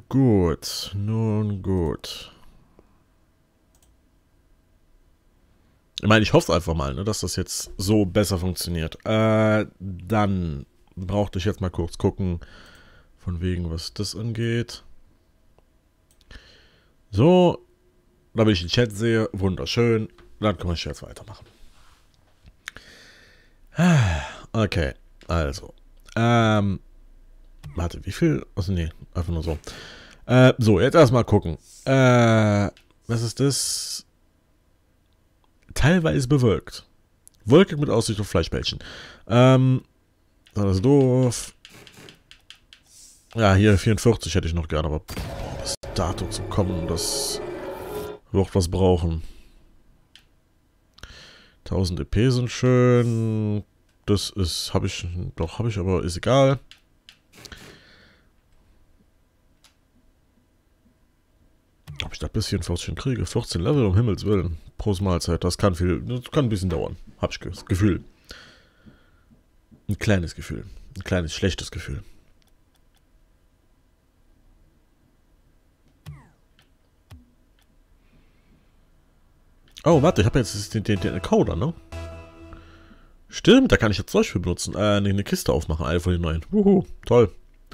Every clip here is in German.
gut, nun gut. Ich meine, ich hoffe einfach mal, ne, dass das jetzt so besser funktioniert. Dann brauchte ich jetzt mal kurz gucken, von wegen, was das angeht. So, damit ich den Chat sehe, wunderschön. Dann können wir jetzt weitermachen. Okay, also. Warte, wie viel? Also nee, einfach nur so. So, jetzt erstmal gucken. Was ist das? Teilweise bewölkt. Wolkig mit Aussicht auf Fleischbällchen. Das ist doof. Ja, hier 44 hätte ich noch gerne, aber bis dato zu kommen, das wird was brauchen. 1000 EP sind schön. Das ist, habe ich, aber ist egal. Ob ich das bis 44 kriege? 14 Level, um Himmels Willen. Pro Mahlzeit, das kann ein bisschen dauern. Hab ich das Gefühl. Ein kleines Gefühl. Ein kleines, schlechtes Gefühl. Oh, warte, ich habe jetzt den Encoder, ne? Stimmt, da kann ich jetzt Zeug für benutzen. Eine Kiste aufmachen, eine von den neuen. Toll.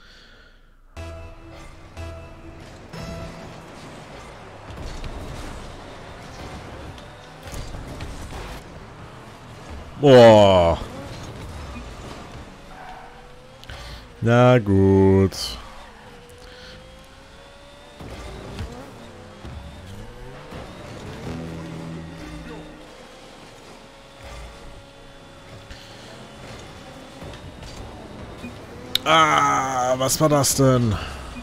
Boah. Na gut. Was war das denn?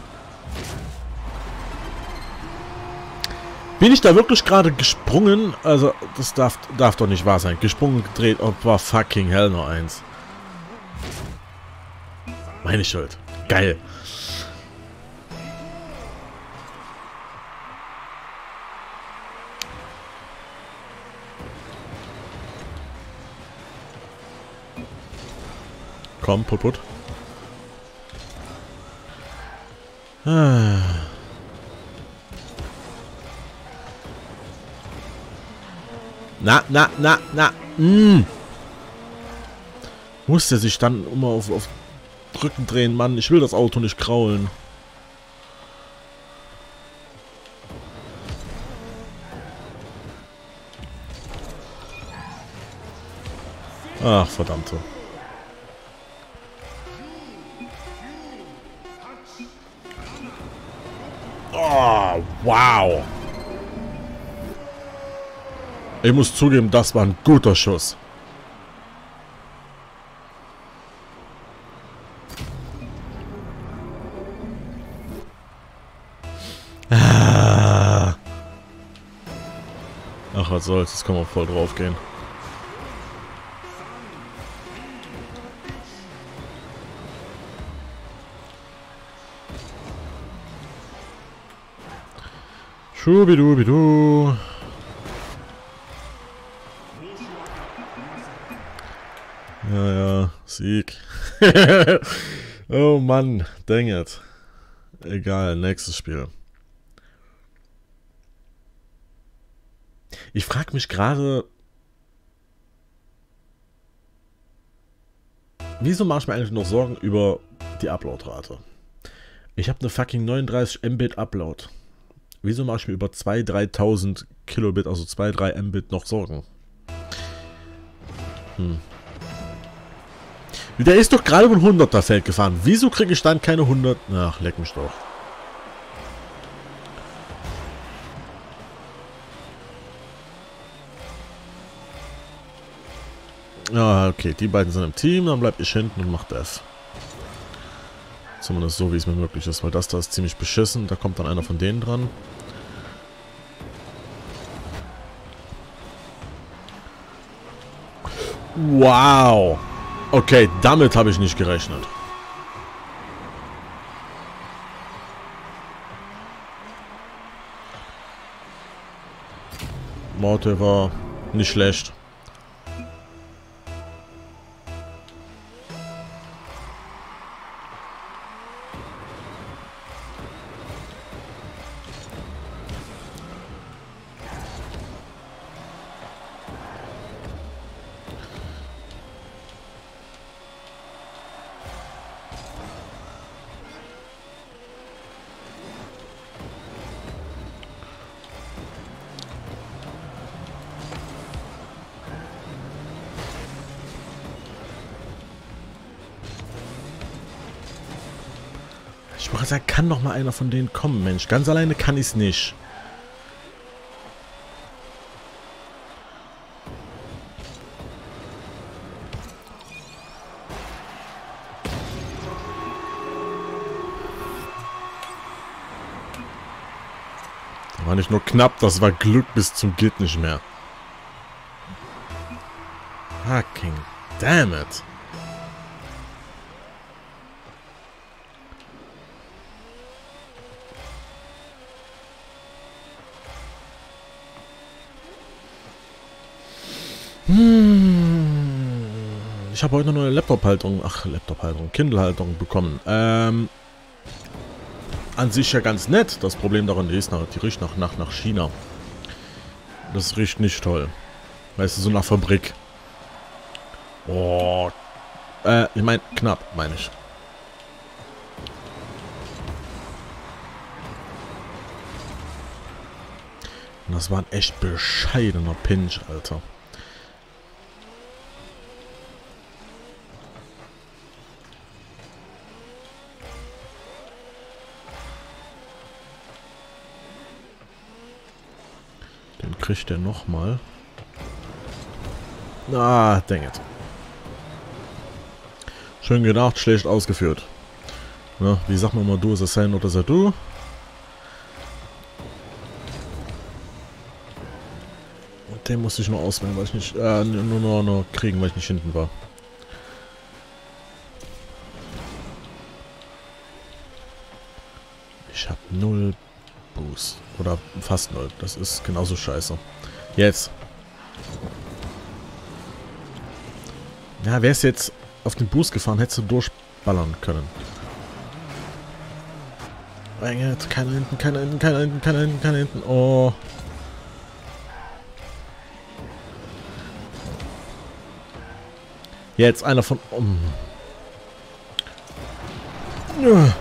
Bin ich da wirklich gerade gesprungen? Also, das darf doch nicht wahr sein. Gesprungen, gedreht, war fucking hell nur eins. Meine Schuld. Geil. Komm, put. Na. Muss der sich dann immer auf Rücken drehen, Mann. Ich will das Auto nicht kraulen. Ach, verdammte. Oh, wow. Ich muss zugeben, das war ein guter Schuss. Ach, was soll's, jetzt kann man voll drauf gehen. Schubidubidu. Ja, Sieg. Oh Mann, dang it. Egal, nächstes Spiel. Ich frage mich gerade, wieso mache ich mir eigentlich noch Sorgen über die Uploadrate? Ich habe eine fucking 39 Mbit Upload. Wieso mache ich mir über 2.000, 3.000 Kilobit, also 2, 3 Mbit noch Sorgen? Der ist doch gerade über ein 100er Feld gefahren. Wieso kriege ich dann keine 100? Ach, leck mich doch. Ja, okay, die beiden sind im Team, dann bleib ich hinten und mach Death. Zumindest so, wie es mir möglich ist, weil das da ist ziemlich beschissen. Da kommt dann einer von denen dran. Wow. Okay, damit habe ich nicht gerechnet. Morte war nicht schlecht. Ich wollte sagen, kann noch mal einer von denen kommen, Mensch. Ganz alleine kann ich es nicht. Das war nicht nur knapp, das war Glück bis zum geht nicht mehr. Fucking damn it. Ich habe heute noch eine Laptop-Haltung, Kindle-Haltung bekommen. An sich ja ganz nett. Das Problem daran ist, die riecht nach China. Das riecht nicht toll. Weißt du, so nach Fabrik. Oh. Ich meine, knapp, meine ich. Und das war ein echt bescheidener Pinch, Alter. Den kriegt der nochmal. Ah, dang it. Schön gedacht, schlecht ausgeführt. Ja, wie sagt man mal, du ist es sein oder sei du? Und den musste ich nur auswählen, weil ich nicht, nur kriegen, weil ich nicht hinten war. Ich habe 0 Boost. Oder fast 0. Das ist genauso scheiße. Jetzt. Ja, wär's jetzt auf den Boost gefahren, hättest du durchballern können. Keiner hinten, keiner hinten, keiner hinten, keiner hinten, keiner hinten. Oh. Jetzt einer von... Ja.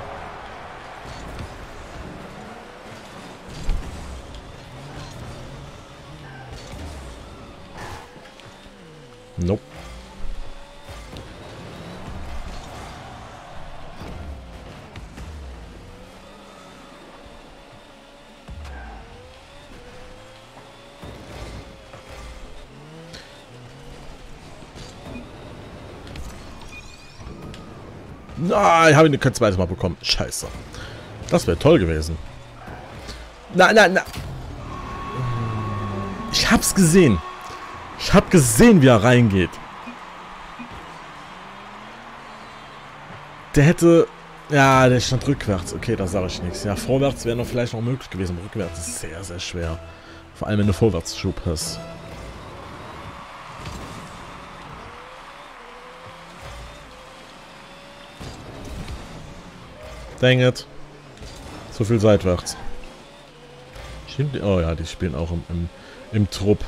Nope. Na, ich habe ihn kein zweites Mal bekommen. Scheiße. Das wäre toll gewesen. Na. Ich hab's gesehen. Ich hab gesehen, wie er reingeht. Der hätte... Ja, der stand rückwärts. Okay, da sage ich nichts. Ja, vorwärts wäre noch vielleicht noch möglich gewesen. Rückwärts ist sehr, sehr schwer. Vor allem, wenn du Vorwärtsschub hast. Dang it. So viel seitwärts. Stimmt, oh ja, die spielen auch im Trupp.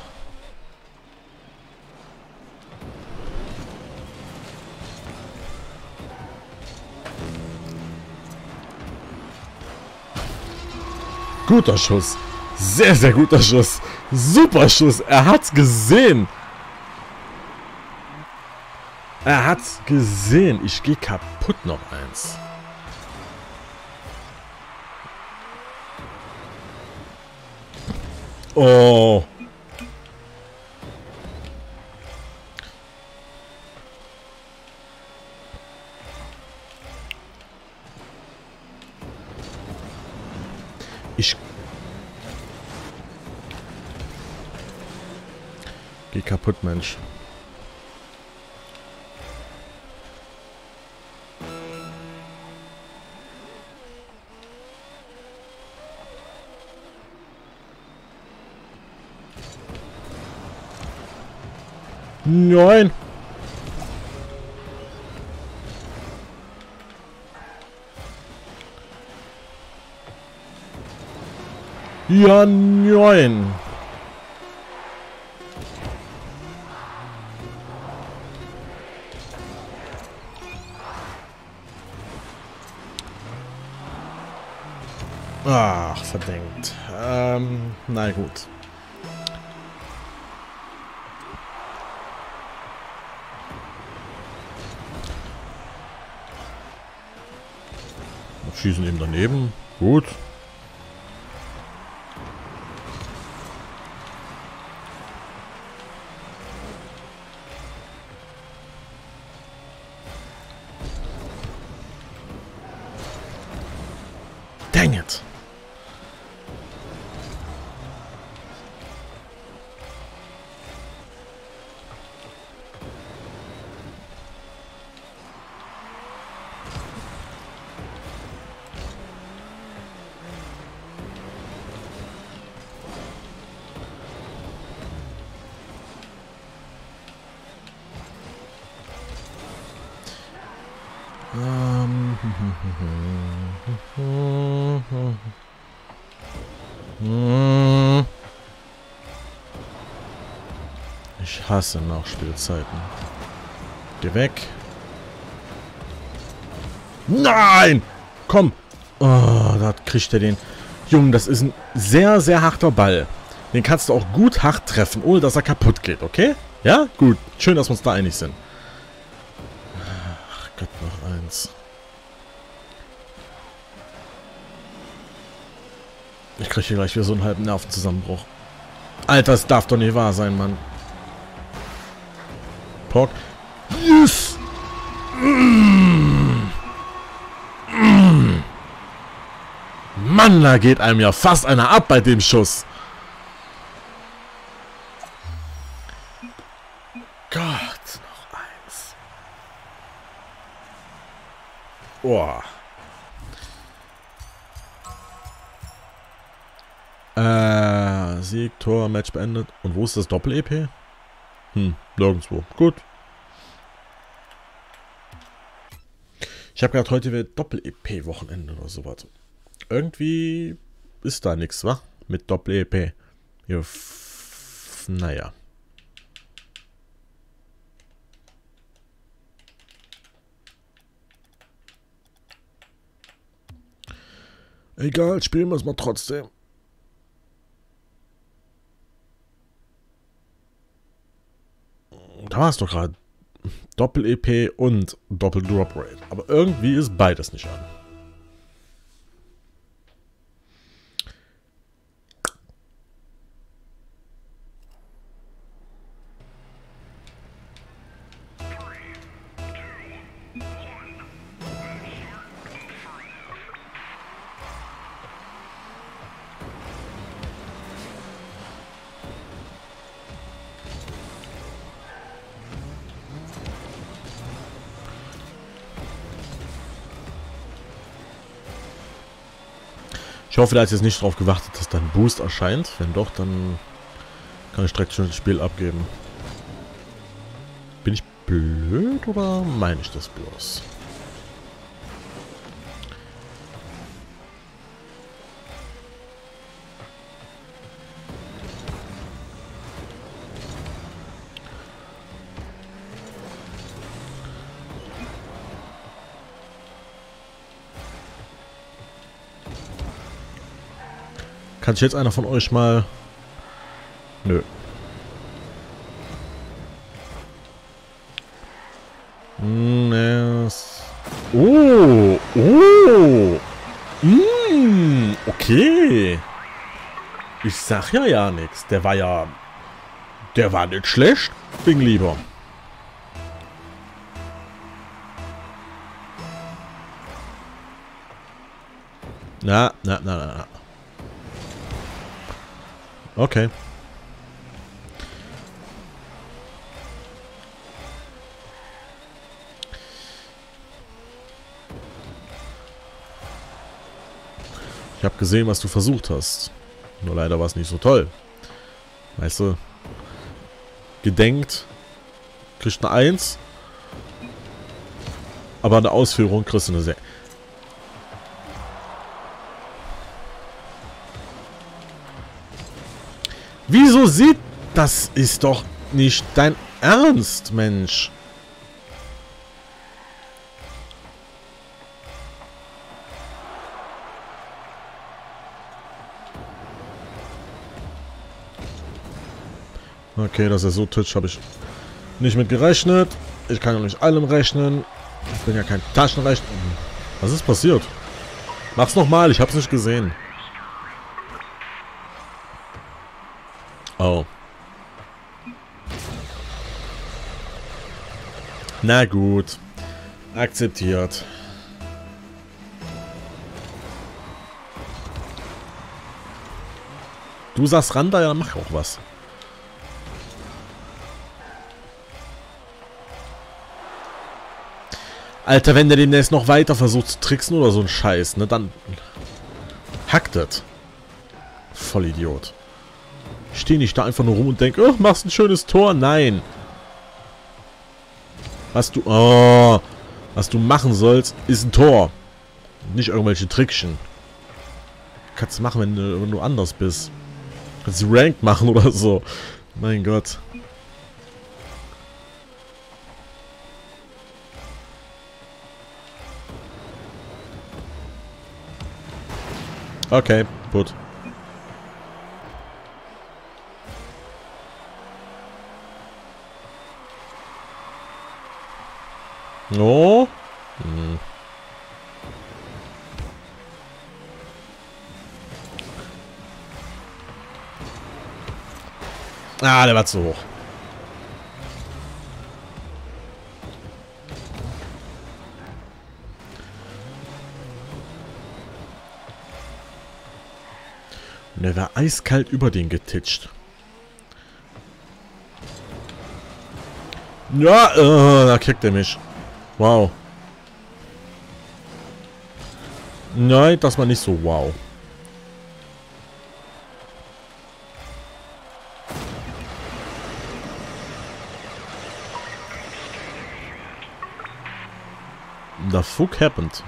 Guter Schuss. Sehr, sehr guter Schuss. Super Schuss. Er hat's gesehen. Er hat's gesehen. Ich gehe kaputt noch eins. Oh. Ich geh kaputt, Mensch. Nein. Ja, nein. Ach, verdammt. Na gut. Schießen eben daneben. Gut. Dang it. Ich hasse Nachspielzeiten. Geh weg. Nein! Komm! Oh, da kriegt er den. Junge, das ist ein sehr, sehr harter Ball. Den kannst du auch gut hart treffen, ohne dass er kaputt geht, okay? Ja? Gut. Schön, dass wir uns da einig sind. Ach Gott, noch eins. Ich kriege hier gleich wieder so einen halben Nervenzusammenbruch. Alter, das darf doch nicht wahr sein, Mann. Pork. Yes! Mann, da geht einem ja fast einer ab bei dem Schuss. Gott, noch eins. Oh. Sieg, Tor, Match beendet. Und wo ist das Doppel-EP? Nirgendwo. Gut. Ich habe gerade heute wieder Doppel-EP-Wochenende oder sowas. Irgendwie ist da nichts, wa? Mit Doppel-EP. Naja. Egal, spielen wir es mal trotzdem. Da war es doch gerade. Doppel-EP und Doppel-Drop-Rate. Aber irgendwie ist beides nicht an. Ich hoffe, da ist jetzt nicht drauf gewartet, dass dann ein Boost erscheint. Wenn doch, dann kann ich direkt schon das Spiel abgeben. Bin ich blöd oder meine ich das bloß? Kann sich jetzt einer von euch mal... Nö. Oh! Oh! Okay. Ich sag ja nichts. Der war ja... Der war nicht schlecht. Bin lieber. Na. Okay. Ich habe gesehen, was du versucht hast. Nur leider war es nicht so toll. Weißt du, gedenkt, kriegst eine 1, aber an der Ausführung kriegst du eine 6. Wieso sieht... Das ist doch nicht dein Ernst, Mensch. Okay, dass er so toucht, habe ich nicht mit gerechnet. Ich kann ja nicht allem rechnen. Ich bin ja kein Taschenrechner. Was ist passiert? Mach's nochmal, ich hab's nicht gesehen. Oh. Na gut. Akzeptiert. Du sagst Randa, ja, dann mach auch was. Alter, wenn der demnächst noch weiter versucht zu tricksen oder so ein Scheiß, ne, dann hackt das. Vollidiot. Ich steh nicht da einfach nur rum und denk, oh, machst ein schönes Tor. Nein. Was du machen sollst, ist ein Tor. Nicht irgendwelche Trickchen. Kannst du machen, wenn du anders bist. Kannst du Rank machen oder so. Mein Gott. Okay, gut. Oh. Hm. Ah, der war zu hoch. Und der war eiskalt über den getitscht. Ja, da kickt er mich. Wow. Nein, das war nicht so wow. The fuck happened?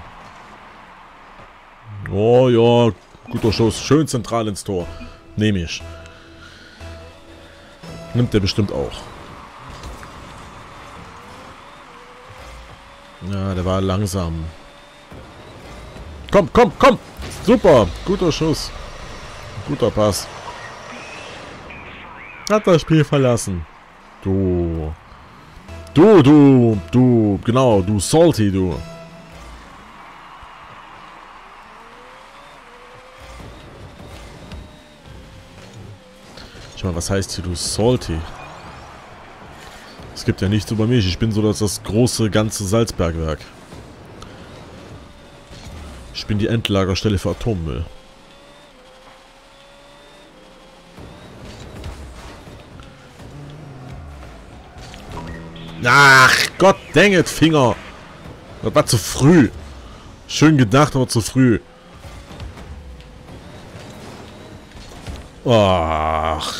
Oh ja, guter Schuss. Schön zentral ins Tor. Nehme ich. Nimmt der bestimmt auch. Ja, der war langsam. Komm, komm, komm! Super! Guter Schuss. Guter Pass. Hat das Spiel verlassen. Du. Genau, du Salty, du. Schau mal, was heißt hier, du Salty? Es gibt ja nichts über mich. Ich bin so das große, ganze Salzbergwerk. Ich bin die Endlagerstelle für Atommüll. Ach, Gott dang it, Finger. Das war zu früh. Schön gedacht, aber zu früh. Ach.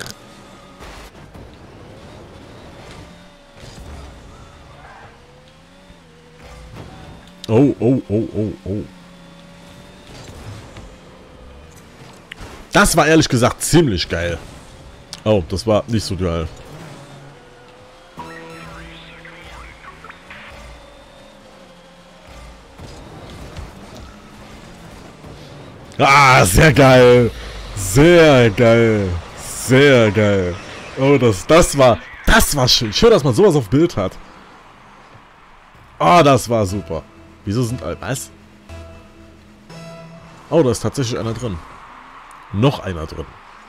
Oh, oh, oh, oh, oh. Das war ehrlich gesagt ziemlich geil. Oh, das war nicht so geil. Ah, sehr geil. Sehr geil. Sehr geil. Oh, das war schön. Schön, dass man sowas auf Bild hat. Oh, das war super. Wieso sind... Was? Oh, da ist tatsächlich einer drin. Noch einer drin.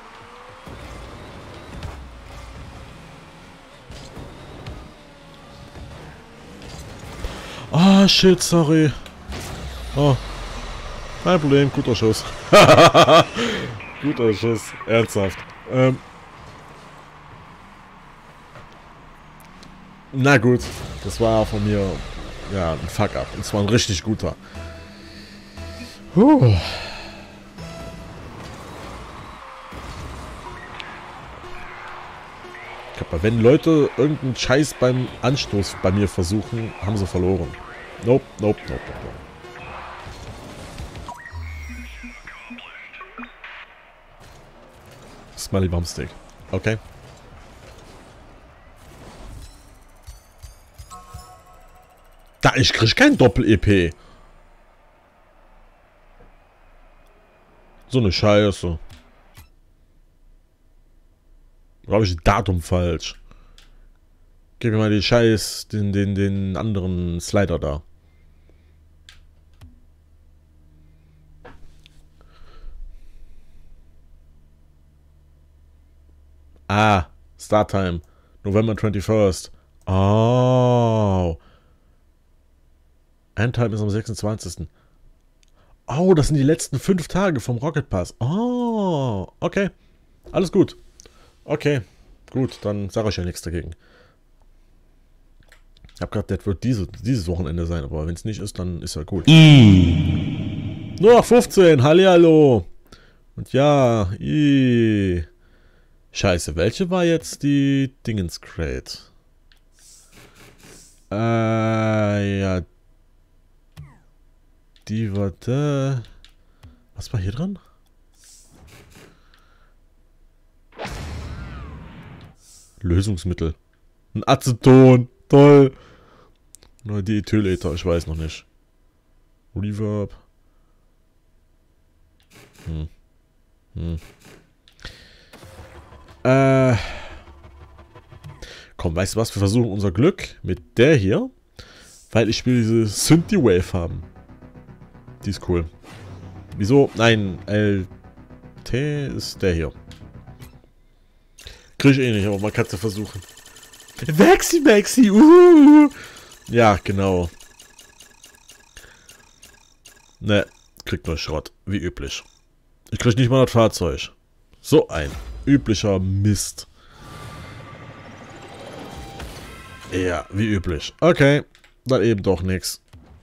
Oh, shit, sorry. Oh. Kein Problem, guter Schuss. Guter Schuss, ernsthaft. Na gut, das war von mir ja ein Fuck-up. Und zwar ein richtig guter. Wenn Leute irgendeinen Scheiß beim Anstoß bei mir versuchen, haben sie verloren. Nope, nope, nope, nope. Smiley Bumpstick. Okay. Da, ich krieg kein Doppel-EP. So eine Scheiße. Da habe ich das Datum falsch. Gib mir mal die Scheiß, den anderen Slider da. Ah, Starttime. November 21st. Oh. Endtime ist am 26. Oh, das sind die letzten 5 Tage vom Rocket Pass. Oh, okay. Alles gut. Okay, gut, dann sage ich ja nichts dagegen. Ich habe gerade, das wird dieses Wochenende sein, aber wenn es nicht ist, dann ist ja gut. Nur noch 15, hallihallo. Und ja, scheiße, welche war jetzt die Dingens Crate? Ja. Die war da. Was war hier dran? Lösungsmittel. Ein Aceton. Toll. Nur die Ethylether, ich weiß noch nicht. Reverb. Komm, weißt du was? Wir versuchen unser Glück mit der hier. Weil ich will diese Synthi-Wave haben. Die ist cool. Wieso? Nein, LT ist der hier. Krieg ich eh nicht, aber man kann es ja versuchen. Maxi, Ja, genau. Ne, kriegt nur Schrott, wie üblich. Ich krieg nicht mal das Fahrzeug. So ein üblicher Mist. Ja, wie üblich. Okay, dann eben doch nix.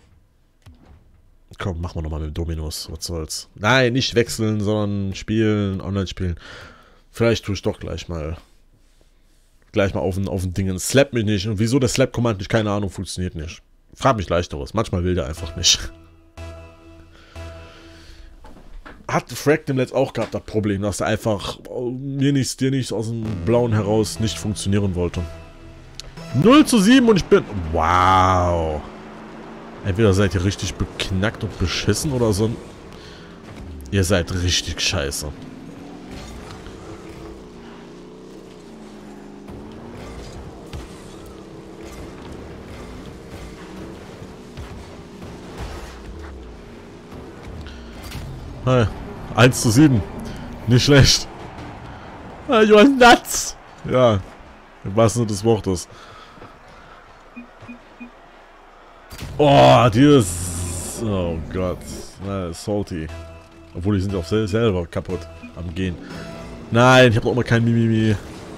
Komm, machen wir nochmal mit Dominos. Was soll's. Nein, nicht wechseln, sondern spielen, online spielen. Vielleicht tue ich doch gleich mal auf den Dingen. Slap mich nicht. Und wieso der Slap-Command nicht? Keine Ahnung, funktioniert nicht. Frag mich leichteres. Manchmal will der einfach nicht. Hat Frag dem Let's auch gehabt, das Problem, dass er einfach dir nichts aus dem Blauen heraus nicht funktionieren wollte. 0:7 und ich bin... Wow. Entweder seid ihr richtig beknackt und beschissen oder so. Ihr seid richtig scheiße. Hey, 1:7. Nicht schlecht. You are nuts. Ja, im wahrsten Sinne des Wortes. Oh, dieses... Oh Gott. Salty. Obwohl, die sind auch selber kaputt am Gehen. Nein, ich habe doch immer kein Mimimi.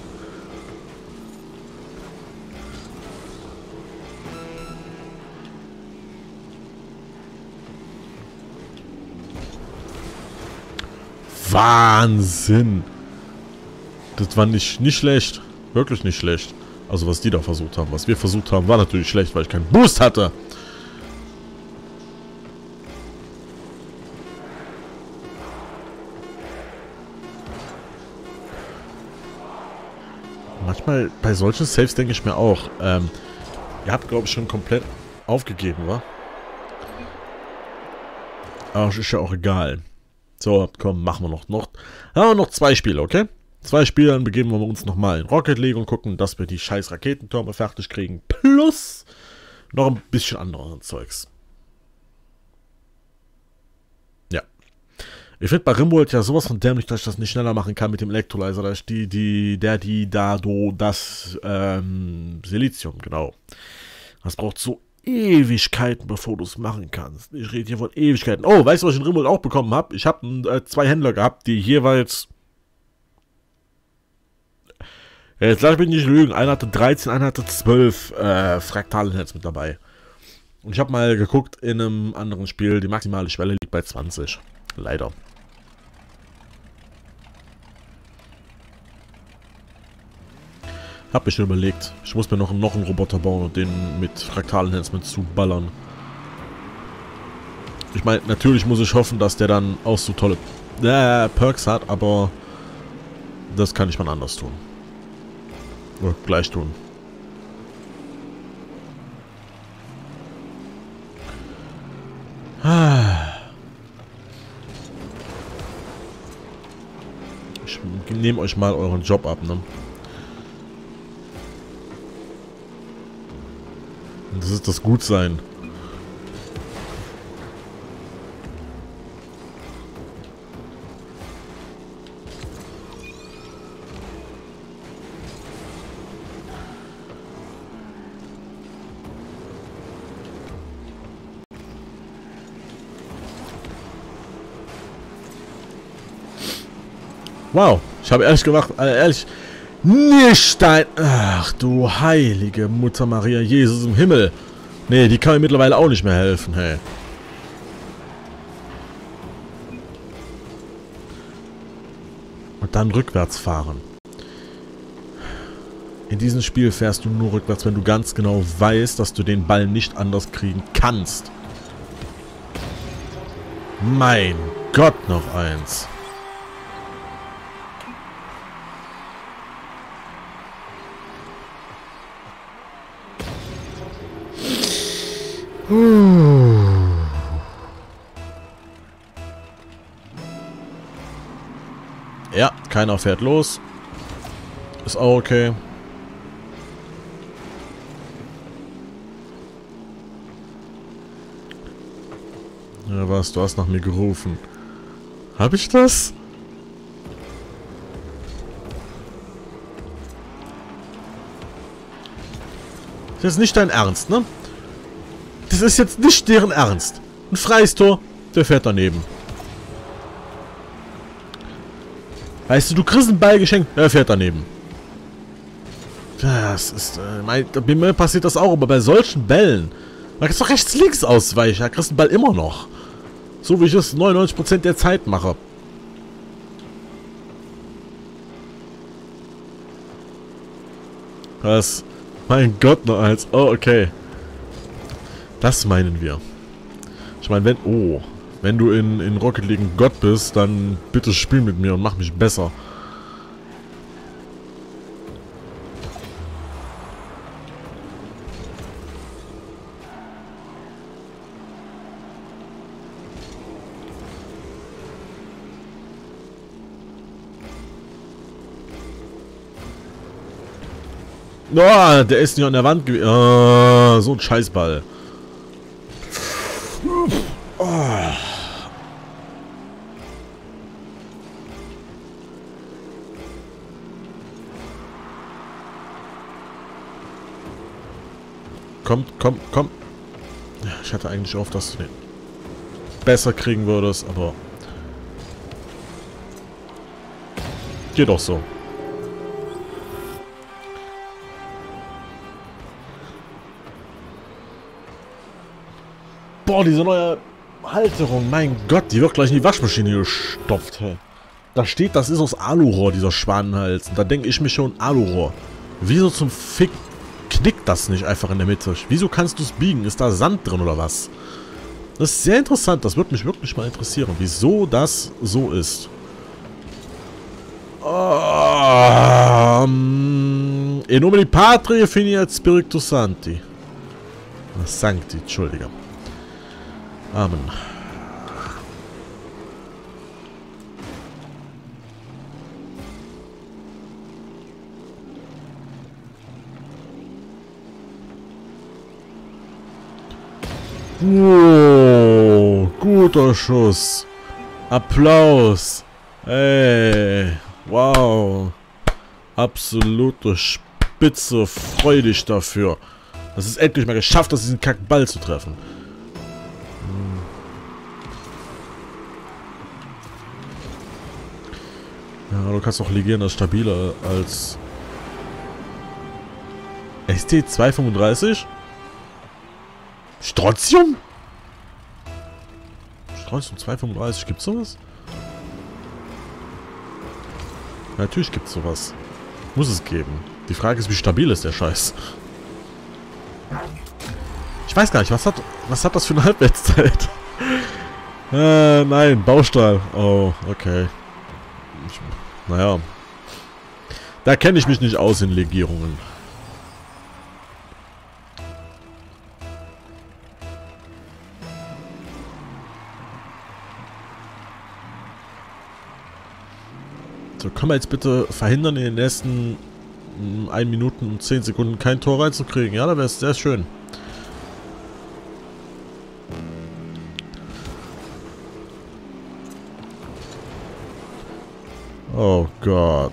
Wahnsinn! Das war nicht schlecht. Wirklich nicht schlecht. Also was die da versucht haben. Was wir versucht haben, war natürlich schlecht, weil ich keinen Boost hatte. Manchmal bei solchen Saves denke ich mir auch, ihr habt glaube ich schon komplett aufgegeben, wa? Aber ist ja auch egal. So, komm, machen wir noch. Haben wir noch 2 Spiele, okay? 2 Spiele, dann begeben wir uns nochmal in Rocket League und gucken, dass wir die scheiß Raketentürme fertig kriegen. Plus noch ein bisschen anderes Zeugs. Ja. Ich finde bei Rimworld ja sowas von dämlich, dass ich das nicht schneller machen kann mit dem Electrolyzer. Da ist das Silizium, genau. Das braucht so Ewigkeiten, bevor du es machen kannst. Ich rede hier von Ewigkeiten. Oh, weißt du, was ich in Rimworld auch bekommen habe? Ich habe 2 Händler gehabt, die jeweils... Jetzt lass mich nicht lügen. Einer hatte 13, einer hatte 12 Fraktalenheads mit dabei. Und ich habe mal geguckt in einem anderen Spiel, die maximale Schwelle liegt bei 20. Leider. Hab mich schon überlegt, ich muss mir noch einen Roboter bauen und den mit Fraktalenheads mit zuballern. Ich meine, natürlich muss ich hoffen, dass der dann auch so tolle Perks hat, aber das kann ich mal anders tun. Oder gleich tun. Ich nehme euch mal euren Job ab, ne? Und das ist das Gutsein. Wow, ich habe ehrlich gemacht, ehrlich, nicht dein... Ach du heilige Mutter Maria, Jesus im Himmel. Nee, die kann mir mittlerweile auch nicht mehr helfen, hey. Und dann rückwärts fahren. In diesem Spiel fährst du nur rückwärts, wenn du ganz genau weißt, dass du den Ball nicht anders kriegen kannst. Mein Gott, noch eins. Ja, keiner fährt los. Ist auch okay. Ja, was? Du hast nach mir gerufen. Hab ich das? Das ist nicht dein Ernst, ne? Das ist jetzt nicht deren Ernst. Ein freies Tor, der fährt daneben. Weißt du, du kriegst einen Ball geschenkt, der fährt daneben. Das ist, bei mir passiert das auch, aber bei solchen Bällen, da kannst du rechts-links ausweichen, da kriegst du den Ball immer noch. So wie ich es 99% der Zeit mache. Was? Mein Gott, noch eins. Oh, okay. Das meinen wir. Ich meine, wenn du in Rocket League ein Gott bist, dann bitte spiel mit mir und mach mich besser. Oh, der ist nicht an der Wand gewesen. Oh, so ein Scheißball. Oh. Komm. Ich hatte eigentlich gehofft, dass du den besser kriegen würdest, aber... Geht doch so. Boah, diese neue Halterung, mein Gott, die wird gleich in die Waschmaschine gestopft. Hey. Da steht, das ist aus Alurohr, dieser Schwanenhals. Und da denke ich mir schon, Alurohr. Wieso zum Fick knickt das nicht einfach in der Mitte? Wieso kannst du es biegen? Ist da Sand drin oder was? Das ist sehr interessant, das würde mich wirklich mal interessieren, wieso das so ist. In nome di Patria finiat Spiritus Sancti. Sancti, Entschuldige. Amen. Oh, guter Schuss. Applaus. Hey, wow. Absolute Spitze. Freu dich dafür. Das ist endlich mal geschafft, diesen Kackball zu treffen. Ja, du kannst auch legieren, das ist stabiler als ST 235? Strontium? Strontium 235, gibt's sowas? Ja, natürlich gibt's sowas. Muss es geben. Die Frage ist, wie stabil ist der Scheiß? Ich weiß gar nicht, was hat das für eine Halbwertszeit? Nein, Baustahl. Oh, okay. Naja. Da kenne ich mich nicht aus in Legierungen. So, können wir jetzt bitte verhindern, in den nächsten 1 Minute und 10 Sekunden kein Tor reinzukriegen? Ja, da wäre es sehr schön. Oh Gott.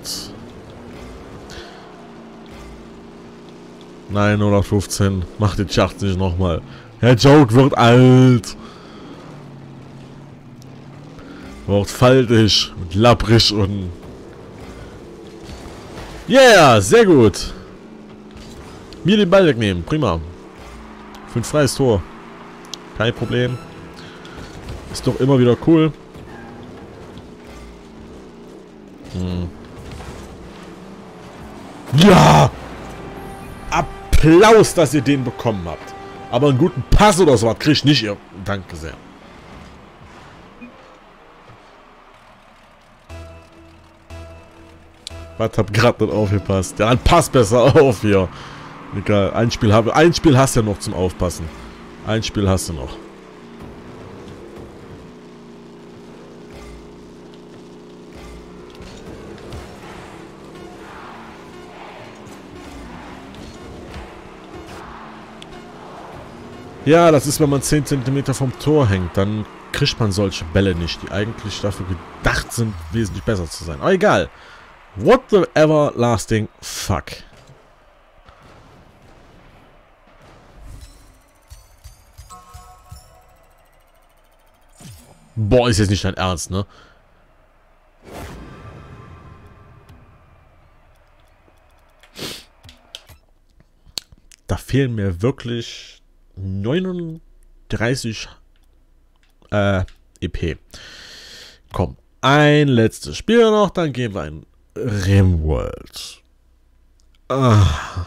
Nein, 0815. Mach den Schacht nicht nochmal. Der Joke wird alt. Wird faltig und lapprig und Yeah, sehr gut. Mir den Ball wegnehmen. Prima. Für ein freies Tor. Kein Problem. Ist doch immer wieder cool. Ja! Applaus, dass ihr den bekommen habt. Aber einen guten Pass oder so krieg ich nicht, ihr. Danke sehr. Was hab grad nicht aufgepasst? Ja, dann pass besser auf hier. Egal, ein Spiel hast du ja noch zum Aufpassen. Ein Spiel hast du noch. Ja, das ist, wenn man 10 cm vom Tor hängt, dann kriegt man solche Bälle nicht, die eigentlich dafür gedacht sind, wesentlich besser zu sein. Aber egal. What the everlasting fuck. Boah, ist jetzt nicht dein Ernst, ne? Da fehlen mir wirklich 39 EP. Komm, ein letztes Spiel noch, dann gehen wir in Rimworld. Ah.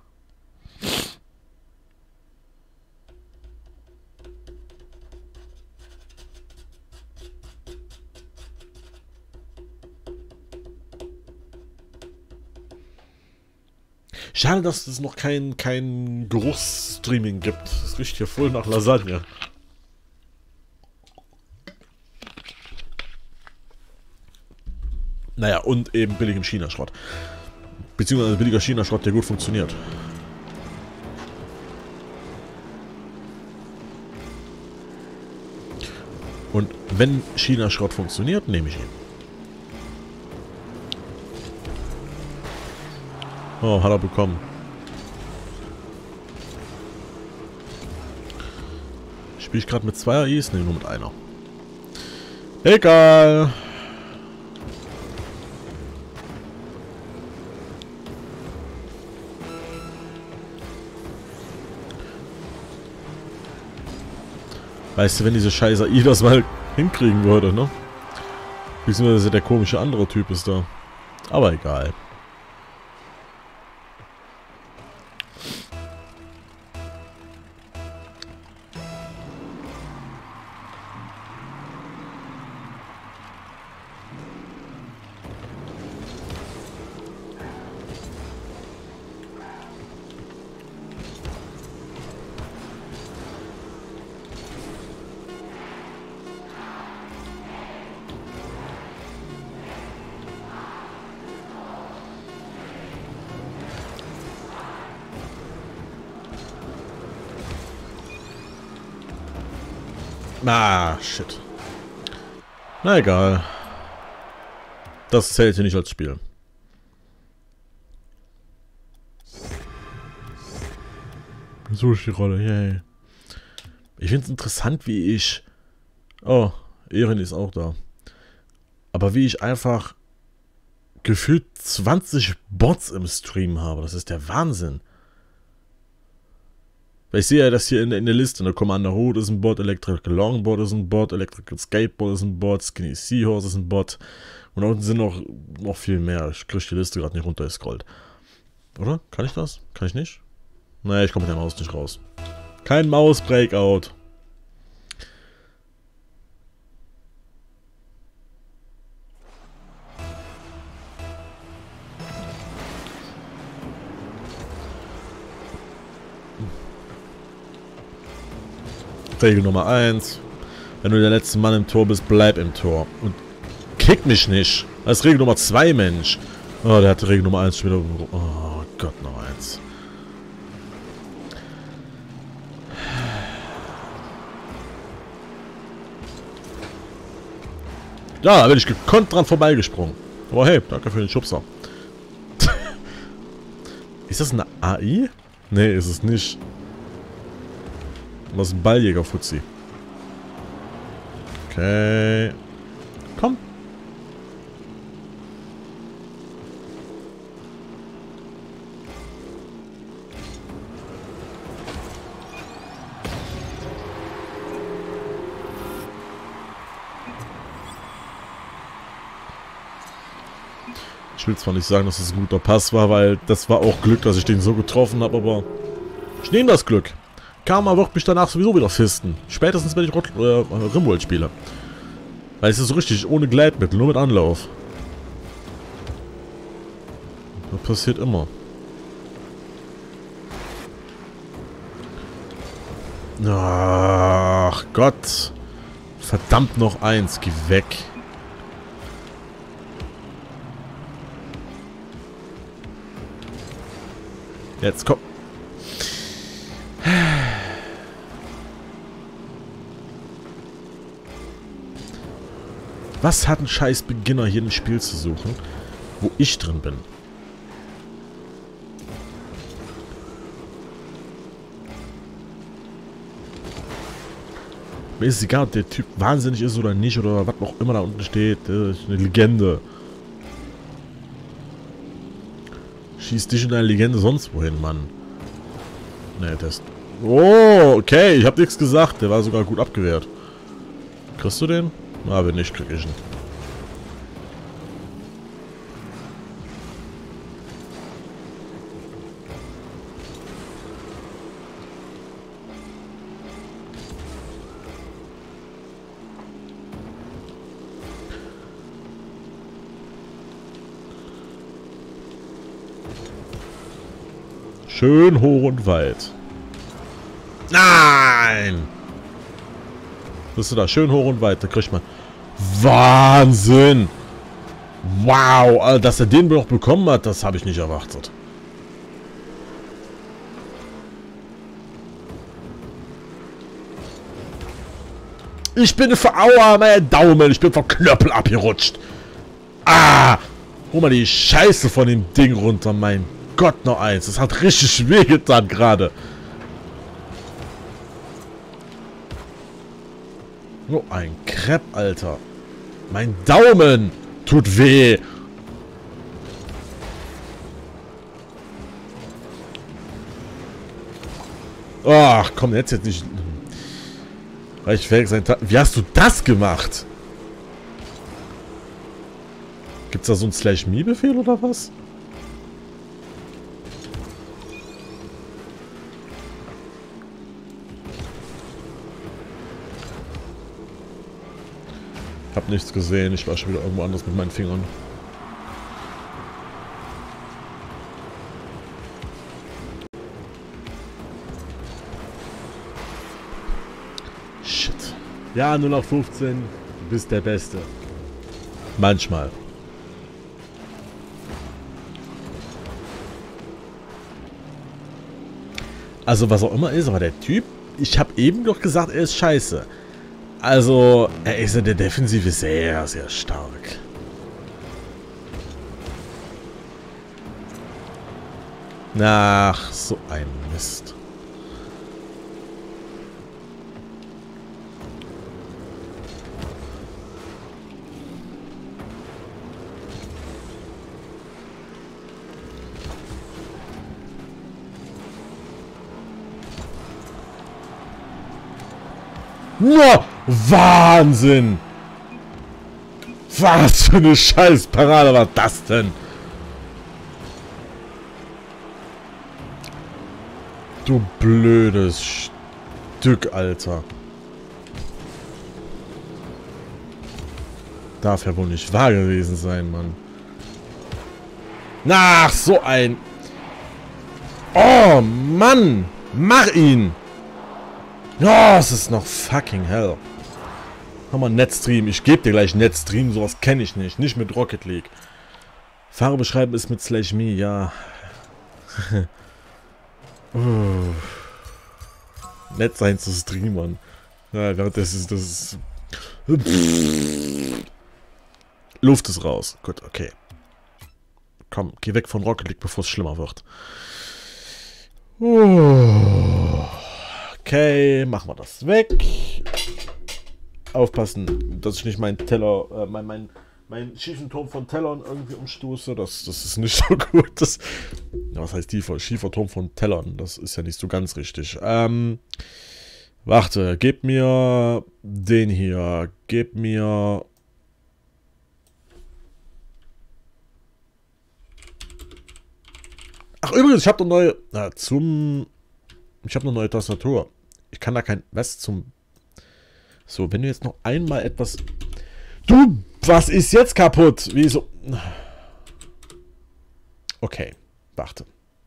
Schade, dass es noch kein Geruchsstreaming gibt. Das riecht hier voll nach Lasagne. Naja, und eben billigem China-Schrott. Beziehungsweise billiger China-Schrott, der gut funktioniert. Und wenn China-Schrott funktioniert, nehme ich ihn. Oh, hat er bekommen. Spiele ich gerade mit 2 AIs? Ne, nur mit einer. Egal. Weißt du, wenn diese scheiß AI das mal hinkriegen würde, ne? Beziehungsweise der komische andere Typ ist da. Aber egal. Ah, shit. Na egal. Das zählt hier nicht als Spiel. Sushi-Rolle, yay. Ich finde es interessant, wie ich... Oh, Erin ist auch da. Aber wie ich einfach gefühlt 20 Bots im Stream habe. Das ist der Wahnsinn. Weil ich sehe ja das hier in der Liste. Ne? Commander Hood ist ein Bot, Electrical Longboard ist ein Bot, Electrical Skateboard ist ein Bot, Skinny Seahorse ist ein Bot. Und da unten sind noch viel mehr. Ich kriege die Liste gerade nicht runtergescrollt. Oder? Kann ich das? Kann ich nicht? Naja, ich komme mit der Maus nicht raus. Kein Maus-Breakout. Regel Nummer 1. Wenn du der letzte Mann im Tor bist, bleib im Tor. Und kick mich nicht. Das ist Regel Nummer 2, Mensch. Oh, der hatte Regel Nummer 1 schon wieder. Oh Gott, Nummer 1. Ja, da bin ich gekonnt dran vorbeigesprungen. Aber hey, danke für den Schubser. Ist das eine AI? Nee, ist es nicht. Das ist ein Balljäger-Fuzzi. Okay. Komm. Ich will zwar nicht sagen, dass es ein guter Pass war, weil das war auch Glück, dass ich den so getroffen habe, aber ich nehme das Glück. Karma wird mich danach sowieso wieder fisten. Spätestens, wenn ich Rimworld spiele. Weil es ist so richtig ohne Gleitmittel, nur mit Anlauf. Das passiert immer. Ach Gott. Verdammt noch eins. Geh weg. Jetzt komm. Was hat ein scheiß Beginner hier ein Spiel zu suchen, wo ich drin bin? Mir ist egal, ob der Typ wahnsinnig ist oder nicht oder was auch immer da unten steht. Das ist eine Legende. Schieß dich in deine Legende sonst wohin, Mann. Ne, das... Oh, okay, ich hab nichts gesagt. Der war sogar gut abgewehrt. Kriegst du den? Na, wenn nicht, krieg ich ihn. Schön hoch und weit. Nein! Bist du da? Schön hoch und weit. Da kriegt man... Wahnsinn! Wow! Dass er den noch bekommen hat, das habe ich nicht erwartet. Ich bin Aua, mein Daumen. Ich bin vom Knöppel abgerutscht. Ah! Hol mal die Scheiße von dem Ding runter, mein Gott, noch eins. Das hat richtig wehgetan gerade. Oh, ein Crepe, Alter. Mein Daumen tut weh. Ach, komm, jetzt nicht. Reicht weg sein. Wie hast du das gemacht? Gibt's da so einen Slash-Me-Befehl oder was? Hab nichts gesehen. Ich war schon wieder irgendwo anders mit meinen Fingern. Shit. Ja, 0 auf 15. Du bist der Beste. Manchmal. Also was auch immer ist, aber der Typ, ich habe eben doch gesagt, er ist scheiße. Also, er ist in der Defensive sehr, sehr stark. Ach, so ein Mist. No, Wahnsinn! Was für eine Scheißparade war das denn? Du blödes Stück, Alter. Darf ja wohl nicht wahr gewesen sein, Mann. Ach, so ein... Oh, Mann! Mach ihn! Ja, es ist noch fucking hell. Haben wir Netstream. Ich gebe dir gleich Netstream. Sowas kenne ich nicht. Nicht mit Rocket League. Fahrer beschreiben ist mit /me, ja. Nett sein zu streamern. Ja, das ist... Luft ist raus. Gut, okay. Komm, geh weg von Rocket League, bevor es schlimmer wird. Okay, machen wir das weg. Aufpassen, dass ich nicht meinen Teller, meinen schiefen Turm von Tellern irgendwie umstoße. Das ist nicht so gut. Was heißt tiefer? Schiefer Turm von Tellern. Das ist ja nicht so ganz richtig. Warte, gib mir den hier. Gib mir... Ach, übrigens, ich habe eine neue... Ich habe eine neue Tastatur. Ich kann da kein... Was zum... So, wenn du jetzt noch einmal etwas... Du, was ist jetzt kaputt? Wieso? Okay, warte.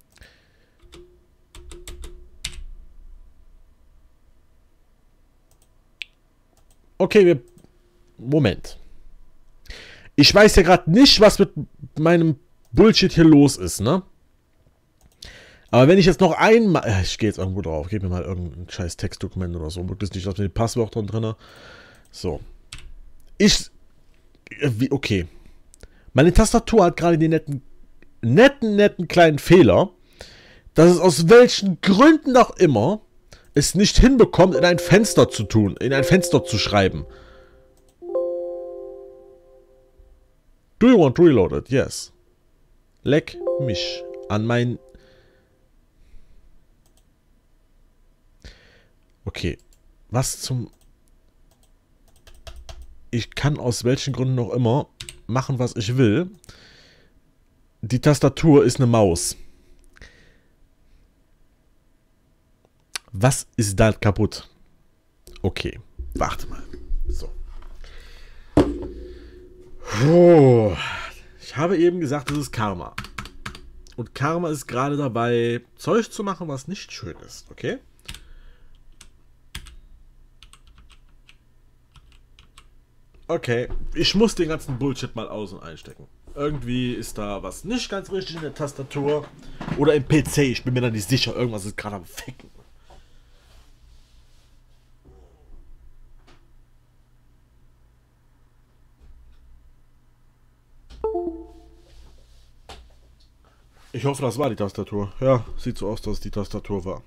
Okay, Moment. Ich weiß ja gerade nicht, was mit meinem Bullshit hier los ist, ne? Aber wenn ich jetzt noch einmal... Ich gehe jetzt irgendwo drauf. Gib mir mal irgendein scheiß Textdokument oder so. Möglichst nicht, dass mit den Passwörtern drin. So. Okay. Meine Tastatur hat gerade den netten kleinen Fehler, dass es aus welchen Gründen auch immer es nicht hinbekommt, in ein Fenster zu tun, in ein Fenster zu schreiben. Do you want reloaded? Yes. Leck mich an mein... Okay. Was zum... Ich kann aus welchen Gründen auch immer machen, was ich will. Die Tastatur ist eine Maus. Was ist da kaputt? Okay, warte mal. So. Oh, ich habe eben gesagt, das ist Karma. Und Karma ist gerade dabei, Zeug zu machen, was nicht schön ist, okay? Okay, ich muss den ganzen Bullshit mal aus- und einstecken. Irgendwie ist da was nicht ganz richtig in der Tastatur. Oder im PC, ich bin mir da nicht sicher. Irgendwas ist gerade am Ficken. Ich hoffe, das war die Tastatur. Ja, sieht so aus, dass es die Tastatur war.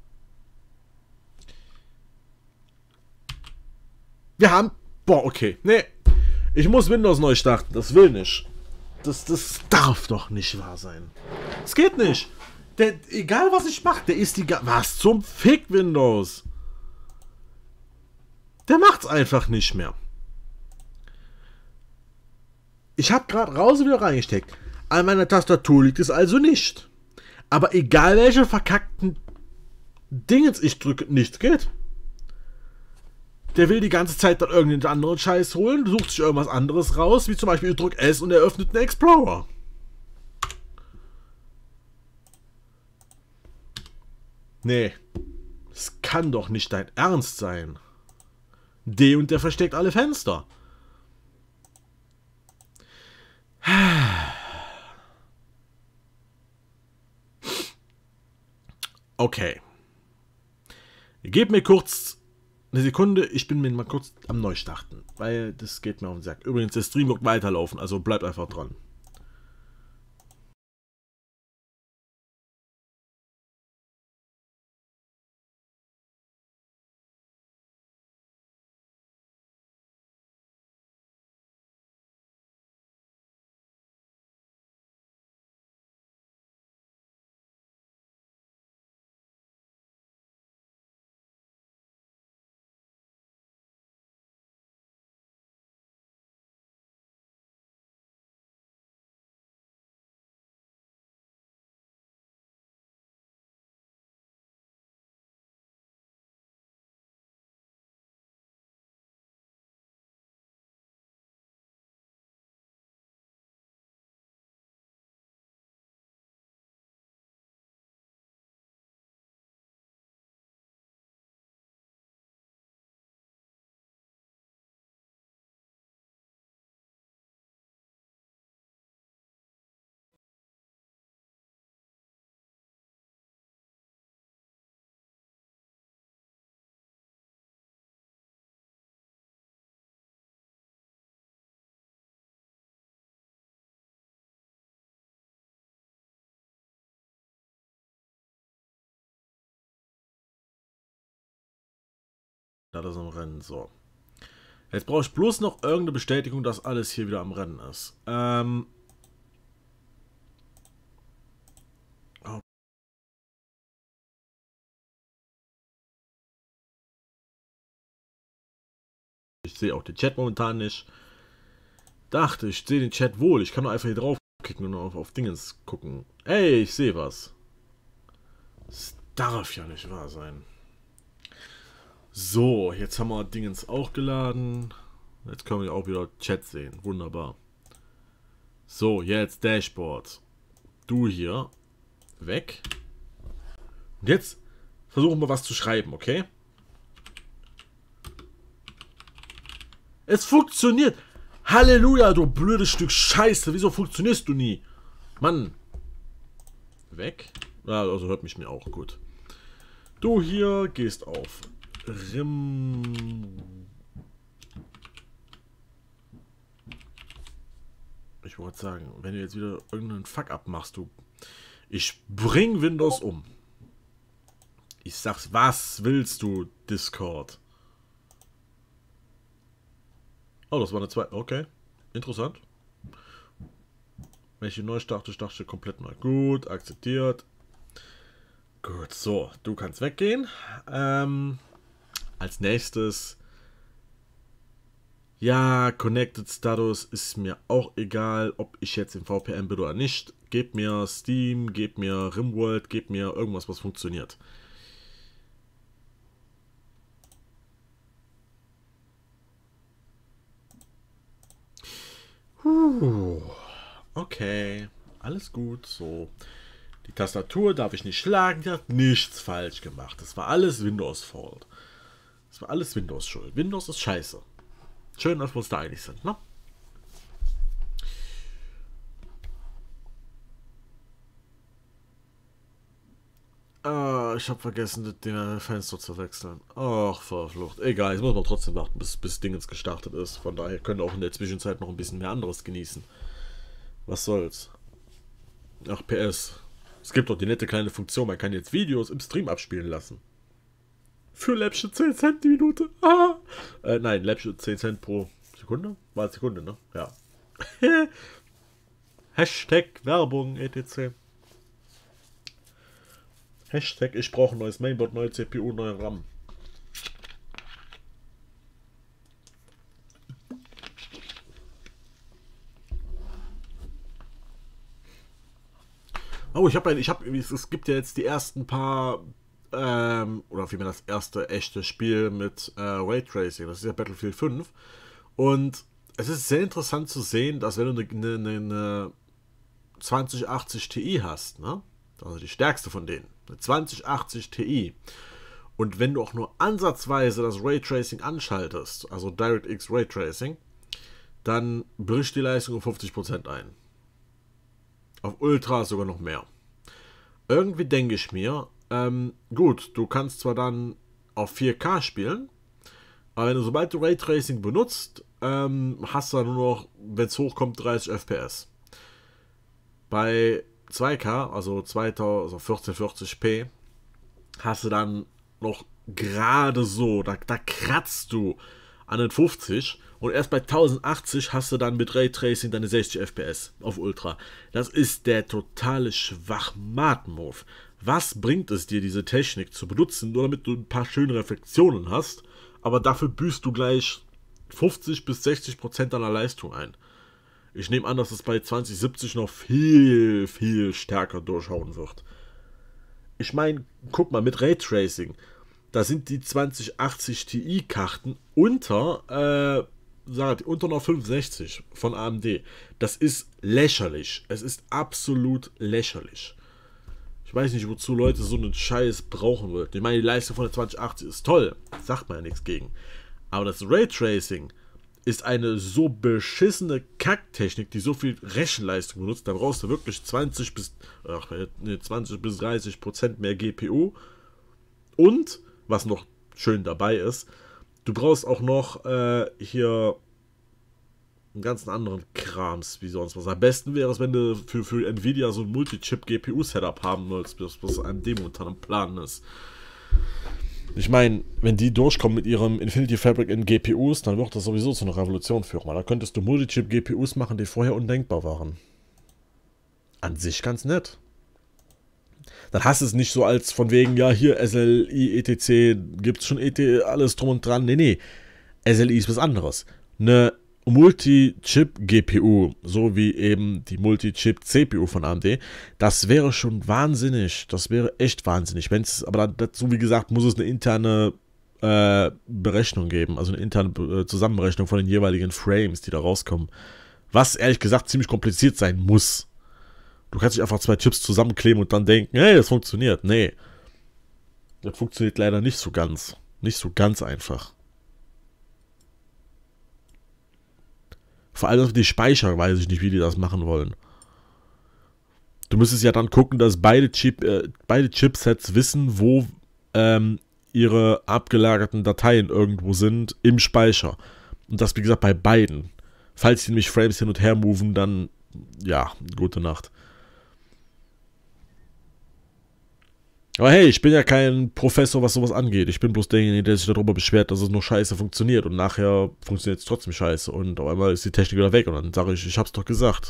Wir haben... Boah, okay. Nee. Ich muss Windows neu starten. Das will nicht. Das darf doch nicht wahr sein. Es geht nicht. Egal was ich mache, der ist die... Was zum Fick, Windows? Der macht's einfach nicht mehr. Ich habe gerade raus wieder reingesteckt. An meiner Tastatur liegt es also nicht. Aber egal welche verkackten Dingens ich drücke, nichts geht. Der will die ganze Zeit dann irgendeinen anderen Scheiß holen, sucht sich irgendwas anderes raus, wie zum Beispiel ich drücke S und er öffnet einen Explorer. Nee, das kann doch nicht dein Ernst sein. D und der versteckt alle Fenster. Okay. Gebt mir kurz eine Sekunde, ich bin mir mal kurz am Neustarten, weil das geht mir auf den Sack. Übrigens, der Stream wird weiterlaufen, also bleibt einfach dran. Da ist am Rennen, so. Jetzt brauche ich bloß noch irgendeine Bestätigung, dass alles hier wieder am Rennen ist. Ich sehe auch den Chat momentan nicht. Dachte, ich sehe den Chat wohl. Ich kann nur einfach hier drauf draufklicken und auf Dingens gucken. Ey, ich sehe was. Das darf ja nicht wahr sein. So, jetzt haben wir Dingens auch geladen. Jetzt können wir auch wieder Chat sehen. Wunderbar. So, jetzt Dashboard. Du hier. Weg. Und jetzt versuchen wir was zu schreiben, okay? Es funktioniert. Halleluja, du blödes Stück Scheiße. Wieso funktionierst du nie? Mann. Weg. Ja, also hört mich mir auch gut. Du hier gehst auf Ich wollte sagen, wenn du jetzt wieder irgendeinen Fuck-up machst, du. Ich bring Windows um. Ich sag's, was willst du, Discord? Oh, das war eine 2. Okay. Interessant. Wenn ich neu starte, starte ich komplett neu. Gut, akzeptiert. Gut, so, du kannst weggehen. Als nächstes. Ja, Connected Status ist mir auch egal, ob ich jetzt im VPN bin oder nicht. Gebt mir Steam, gebt mir RimWorld, gebt mir irgendwas, was funktioniert. Okay, alles gut, so. Die Tastatur darf ich nicht schlagen, die hat nichts falsch gemacht. Das war alles Windows Fault. Das war alles Windows Schuld. Windows ist scheiße. Schön, dass wir uns da einig sind, ne? Ich habe vergessen, das Fenster zu wechseln. Ach, verflucht. Egal, jetzt muss man trotzdem warten, bis Dingens gestartet ist. Von daher können wir auch in der Zwischenzeit noch ein bisschen mehr anderes genießen. Was soll's? Ach, PS. Es gibt doch die nette kleine Funktion, man kann jetzt Videos im Stream abspielen lassen. Für Läppchen 10 Cent die Minute. Ah. Nein, Läppchen 10 Cent pro Sekunde? War Sekunde, ne? Ja. Hashtag Werbung, etc. Hashtag ich brauche ein neues Mainboard, neue CPU, neue RAM. Oh, es gibt ja jetzt die ersten paar, oder vielmehr das erste echte Spiel mit Raytracing, das ist ja Battlefield 5. Und es ist sehr interessant zu sehen, dass wenn du eine 2080 Ti hast, ne? Also die stärkste von denen, eine 2080 Ti, und wenn du auch nur ansatzweise das Raytracing anschaltest, also DirectX Raytracing, dann bricht die Leistung um 50% ein. Auf Ultra sogar noch mehr. Irgendwie denke ich mir, gut, du kannst zwar dann auf 4K spielen, aber sobald du Raytracing benutzt, hast du dann nur noch, wenn es hochkommt, 30 FPS. Bei 2K, also 1440p, hast du dann noch gerade so, da kratzt du an den 50 und erst bei 1080 hast du dann mit Raytracing deine 60 FPS auf Ultra. Das ist der totale Schwachmaten-Move. Was bringt es dir, diese Technik zu benutzen, nur damit du ein paar schöne Reflexionen hast, aber dafür büßt du gleich 50 bis 60% deiner Leistung ein. Ich nehme an, dass es bei 2070 noch viel, viel stärker durchhauen wird. Ich meine, guck mal, mit Raytracing, da sind die 2080 Ti-Karten unter einer 65 von AMD. Das ist lächerlich. Es ist absolut lächerlich. Ich weiß nicht, wozu Leute so einen Scheiß brauchen würden. Ich meine, die Leistung von der 2080 ist toll. Sagt man ja nichts gegen. Aber das Raytracing ist eine so beschissene Kacktechnik, die so viel Rechenleistung benutzt. Da brauchst du wirklich 20 bis 30% mehr GPU. Und, was noch schön dabei ist, du brauchst auch noch hier einen ganzen anderen Krams, wie sonst was. Am besten wäre es, wenn du für Nvidia so ein Multi-Chip-GPU-Setup haben willst, was einem momentan am Plan ist. Ich meine, wenn die durchkommen mit ihrem Infinity Fabric in GPUs, dann wird das sowieso zu einer Revolution führen. Weil da könntest du Multi-Chip-GPUs machen, die vorher undenkbar waren. An sich ganz nett. Dann hast du es nicht so als von wegen, ja, hier SLI, ETC, gibt's schon alles drum und dran. Nee, SLI ist was anderes. Eine Multi-Chip-GPU, so wie eben die Multi-Chip-CPU von AMD, das wäre schon wahnsinnig. Das wäre echt wahnsinnig. Wenn's, aber dazu, wie gesagt, muss es eine interne Berechnung geben, also eine interne Zusammenberechnung von den jeweiligen Frames, die da rauskommen. Was ehrlich gesagt ziemlich kompliziert sein muss. Du kannst nicht einfach zwei Chips zusammenkleben und dann denken, hey, das funktioniert. Nee. Das funktioniert leider nicht so ganz. Nicht so ganz einfach. Vor allem die Speicher, weiß ich nicht, wie die das machen wollen. Du müsstest ja dann gucken, dass beide Chipsets wissen, wo ihre abgelagerten Dateien irgendwo sind im Speicher. Und das, wie gesagt, bei beiden. Falls die nämlich Frames hin und her moven, dann, ja, gute Nacht. Aber hey, ich bin ja kein Professor, was sowas angeht. Ich bin bloß derjenige, der sich darüber beschwert, dass es nur scheiße funktioniert. Und nachher funktioniert es trotzdem scheiße. Und auf einmal ist die Technik wieder weg. Und dann sage ich hab's doch gesagt.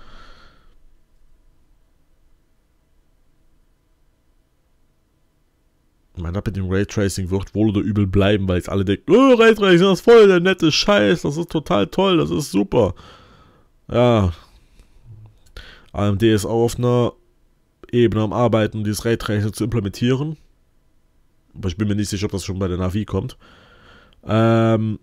Ich meine, das mit dem Raytracing wird wohl oder übel bleiben, weil jetzt alle denken, oh, Raytracing, das ist voll der nette Scheiß, das ist total toll, das ist super. Ja. AMD ist auch auf einer Ebene am Arbeiten, dieses Raytracing zu implementieren. Aber ich bin mir nicht sicher, ob das schon bei der Navi kommt. Naja.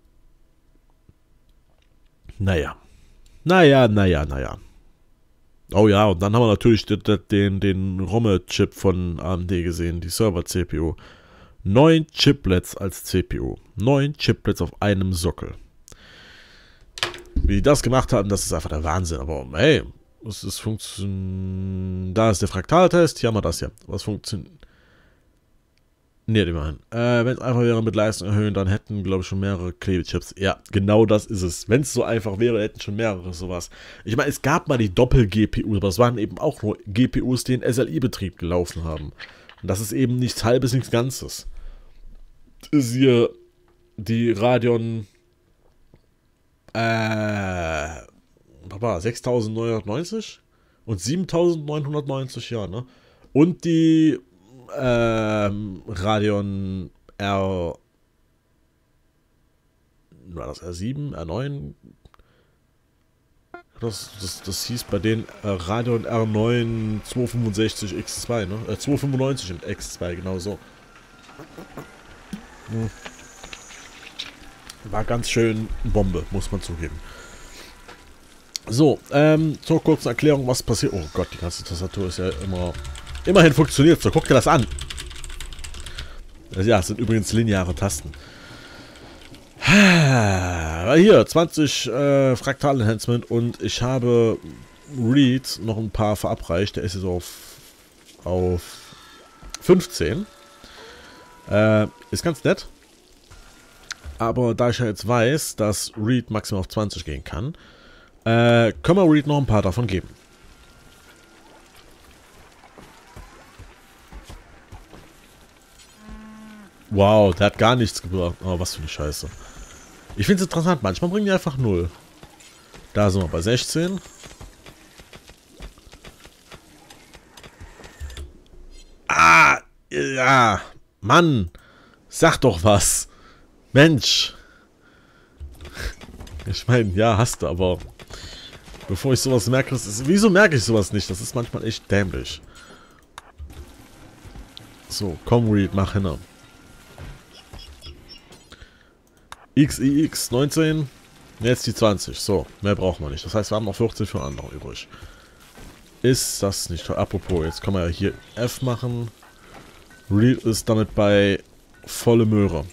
Naja. Oh ja, und dann haben wir natürlich den ROME-Chip von AMD gesehen, die Server-CPU. 9 Chiplets als CPU. 9 Chiplets auf einem Sockel. Wie die das gemacht haben, das ist einfach der Wahnsinn. Aber hey, es funktioniert. Da ist der Fraktaltest, hier haben wir das hier. Was funktioniert? Ne, immerhin. Wenn es einfach wäre mit Leistung erhöhen, dann hätten, glaube ich, schon mehrere Klebechips. Ja, genau das ist es. Wenn es so einfach wäre, hätten schon mehrere sowas. Ich meine, es gab mal die Doppel-GPUs, aber es waren eben auch nur GPUs, die in SLI-Betrieb gelaufen haben. Und das ist eben nichts Halbes, nichts Ganzes. Das ist hier die Radeon 6990 und 7990, ja, ne? Und die Radeon R. War das R7, R9? Das hieß bei den Radeon R9 265 X2, ne? 295 und X2, genau so. War ganz schön Bombe, muss man zugeben. So, zur kurzen Erklärung, was passiert. Oh Gott, die ganze Tastatur ist ja immer... Immerhin funktioniert so, guck dir das an. Ja, es sind übrigens lineare Tasten. Hier, 20 Fraktal-Enhancement und ich habe Reed noch ein paar verabreicht. Der ist jetzt auf 15. Ist ganz nett. Aber da ich ja jetzt weiß, dass Reed maximal auf 20 gehen kann, können wir Reed noch ein paar davon geben. Wow, der hat gar nichts gebracht. Oh, was für eine Scheiße. Ich finde es interessant, manchmal bringen die einfach 0. Da sind wir bei 16. Ah, ja, Mann, sag doch was. Mensch. Ich meine, ja, hast du, aber bevor ich sowas merke, wieso merke ich sowas nicht? Das ist manchmal echt dämlich. So, komm, Reed, mach hin. XIX 19, jetzt die 20. So, mehr brauchen wir nicht. Das heißt, wir haben noch 40 für andere übrig. Ist das nicht toll? Apropos, jetzt können wir ja hier F machen. Reed ist damit bei volle Möhre.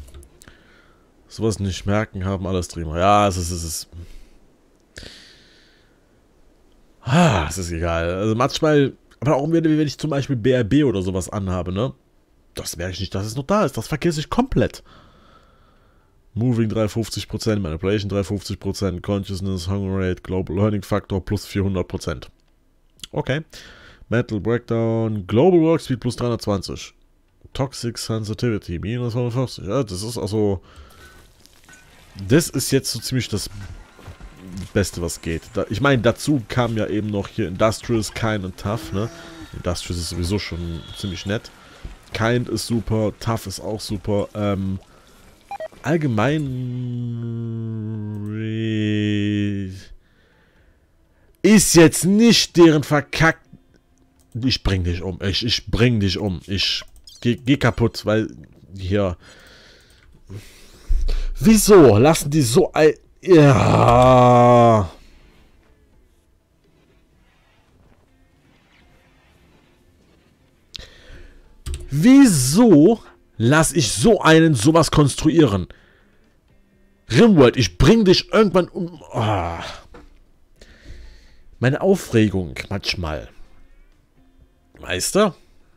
Sowas nicht merken, haben alles drin. Ja, es ist egal. Also manchmal, aber auch wenn ich zum Beispiel BRB oder sowas anhabe, ne? Das merke ich nicht, dass es noch da ist. Das vergesse ich komplett. Moving 350%, Manipulation 350%, Consciousness, Hunger Rate, Global Learning Factor plus 400%. Okay. Mental Breakdown, Global Work Speed plus 320. Toxic Sensitivity minus 150. Ja, das ist also... Das ist jetzt so ziemlich das Beste, was geht. Ich meine, dazu kam ja eben noch hier Industrious, Kind und Tough, ne? Industrious ist sowieso schon ziemlich nett. Kind ist super, Tough ist auch super. Allgemein ist jetzt nicht deren verkackt. Ich bring dich um. Ich bring dich um. Ich geh kaputt, weil hier. Wieso lassen die so ein. Ja. Wieso lasse ich so einen sowas konstruieren? Rimworld, ich bring dich irgendwann um. Oh. Meine Aufregung manchmal. Weißt du?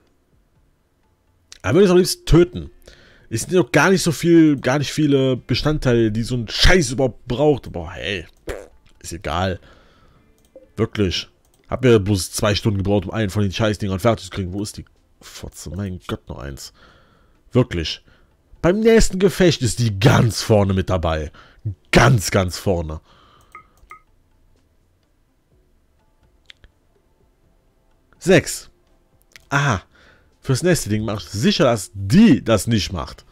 Aber würde ich es am liebsten töten. Es sind doch gar nicht so viel, gar nicht viele Bestandteile, die so ein Scheiß überhaupt braucht. Boah, hey. Ist egal. Wirklich. Hab ja bloß 2 Stunden gebraucht, um einen von den Scheißdingern fertig zu kriegen. Wo ist die Fotze? Mein Gott, noch eins. Wirklich. Beim nächsten Gefecht ist die ganz vorne mit dabei. Ganz, ganz vorne. Sechs. Aha. Fürs nächste Ding mache ich sicher, dass die das nicht macht.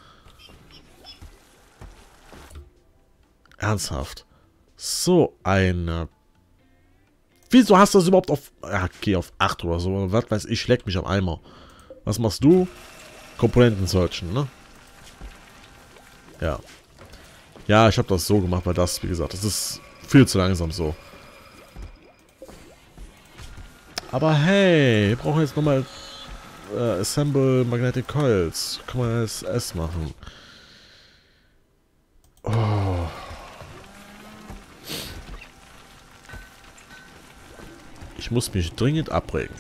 Ernsthaft. So eine. Wieso hast du das überhaupt auf. Ja, okay, auf 8 oder so. Was weiß ich, leck mich am Eimer. Was machst du? Komponenten searchen, ne? Ja. Ja, ich habe das so gemacht, weil das, wie gesagt, das ist viel zu langsam so. Aber hey, wir brauchen jetzt nochmal Assemble Magnetic Coils. Kann man jetzt S machen. Oh. Ich muss mich dringend abregen.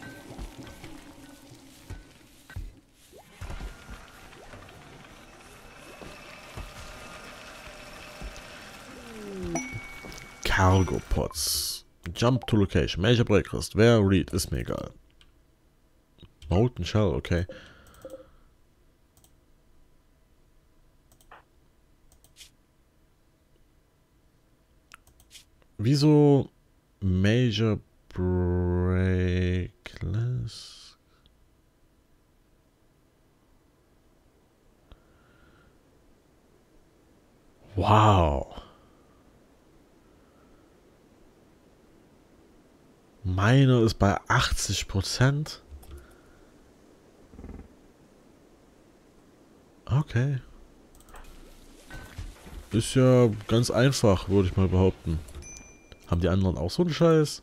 Cargo Pods. Jump to Location. Major Breakrest. Wer read? Ist mir egal. Molten Shell, okay. Wieso Major Breakless? Wow. Meine ist bei 80%. Okay. Ist ja ganz einfach, würde ich mal behaupten. Haben die anderen auch so einen Scheiß?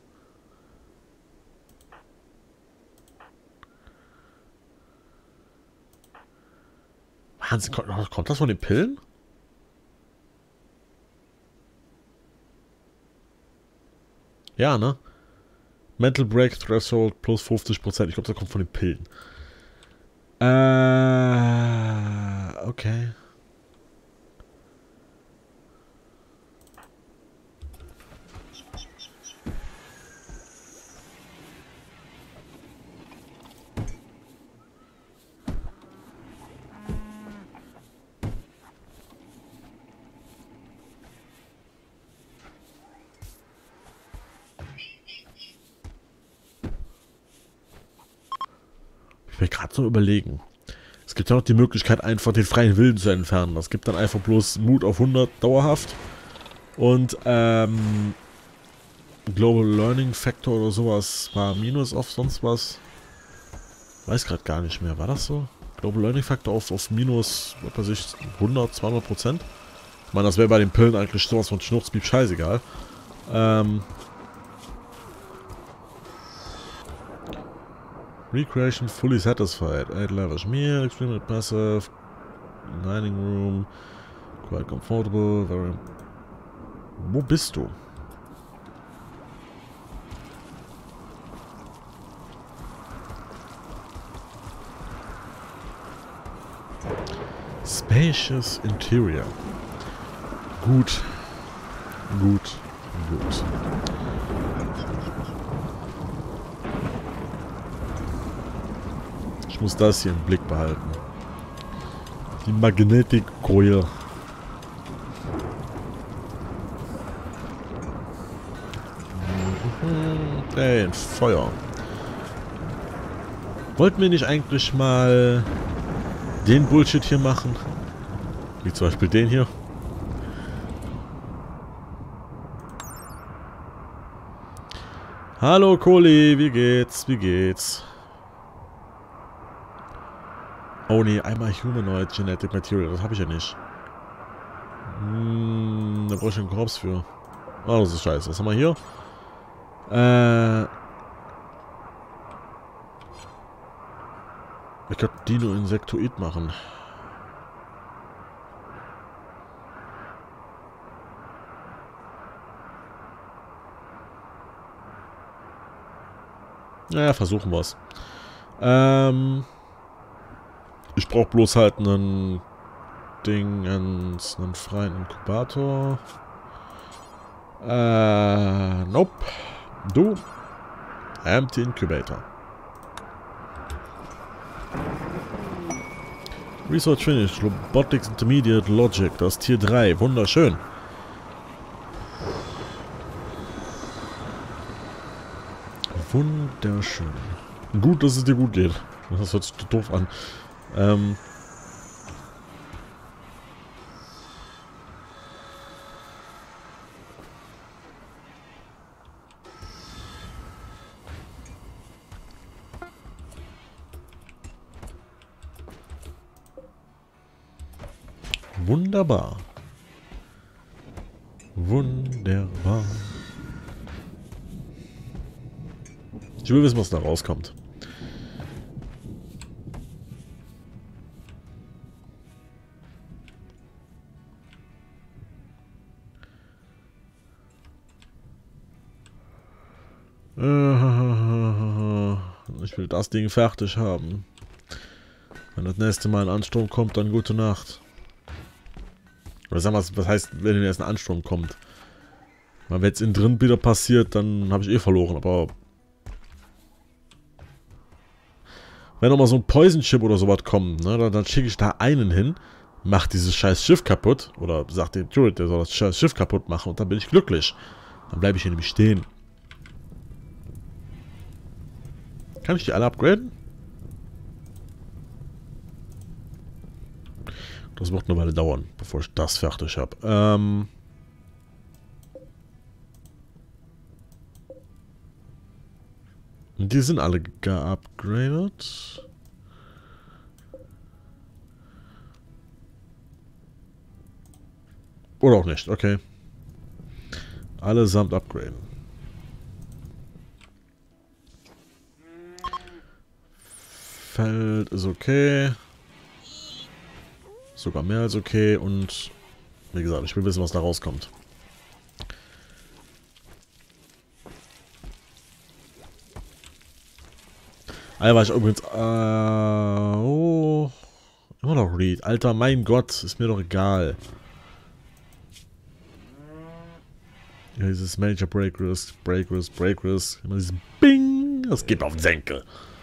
Wahnsinn, kommt das von den Pillen? Ja, ne? Mental Break Threshold plus 50%. Ich glaube, das kommt von den Pillen. Okay. Ich will gerade so überlegen. Es gibt ja noch die Möglichkeit, einfach den freien Willen zu entfernen. Das gibt dann einfach bloß Mut auf 100 dauerhaft. Und, Global Learning Factor oder sowas war Minus auf sonst was. Weiß gerade gar nicht mehr. War das so? Global Learning Factor auf minus, was weiß ich, 100, 200%? Ich meine, das wäre bei den Pillen eigentlich sowas von Schnurzpiep scheißegal. Recreation fully satisfied. 8 lavish meal, extremely passive. Dining room. Quite comfortable. Very. Wo bist du? Spacious Interior. Gut. Gut. Gut. Ich muss das hier im Blick behalten. Die Magnetic Coil. Hey, ein Feuer. Wollten wir nicht eigentlich mal den Bullshit hier machen? Wie zum Beispiel den hier. Hallo Kohli, wie geht's? Wie geht's? Oh nee, einmal Humanoid Genetic Material, das habe ich ja nicht. Da brauche ich einen Korps für. Oh, das ist scheiße. Was haben wir hier? Ich könnte Dino-Insektoid machen. Naja, versuchen wir es. Ich brauche bloß halt einen einen freien Inkubator. Nope. Du. Empty Incubator. Research finished. Robotics Intermediate Logic. Das ist Tier 3. Wunderschön. Wunderschön. Gut, dass es dir gut geht. Das hört sich doof an. Wunderbar. Wunderbar. Ich will wissen, was da rauskommt. Ich will das Ding fertig haben. Wenn das nächste Mal ein Ansturm kommt, dann gute Nacht. Oder sagen wir, was heißt, wenn der erste Ansturm kommt? Weil wenn es innen drin wieder passiert, dann habe ich eh verloren, aber... Wenn nochmal so ein Poison Chip oder sowas kommt, ne, dann schicke ich da einen hin, macht dieses scheiß Schiff kaputt, oder sagt dem Turret, der soll das scheiß Schiff kaputt machen und dann bin ich glücklich. Dann bleibe ich hier nämlich stehen. Kann ich die alle upgraden? Das wird eine Weile dauern, bevor ich das fertig habe. Die sind alle geupgradet. Oder auch nicht, okay. Allesamt upgraden. Feld ist okay. Sogar mehr als okay. Und wie gesagt, ich will wissen, was da rauskommt. War ich übrigens... oh, immer noch Read. Alter, mein Gott, ist mir doch egal. Ja, dieses Major Break Risk, Break Risk, Break Risk. Immer dieses Bing. Das geht auf den Senkel.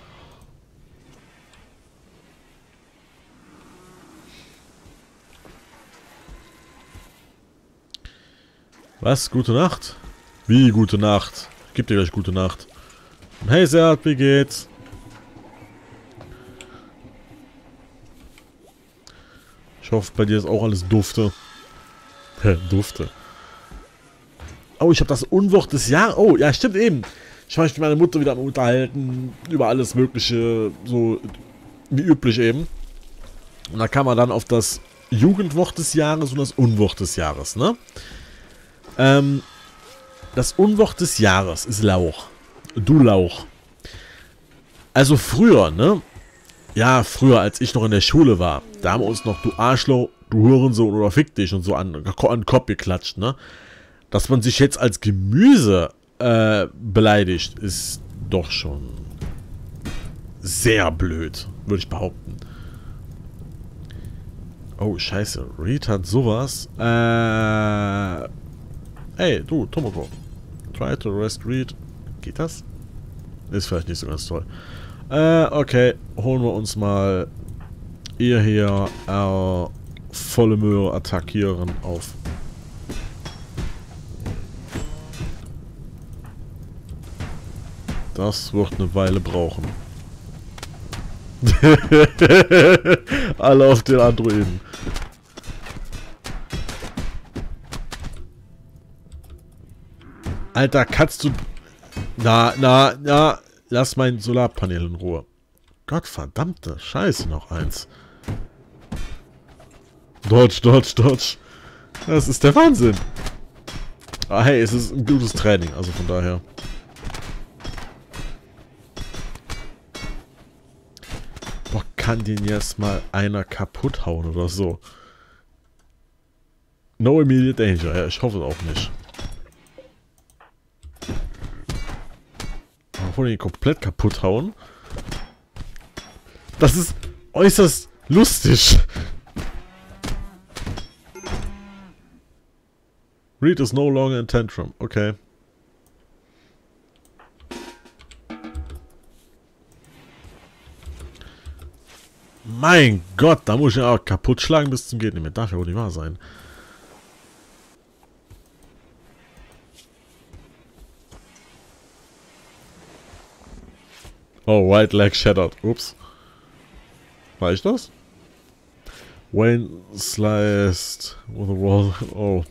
Was? Gute Nacht? Wie gute Nacht? Ich geb dir gleich gute Nacht. Hey Sert, wie geht's? Ich hoffe, bei dir ist auch alles dufte. Dufte. Oh, ich habe das Unwort des Jahres. Oh, ja, stimmt eben. Ich war mit meiner Mutter wieder am Unterhalten über alles Mögliche, so wie üblich eben. Und da kam man dann auf das Jugendwort des Jahres und das Unwort des Jahres, ne? Das Unwort des Jahres ist Lauch. Du Lauch. Also früher, ne? Ja, früher, als ich noch in der Schule war, da haben wir uns noch du Arschloch, du Hurensohn oder Fick dich und so an den Kopf geklatscht, ne? Dass man sich jetzt als Gemüse beleidigt, ist doch schon sehr blöd, würde ich behaupten. Oh, scheiße. Reed hat sowas. Hey, du, Tomoko. Try to arrest Reed. Geht das? Ist vielleicht nicht so ganz toll. Okay. Holen wir uns mal ihr hier volle Mühe attackieren auf. Das wird eine Weile brauchen. Alle auf den Androiden. Alter, kannst du Na. Lass mein Solarpanel in Ruhe. Gottverdammte Scheiße, noch eins. Dodge. Das ist der Wahnsinn. Ah, hey, es ist ein gutes Training, also von daher. Boah, kann den jetzt mal einer kaputt hauen oder so? No immediate danger. Ja, ich hoffe auch nicht. Obwohl ihn komplett kaputt hauen. Das ist äußerst lustig. Reed is no longer in Tantrum. Okay. Mein Gott, da muss ich ja auch kaputt schlagen bis zum geht nicht mehr. Darf ja wohl nicht wahr sein. Oh, right leg shattered. Ups. War ich das? Wayne sliced with a wall. Oh.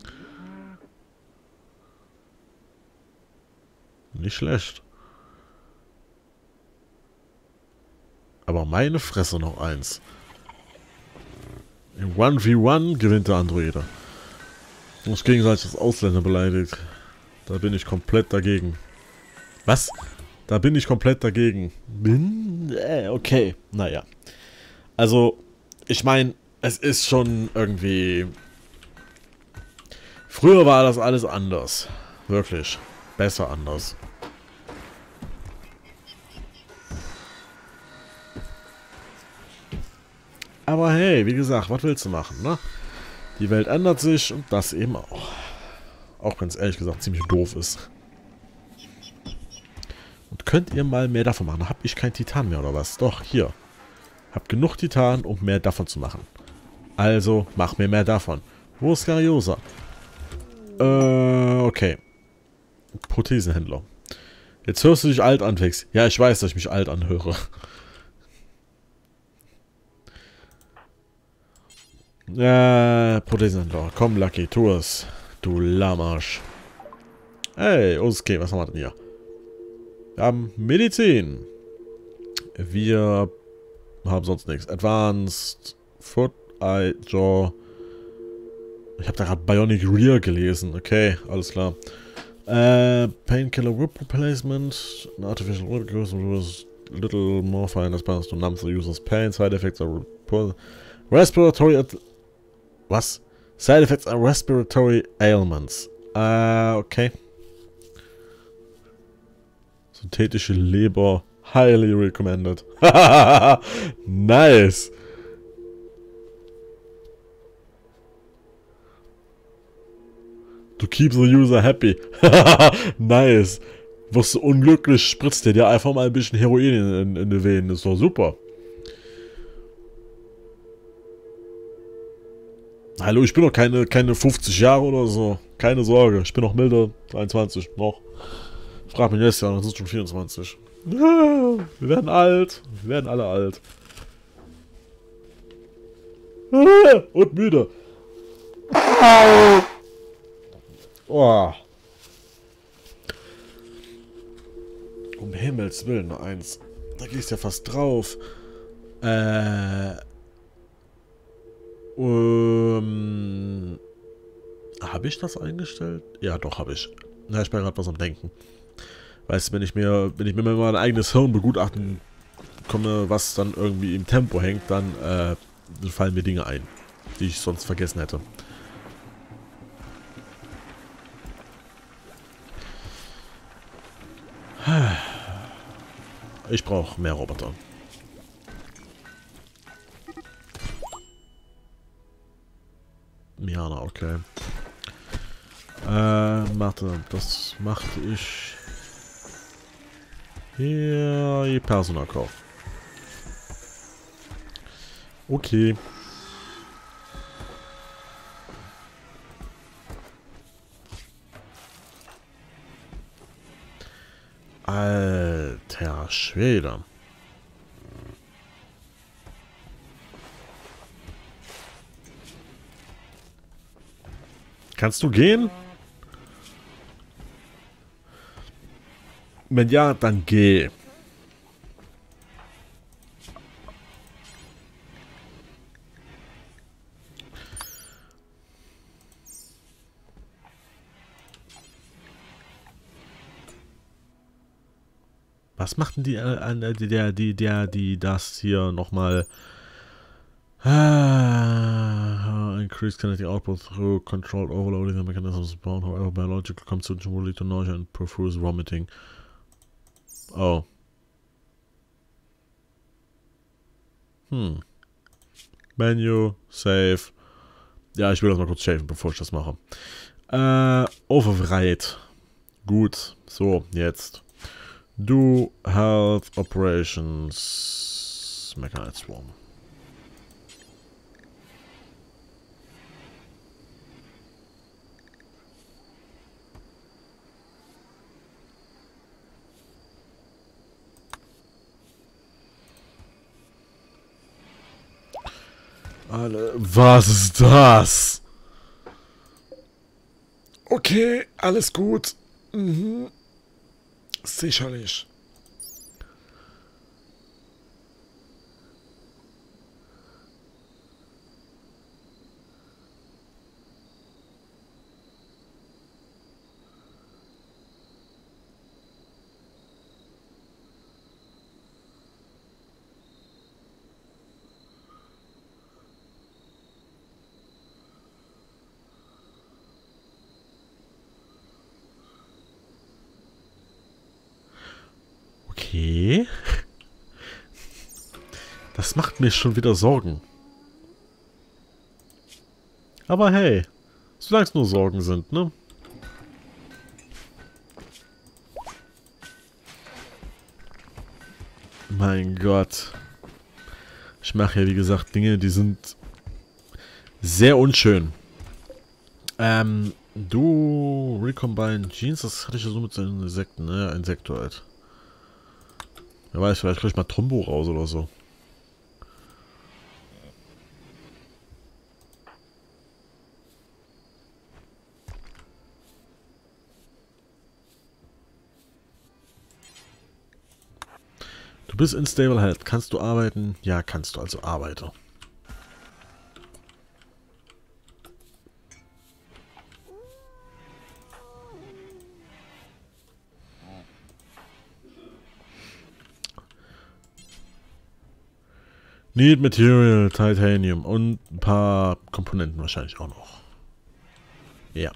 Nicht schlecht. Aber meine Fresse noch eins. Im 1v1 gewinnt der Androide. Uns gegenseitig als Ausländer beleidigt. Da bin ich komplett dagegen. Was? Da bin ich komplett dagegen. Okay. Naja. Also, ich meine, es ist schon irgendwie... Früher war das alles anders. Wirklich. Besser anders. Aber hey, wie gesagt, was willst du machen, ne? Die Welt ändert sich und das eben auch. Auch wenn es ehrlich gesagt ziemlich doof ist. Und könnt ihr mal mehr davon machen? Hab ich kein Titan mehr oder was? Doch, hier. Hab genug Titan, um mehr davon zu machen. Also, mach mir mehr davon. Wo ist Gariosa? Okay. Prothesenhändler. Jetzt hörst du dich alt an, Fix. Ja, ich weiß, dass ich mich alt anhöre. Ja, Prothesenhändler. Komm, Lucky, tu es. Du Lahmarsch. Hey, okay, was haben wir denn hier? Wir haben Medizin. Wir haben sonst nichts. Advanced, Foot, Eye, Jaw. Ich habe da gerade Bionic Rear gelesen. Okay, alles klar. Painkiller Whip Replacement. An artificial whip goes little morphine as opposed to numb the user's pain. Side effects are respiratory. Was? Side effects are respiratory ailments. Okay. Synthetische Leber. Highly recommended. Nice. To keep the user happy. Nice. Wirst du unglücklich, spritzt dir einfach mal ein bisschen Heroin in die Venen. Ist doch super. Hallo, ich bin noch keine 50 Jahre oder so. Keine Sorge, ich bin noch milde. 23, noch. Frag mich jetzt ja, das ist schon 24. Wir werden alt. Wir werden alle alt. Und müde. Oh. Um Himmels Willen, nur eins. Da gehst du ja fast drauf. Habe ich das eingestellt? Ja, doch, habe ich. Na, ich bin gerade was am Denken. Weißt du, wenn ich mir mal mein eigenes Hirn begutachten komme, was dann irgendwie im Tempo hängt, dann fallen mir Dinge ein, die ich sonst vergessen hätte. Ich brauche mehr Roboter. Miana, okay. Warte, das machte ich hier Personalkauf. Okay. Alter Schwede. Kannst du gehen? Wenn ja, dann geh. Was machten die das hier nochmal? Increase kinetic output through controlled overloading the mechanisms bound, however biological consumption will lead to nausea and profuse vomiting. Oh. Menu, Save. Ja, ich will das mal kurz saven, bevor ich das mache. Override. Gut. So, jetzt. Do Health Operations Mechanized Swarm. Was ist das? Okay, alles gut. Sicherlich. Okay. Das macht mir schon wieder Sorgen. Aber hey, solange es nur Sorgen sind, ne? Mein Gott. Ich mache ja, wie gesagt, Dinge, die sind sehr unschön. Du Recombine Jeans, das hatte ich ja so mit den Insekten, ne? Insektoid. Wer weiß, vielleicht krieg ich mal Trumbo raus oder so. Du bist in Stable Health. Kannst du arbeiten? Ja, kannst du, also arbeite. Need Material, Titanium und ein paar Komponenten wahrscheinlich auch noch. Ja.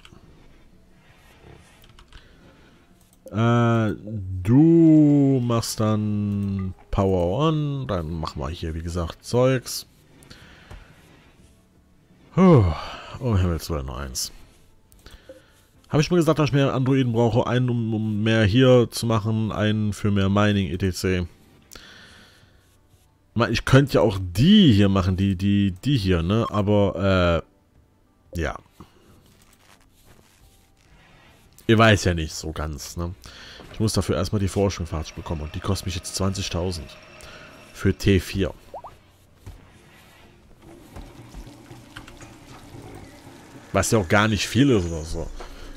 Du machst dann Power On, dann machen wir hier, wie gesagt, Zeugs. Oh, Himmels Willen, nur eins. Habe ich mir gesagt, dass ich mehr Androiden brauche? Einen, um mehr hier zu machen, einen für mehr Mining, etc. Ich könnte ja auch die hier machen, die hier, ne? Aber, ja. Ihr weiß ja nicht so ganz, ne? Ich muss dafür erstmal die Forschung fertig bekommen und die kostet mich jetzt 20.000. Für T4. Was ja auch gar nicht viel ist oder so.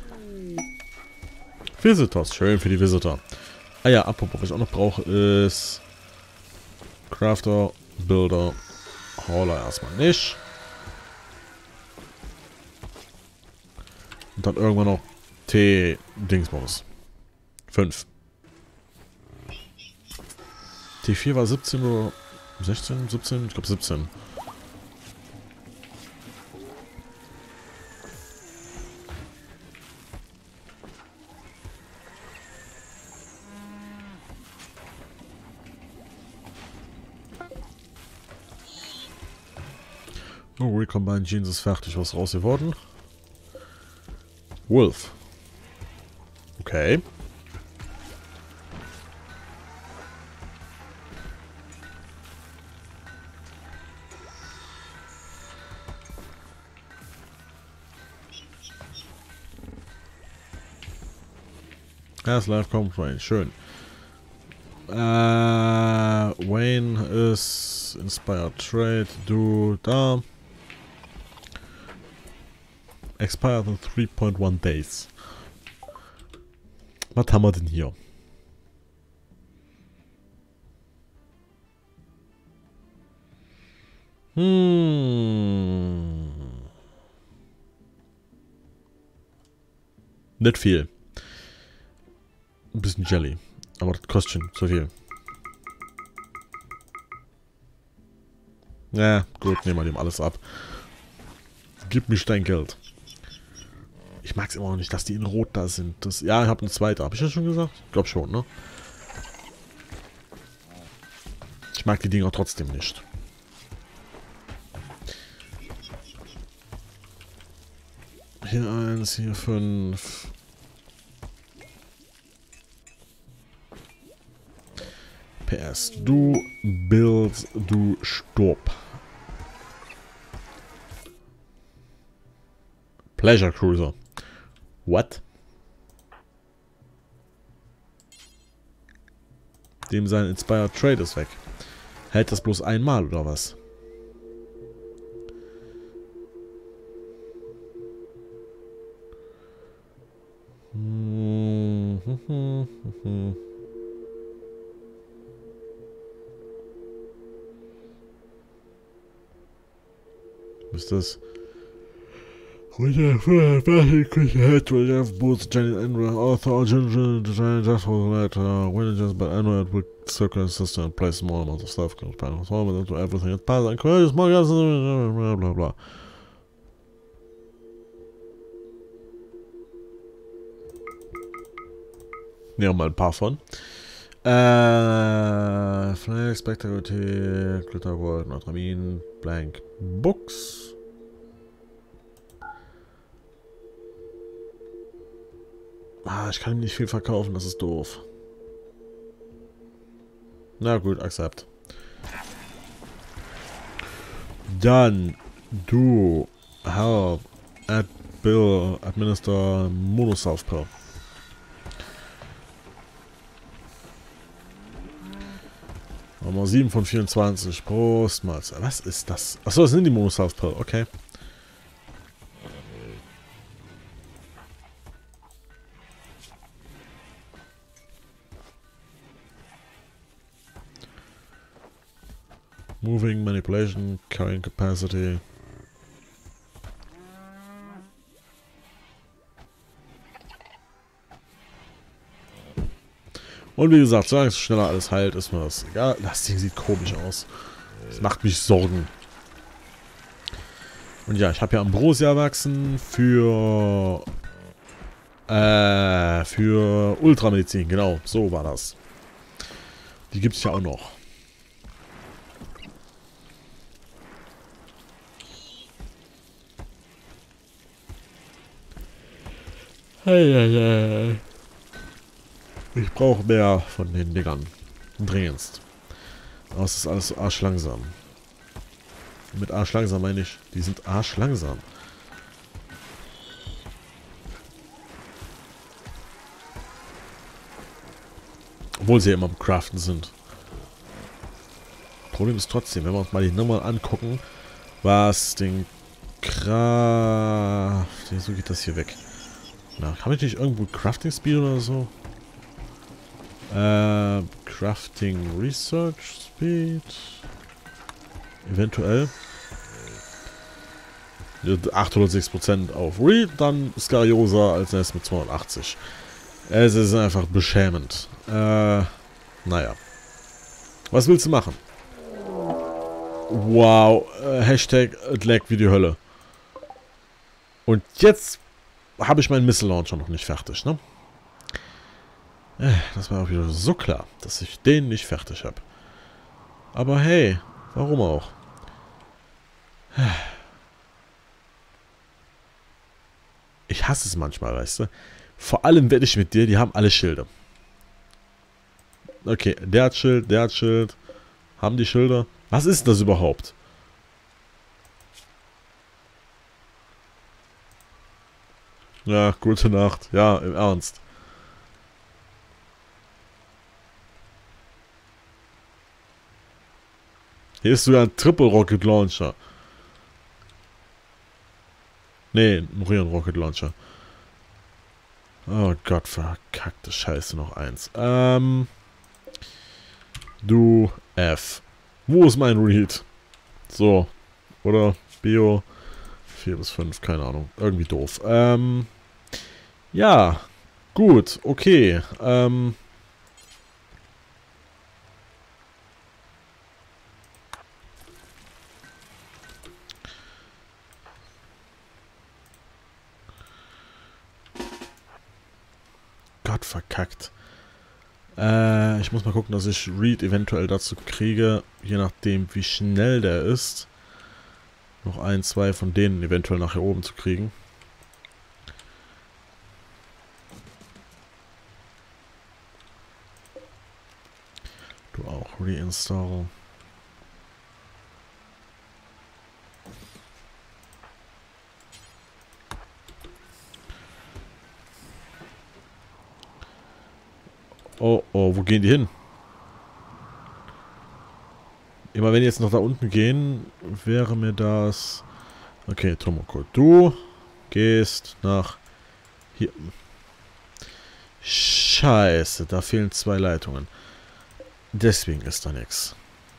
Visitors, schön für die Visitor. Ah ja, apropos, was ich auch noch brauche, ist Crafter, Builder, Hauler erstmal nicht. Und dann irgendwann noch T-Dingsbums. 5. T4 war 17 oder 16, 17? Ich glaube 17. Oh, Recombine Jeans ist fertig. Was raus geworden? Wolf. Okay. Erst Live kommt Wayne. Schön. Wayne ist Inspired Trade. Du da. Expired in 3.1 days. Was haben wir denn hier? Nicht viel. Ein bisschen Jelly. Aber das kostet schon zu viel. Ja, gut, nehmen wir dem alles ab. Gib mich dein Geld. Ich mag es immer noch nicht, dass die in Rot da sind. Das, ja, ich habe eine zweite. Habe ich das schon gesagt? Ich glaube schon, ne? Ich mag die Dinger trotzdem nicht. Hier 1, hier 5. PS. Du Bild, du Stopp. Pleasure Cruiser. What? Dem sein Inspired Trade ist weg. Hält das bloß einmal, oder was? Was ist das? With both Jenny and author just for that when just but annual with circular system and place small amounts of stuff can span into everything it passes and create small gas blah blah blah. Nehmen wir mal ein paar von. Flex, Spectacular, Glittergold, Natramin, Blank Books. Ah, ich kann ihm nicht viel verkaufen, das ist doof. Na gut, accept. Dann, du, help, add bill, administer Monosouth Pill. Nummer 7 von 24. Prost, Mahlzeit. Was ist das? Achso, das sind die Monosouth Pill, okay. Moving, Manipulation, Carrying Capacity. Und wie gesagt, solange es schneller alles heilt, ist mir das egal. Das Ding sieht komisch aus. Das macht mich Sorgen. Und ja, ich habe ja Ambrosia wachsen für Ultramedizin, genau, so war das. Die gibt es ja auch noch. Ich brauche mehr von den Dingern. Dringendst. Aber es ist alles so arschlangsam. Mit arschlangsam meine ich, die sind arschlangsam. Obwohl sie ja immer am Craften sind. Problem ist trotzdem, wenn wir uns mal die Nummer angucken, was den so geht das hier weg. Na, habe ich nicht irgendwo Crafting Speed oder so? Crafting Research Speed. Eventuell. 806% auf Read, dann Scariosa als nächstes mit 280. Es ist einfach beschämend. Naja. Was willst du machen? Wow. Hashtag lag wie die Hölle. Und jetzt habe ich meinen Missile Launcher noch nicht fertig, ne? Das war auch wieder so klar, dass ich den nicht fertig habe. Aber hey, warum auch? Ich hasse es manchmal, weißt du? Vor allem werde ich mit dir, die haben alle Schilde. Okay, der hat Schild, der hat Schild. Haben die Schilder? Was ist das überhaupt? Ja, gute Nacht. Ja, im Ernst. Hier ist sogar ein Triple Rocket Launcher. Nee, ein Rion Rocket Launcher. Oh Gott, verkackte Scheiße, noch eins. Du F. Wo ist mein Read? So, Oder Bio 4 bis 5, keine Ahnung. Irgendwie doof. Ja, gut, okay. Gott, verkackt. Ich muss mal gucken, dass ich Reed eventuell dazu kriege, je nachdem wie schnell der ist, noch ein, zwei von denen eventuell nachher oben zu kriegen. Du auch, Reinstall. Oh, oh, wo gehen die hin? Immer wenn die jetzt noch da unten gehen, wäre mir das... Okay, Tomoko, du gehst nach hier. Scheiße, da fehlen 2 Leitungen. Deswegen ist da nichts.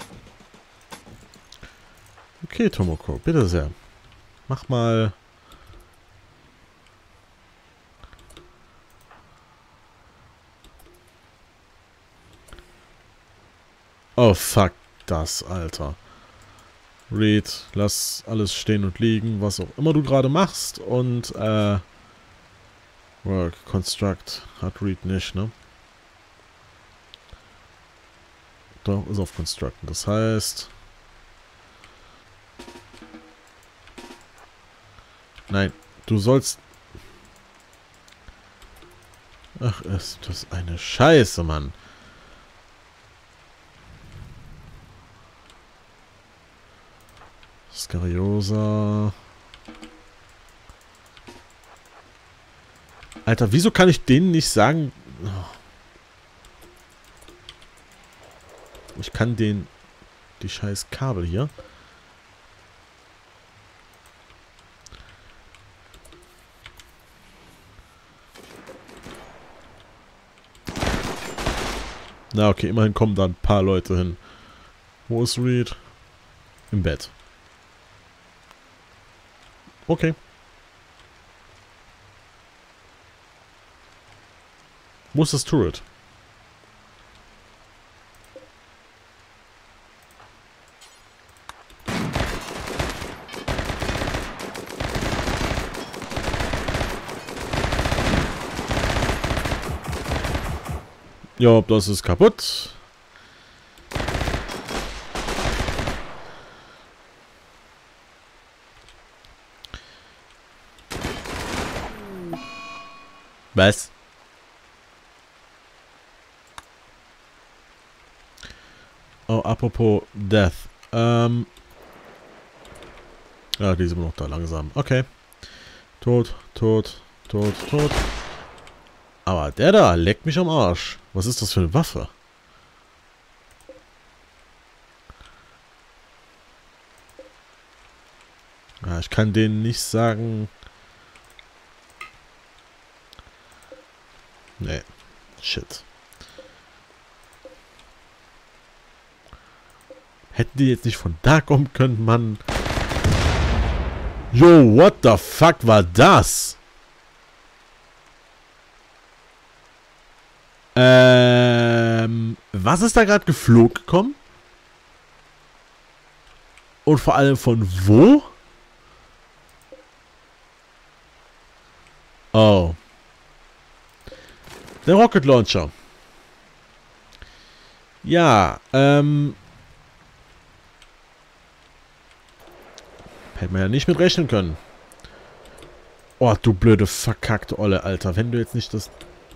Okay, Tomoko, bitte sehr. Mach mal... Oh, fuck das, Alter. Reed, lass alles stehen und liegen, was auch immer du gerade machst. Und, Work, Construct. Hat Reed nicht, ne? Doch, ist auf Constructen. Das heißt... Nein, du sollst... Ach, ist das eine Scheiße, Mann. Skariosa. Alter, wieso kann ich denen nicht sagen... Ich kann denen... Die scheiß Kabel hier... Na okay, immerhin kommen da ein paar Leute hin. Wo ist Reed? Im Bett. Okay. Wo ist das Turret? Ja, das ist kaputt. Was? Oh, apropos Death. Ja, die sind noch da langsam. Okay. Tot, tot, tot, tot. Aber der da leckt mich am Arsch. Was ist das für eine Waffe? Ja, ich kann denen nicht sagen... Nee. Shit. Hätten die jetzt nicht von da kommen können, Mann. Yo, what the fuck war das? Was ist da gerade geflogen gekommen? Und vor allem von wo? Oh. Der Rocket Launcher. Ja, hätte man ja nicht mit rechnen können. Oh, du blöde verkackte Olle, Alter. Wenn du jetzt nicht das...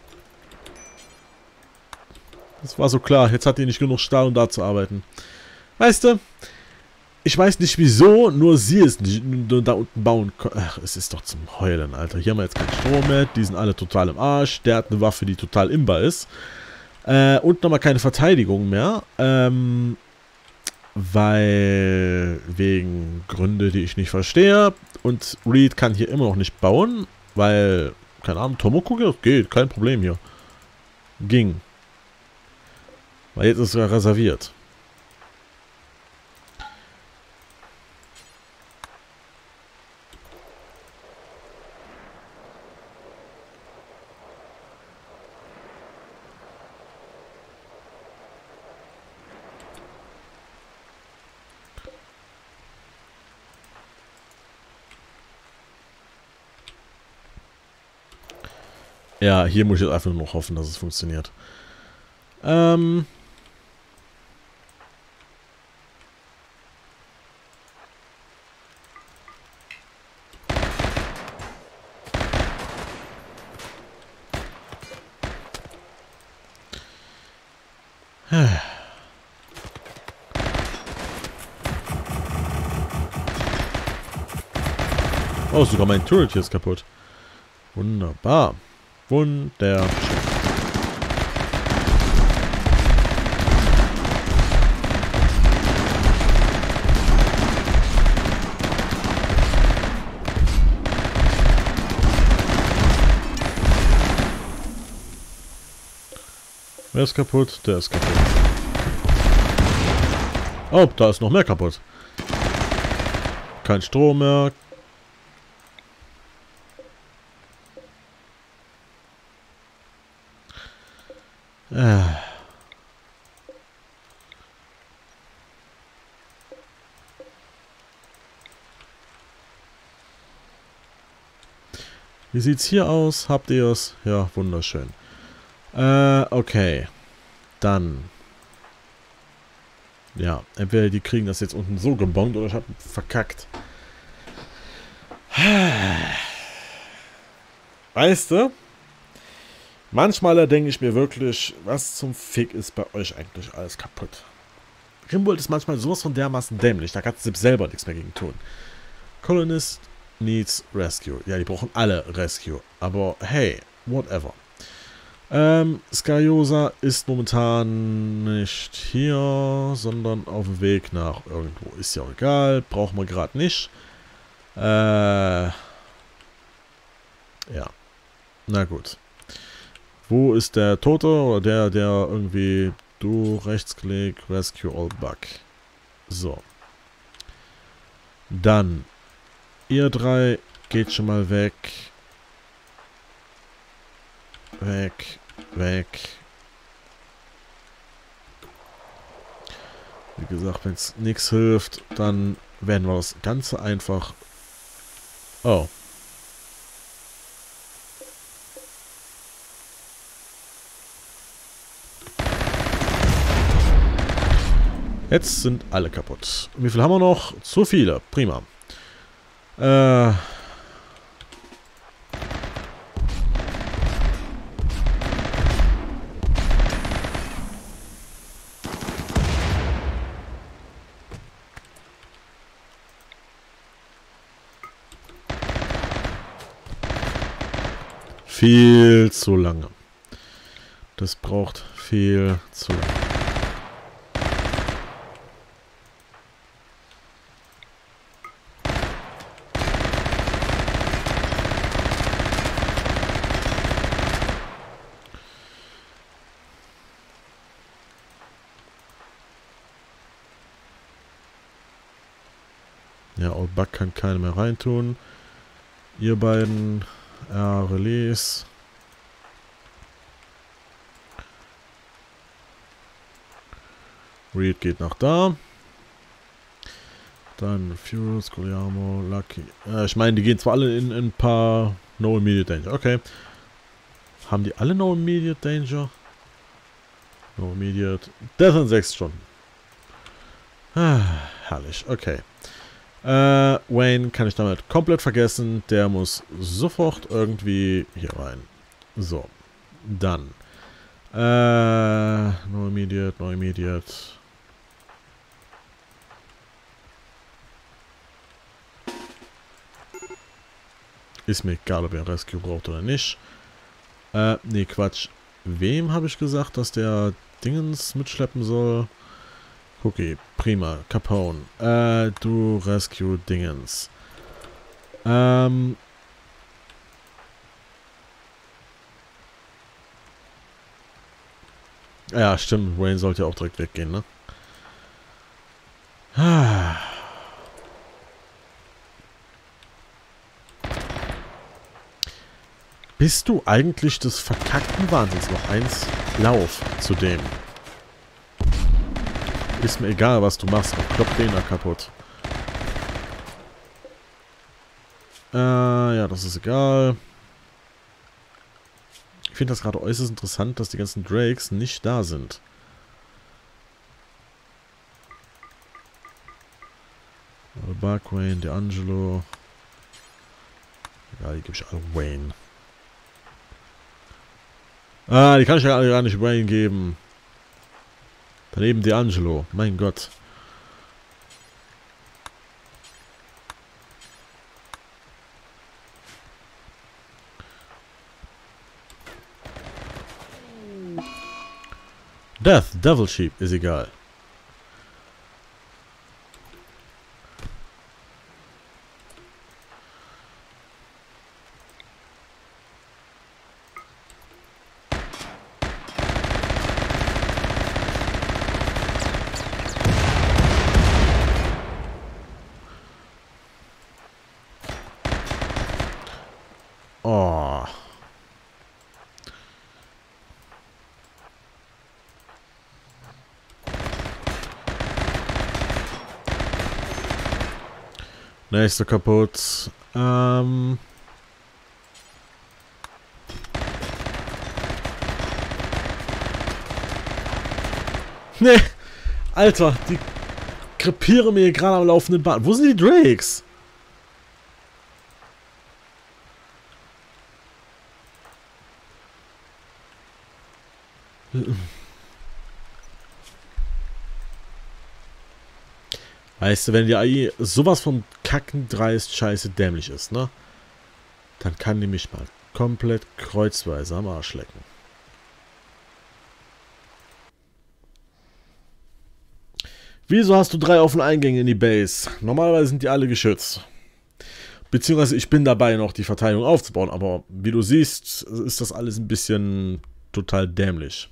Das war so klar. Jetzt hat die nicht genug Stahl, um da zu arbeiten. Weißt du? Ich weiß nicht wieso, nur sie ist nicht nur da unten bauen. Ach, es ist doch zum Heulen, Alter. Hier haben wir jetzt keinen Strom mehr. Die sind alle total im Arsch. Der hat eine Waffe, die total imbar ist. Und nochmal keine Verteidigung mehr. Weil wegen Gründe, die ich nicht verstehe. Und Reed kann hier immer noch nicht bauen. Weil, keine Ahnung, Tomoko geht. Kein Problem hier. Ging. Weil jetzt ist er reserviert. Ja, hier muss ich jetzt einfach nur noch hoffen, dass es funktioniert. Oh, sogar mein Turret hier ist kaputt. Wunderbar. Wunderschön. Wer ist kaputt? Der ist kaputt. Oh, da ist noch mehr kaputt. Kein Strom mehr. Wie sieht's hier aus? Habt ihr es? Ja, wunderschön. Okay. Dann. Ja, entweder die kriegen das jetzt unten so gebongt oder ich hab verkackt. Weißt du? Manchmal denke ich mir wirklich, was zum Fick ist bei euch eigentlich alles kaputt? Rimworld ist manchmal sowas von dermaßen dämlich, da kannst du selber nichts mehr gegen tun. Colonist needs rescue. Ja, die brauchen alle Rescue. Aber hey, whatever. Skariosa ist momentan nicht hier, sondern auf dem Weg nach irgendwo. Ist ja auch egal, brauchen wir gerade nicht. Ja. Na gut. Wo ist der Tote oder der irgendwie... Du, Rechtsklick, Rescue All Bug. So. Dann. Ihr drei geht schon mal weg. Weg. Weg. Wie gesagt, wenn es nichts hilft, dann werden wir das Ganze einfach... Oh. Jetzt sind alle kaputt. Wie viel haben wir noch? Zu viele. Prima. Viel zu lange. Das braucht viel zu lange. Ja, Old Bug kann keine mehr reintun. Ihr beiden, Release. Reed geht nach da. Dann Furious, Guglielmo, Lucky. Ich meine, die gehen zwar alle in ein paar No Immediate Danger. Okay. Haben die alle No Immediate Danger? No Immediate. Das sind 6 Stunden. Herrlich. Okay. Wayne kann ich damit komplett vergessen. Der muss sofort irgendwie hier rein. So. Dann. No Immediate, No Immediate. Ist mir egal, ob er Rescue braucht oder nicht. Nee, Quatsch. Wem habe ich gesagt, dass der Dingens mitschleppen soll? Okay, prima. Capone. Du Rescue Dingens. Ja, stimmt. Wayne sollte ja auch direkt weggehen, ne? Bist du eigentlich des verkackten Wahnsinns noch eins? Lauf zu dem. Ist mir egal, was du machst. Klopp den da kaputt. Ja, das ist egal. Ich finde das gerade äußerst interessant, dass die ganzen Drakes nicht da sind. Buck, Wayne, D'Angelo. Ja, die gebe ich alle Wayne. Ah, die kann ich ja alle gar nicht Wayne geben. Daneben D'Angelo. Mein Gott. Devil Sheep, ist egal. Oh. Nächster kaputt. Ne, Alter, die krepieren mir gerade am laufenden Band. Wo sind die Drakes? Weißt du, wenn die AI sowas von kackendreist scheiße dämlich ist, ne? Dann kann die mich mal komplett kreuzweise am Arsch lecken. Wieso hast du 3 offene Eingänge in die Base? Normalerweise sind die alle geschützt. Beziehungsweise ich bin dabei, noch die Verteidigung aufzubauen, aber wie du siehst, ist das alles ein bisschen total dämlich.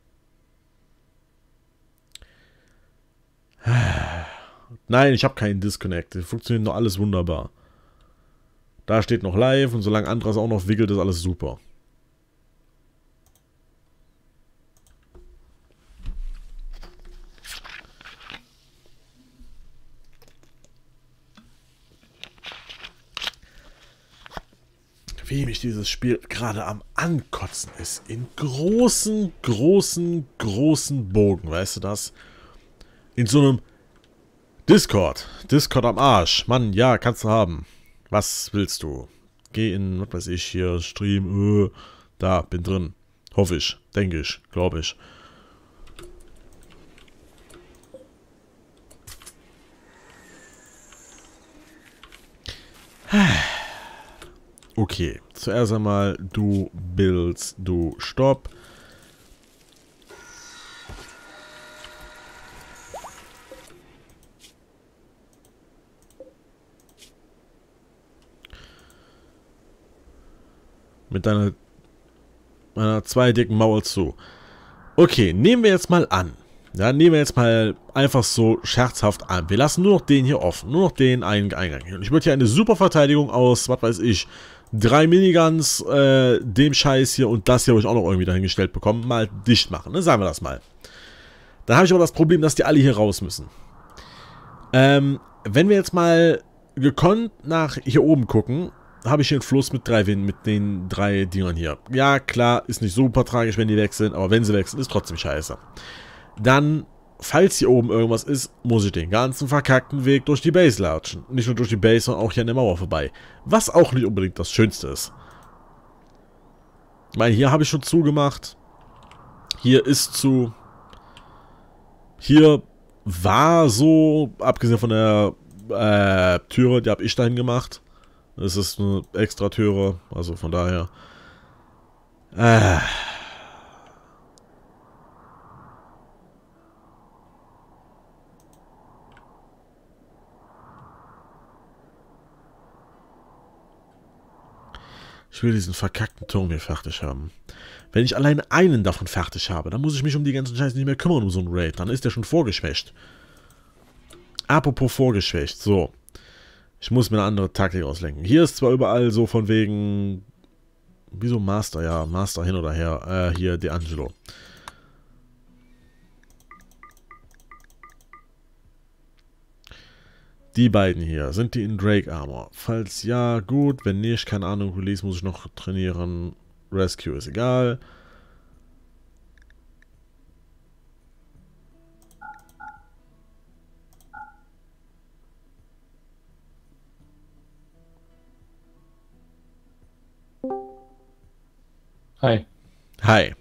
Nein, ich habe keinen Disconnect. Das funktioniert noch alles wunderbar. Da steht noch live und solange Andras auch noch wickelt, ist alles super. Wie mich dieses Spiel gerade am Ankotzen ist. In großen Bogen, weißt du das? In so einem Discord am Arsch. Mann, ja, kannst du haben. Was willst du? Geh in, was weiß ich, hier, Stream, da, bin drin. Hoffe ich, denke ich, glaube ich. Okay, zuerst einmal, du Builds, du Stopp. Mit deiner 2 dicken Mauer zu. Okay, nehmen wir jetzt mal an. Ja, nehmen wir jetzt mal einfach so scherzhaft an. Wir lassen nur noch den hier offen. Nur noch den einen Eingang hier. Und ich würde hier eine super Verteidigung aus, was weiß ich, 3 Miniguns, dem Scheiß hier und das hier, wo ich auch noch irgendwie dahingestellt bekommen, mal dicht machen. Ne? Sagen wir das mal. Dann habe ich aber das Problem, dass die alle hier raus müssen. Wenn wir jetzt mal gekonnt nach hier oben gucken, habe ich hier einen Fluss mit den 3 Dingern hier. Ja, klar, ist nicht super tragisch, wenn die weg sind, aber wenn sie weg sind, ist trotzdem scheiße. Dann, falls hier oben irgendwas ist, muss ich den ganzen verkackten Weg durch die Base latschen. Nicht nur durch die Base, sondern auch hier an der Mauer vorbei. Was auch nicht unbedingt das Schönste ist. Ich meine, hier habe ich schon zugemacht. Hier ist zu. Hier war so, abgesehen von der Türe, die habe ich dahin gemacht. Das ist eine extra Türe, also von daher. Ich will diesen verkackten Turm hier fertig haben. Wenn ich alleine einen davon fertig habe, dann muss ich mich um die ganzen Scheiße nicht mehr kümmern, um so einen Raid. Dann ist der schon vorgeschwächt. Apropos vorgeschwächt, so. Ich muss mir eine andere Taktik auslenken. Hier ist zwar überall so von wegen... Wieso Master? Ja, Master hin oder her. Hier, D'Angelo. Die beiden hier, sind die in Drake Armor? Falls ja, gut. Wenn nicht, keine Ahnung, Release muss ich noch trainieren. Rescue ist egal. Hi. Hi.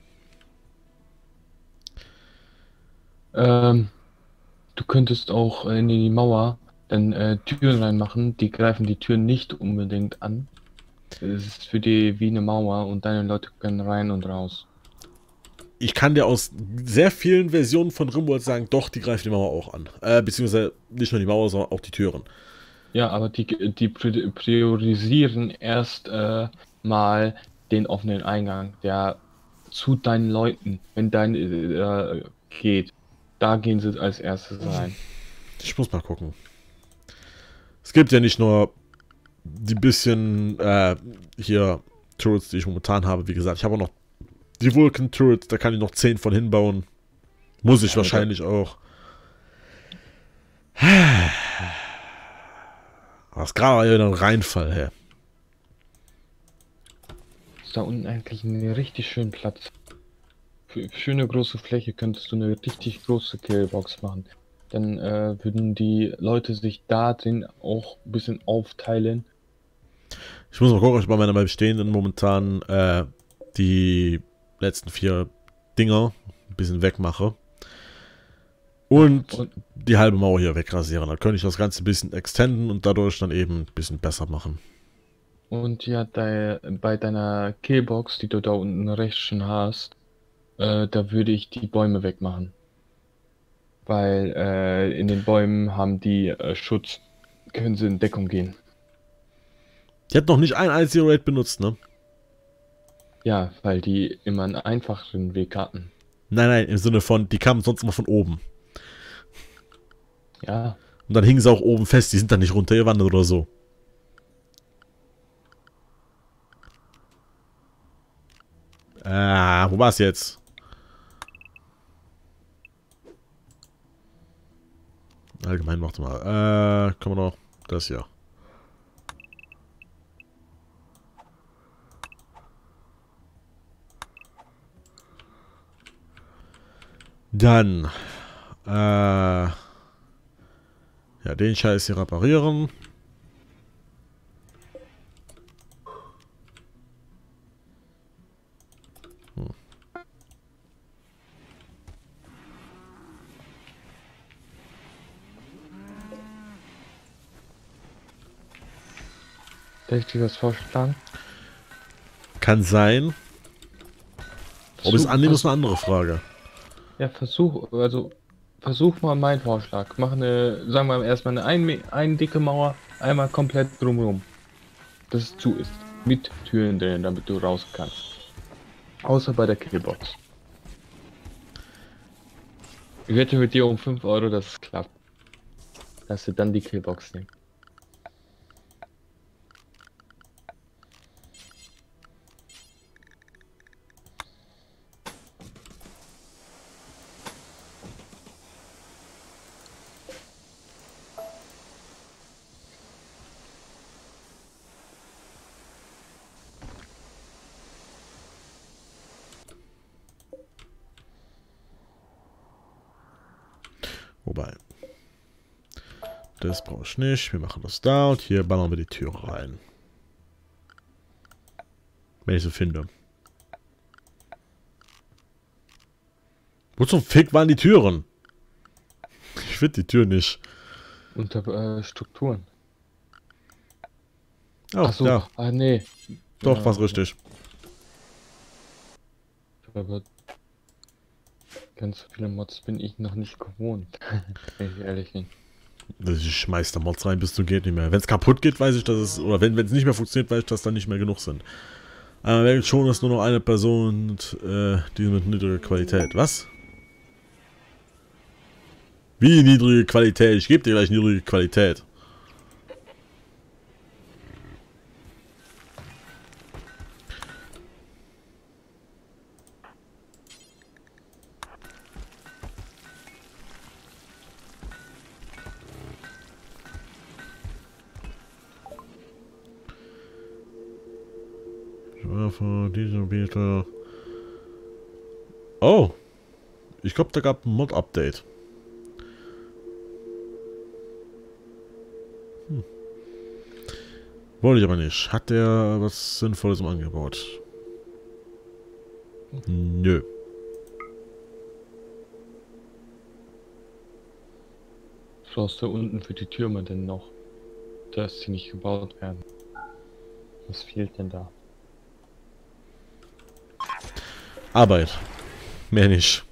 Du könntest auch in die Mauer dann Türen reinmachen. Die greifen die Türen nicht unbedingt an. Es ist für die wie eine Mauer und deine Leute können rein und raus. Ich kann dir aus sehr vielen Versionen von Rimworld sagen, doch, die greifen die Mauer auch an. Beziehungsweise nicht nur die Mauer, sondern auch die Türen. Ja, aber die priorisieren erst mal den offenen Eingang, der zu deinen Leuten, wenn dein geht. Da gehen sie als erstes rein. Ich muss mal gucken. Es gibt ja nicht nur die bisschen, hier Turrets, die ich momentan habe. Wie gesagt, ich habe auch noch die Vulcan Turrets, da kann ich noch 10 von hinbauen. Muss ich Ja, aber da wahrscheinlich auch. Was gerade wieder ein Reinfall, hä? ist da unten eigentlich einen richtig schönen Platz. Für schöne große Fläche könntest du eine richtig große Killbox machen. Dann würden die Leute sich da drin auch ein bisschen aufteilen. Ich muss mal gucken, ob ich bei meiner bestehenden momentan die letzten 4 Dinger ein bisschen wegmache. Und Und, die halbe Mauer hier wegrasieren. Dann könnte ich das Ganze ein bisschen extenden und dadurch dann eben ein bisschen besser machen. und ja, bei deiner Killbox, die du da unten rechts schon hast, da würde ich die Bäume wegmachen. Weil in den Bäumen haben die Schutz, können sie in Deckung gehen. Die hat noch nicht ein einziger Raid benutzt, ne? Ja, weil die immer einen einfacheren Weg hatten. Nein, nein, im Sinne von, die kamen sonst immer von oben. Ja, Und dann hingen sie auch oben fest, die sind dann nicht runtergewandert oder so. Wo war's jetzt? Allgemein, warte mal. Kann man noch. Das hier. Dann. Ja, den Scheiß hier reparieren. darf ich dir was vorschlagen? Kann sein. Ob ich es annehme, ist Versuch, eine andere Frage. ja, versuch mal meinen Vorschlag. Mach eine, sagen wir erstmal eine dicke Mauer, einmal komplett drumherum, dass es zu ist. Mit Türen drin, damit du raus kannst. Außer bei der Killbox. Ich wette mit dir um 5 Euro, dass es klappt. Dass du dann die Killbox nimmst. Wobei. Das brauche ich nicht. Wir machen das da und hier ballern wir die Tür rein. Wenn ich sie finde. Wo zum Fick waren die Türen? Ich finde die Tür nicht. Unter Strukturen. Oh, Ach so, ja. ah nee. Doch, war's richtig. Aber ganz so viele Mods bin ich noch nicht gewohnt. Wenn ich ehrlich bin. Ich schmeiß da Mods rein, bis du geht nicht mehr. Wenn es kaputt geht, weiß ich, dass es. Oder wenn es nicht mehr funktioniert, weiß ich, dass da nicht mehr genug sind. Aber merkt schon, ist nur noch eine Person und die mit niedriger Qualität. Was? Wie niedrige Qualität? Ich gebe dir gleich niedrige Qualität. Scheinwerfer, Dieselmeter. Oh! Ich glaube, da gab ein Mod-Update. Wollte ich aber nicht. Hat der was Sinnvolles im Angebot? Nö. Was brauchst du unten für die Türme denn noch? Dass sie nicht gebaut werden. Was fehlt denn da? Arbeit. Mehr nicht.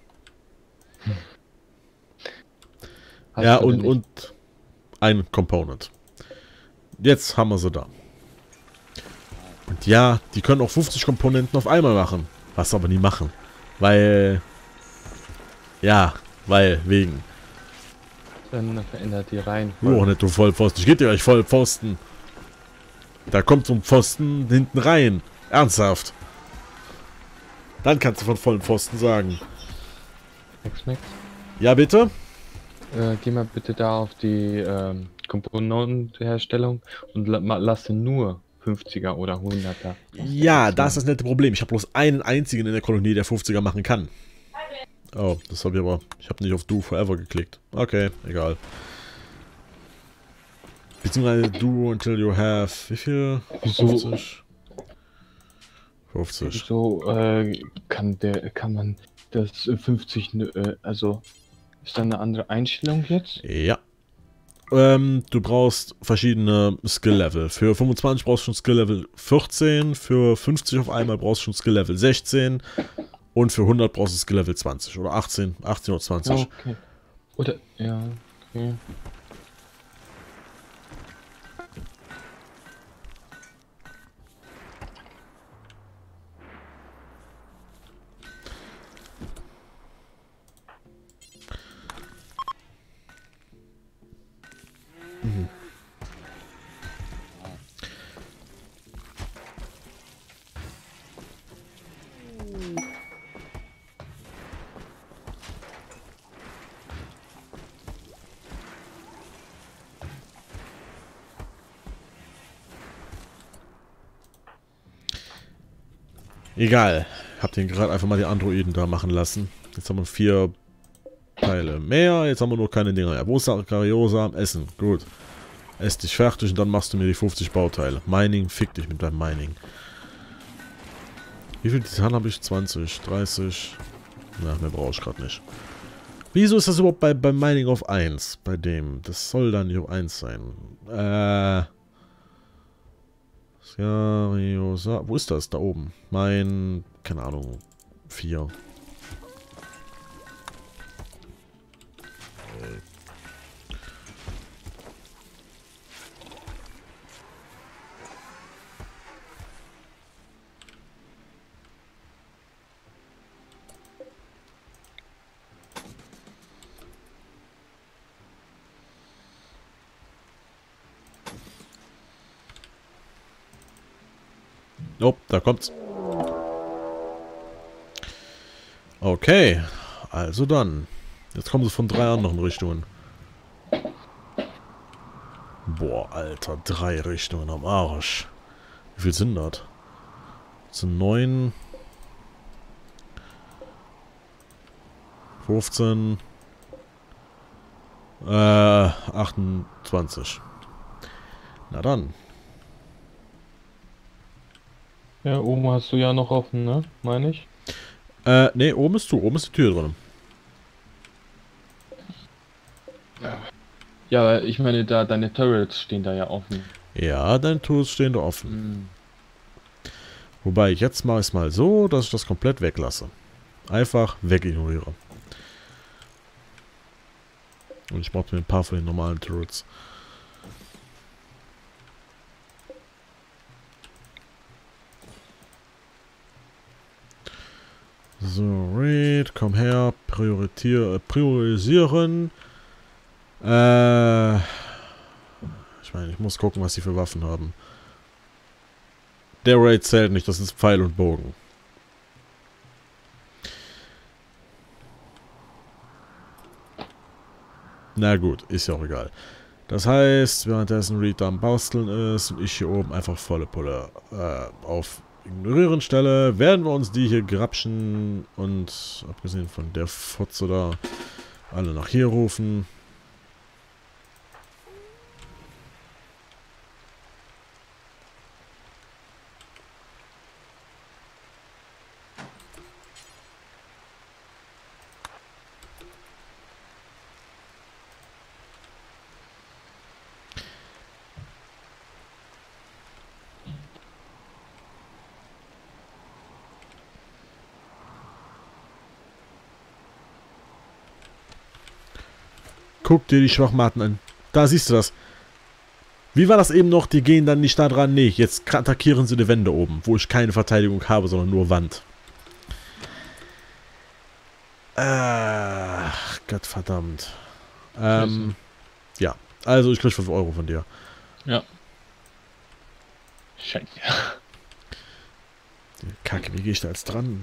Hast Ja, du denn nicht- und ein Component. Jetzt haben wir sie da. Und ja, die können auch 50 Komponenten auf einmal machen. Was sie aber nie machen. Weil... Ja, wegen. Dann verändert die Reihenfolge. Oh, nicht du Vollpfosten. Ich geb dir gleich Vollpfosten. Da kommt so ein Pfosten hinten rein. Ernsthaft. Dann kannst du von vollen Pfosten sagen. Max. Ja, bitte? Geh mal bitte da auf die Komponentenherstellung und lasse nur 50er oder 100er. Ja, das ist das nette Problem. Ich habe bloß einen einzigen in der Kolonie, der 50er machen kann. Oh, das habe ich aber... Ich habe nicht auf Do Forever geklickt. Okay, egal. Beziehungsweise Do until you have... Wie viel? 50? 50. So kann man das 50... also... Ist da eine andere Einstellung jetzt? Ja. Du brauchst verschiedene Skill-Level. Für 25 brauchst du schon Skill-Level 14, für 50 auf einmal brauchst du schon Skill-Level 16 und für 100 brauchst du Skill-Level 20 oder 18 oder 20. Ja, okay. Oder... Ja, okay. Egal. Hab den gerade einfach mal die Androiden da machen lassen. Jetzt haben wir 4 Teile mehr. Jetzt haben wir nur keine Dinger. Ja, wo ist der Kariosa am Essen? Gut. Ess dich fertig und dann machst du mir die 50 Bauteile. Mining, fick dich mit deinem Mining. Wie viel Titan habe ich? 20, 30. Na, mehr brauche ich gerade nicht. Wieso ist das überhaupt beim Mining auf 1? Bei dem. Das soll dann nicht auf 1 sein. Kariosa. Wo ist das? Da oben. Mein, keine Ahnung, 4. Oh, da kommt's. Okay, also dann. Jetzt kommen sie von 3 anderen Richtungen. Boah, Alter, 3 Richtungen am Arsch. Wie viel sind das? Das sind 9... 15... 28. Na dann. Ja, oben hast du ja noch offen, ne? Meine ich. Ne, oben ist zu. Oben ist die Tür drin. Ja, ich meine, da deine Turrets stehen da ja offen. Ja, deine Tools stehen da offen. Wobei, jetzt mache ich es mal so, dass ich das komplett weglasse. Einfach wegignoriere. Und ich brauche mir ein paar von den normalen Turrets. So, Raid, komm her, priorisieren. Ich meine, ich muss gucken, was sie für Waffen haben. Der Raid zählt nicht, das ist Pfeil und Bogen. Na gut, ist ja auch egal. Das heißt, währenddessen Reed am Basteln ist und ich hier oben einfach volle Pulle auf Ignorieren Stelle, werden wir uns die hier grapschen und abgesehen von der Fotze da alle nach hier rufen. Guck dir die Schwachmaten an. Da siehst du das. Wie war das eben noch? Die gehen dann nicht da dran. Nee, jetzt attackieren sie die Wände oben, wo ich keine Verteidigung habe, sondern nur Wand. Ach, Gottverdammt. Ja, also ich krieg 5 Euro von dir. Ja. Scheiße. Kacke, wie gehe ich da jetzt dran?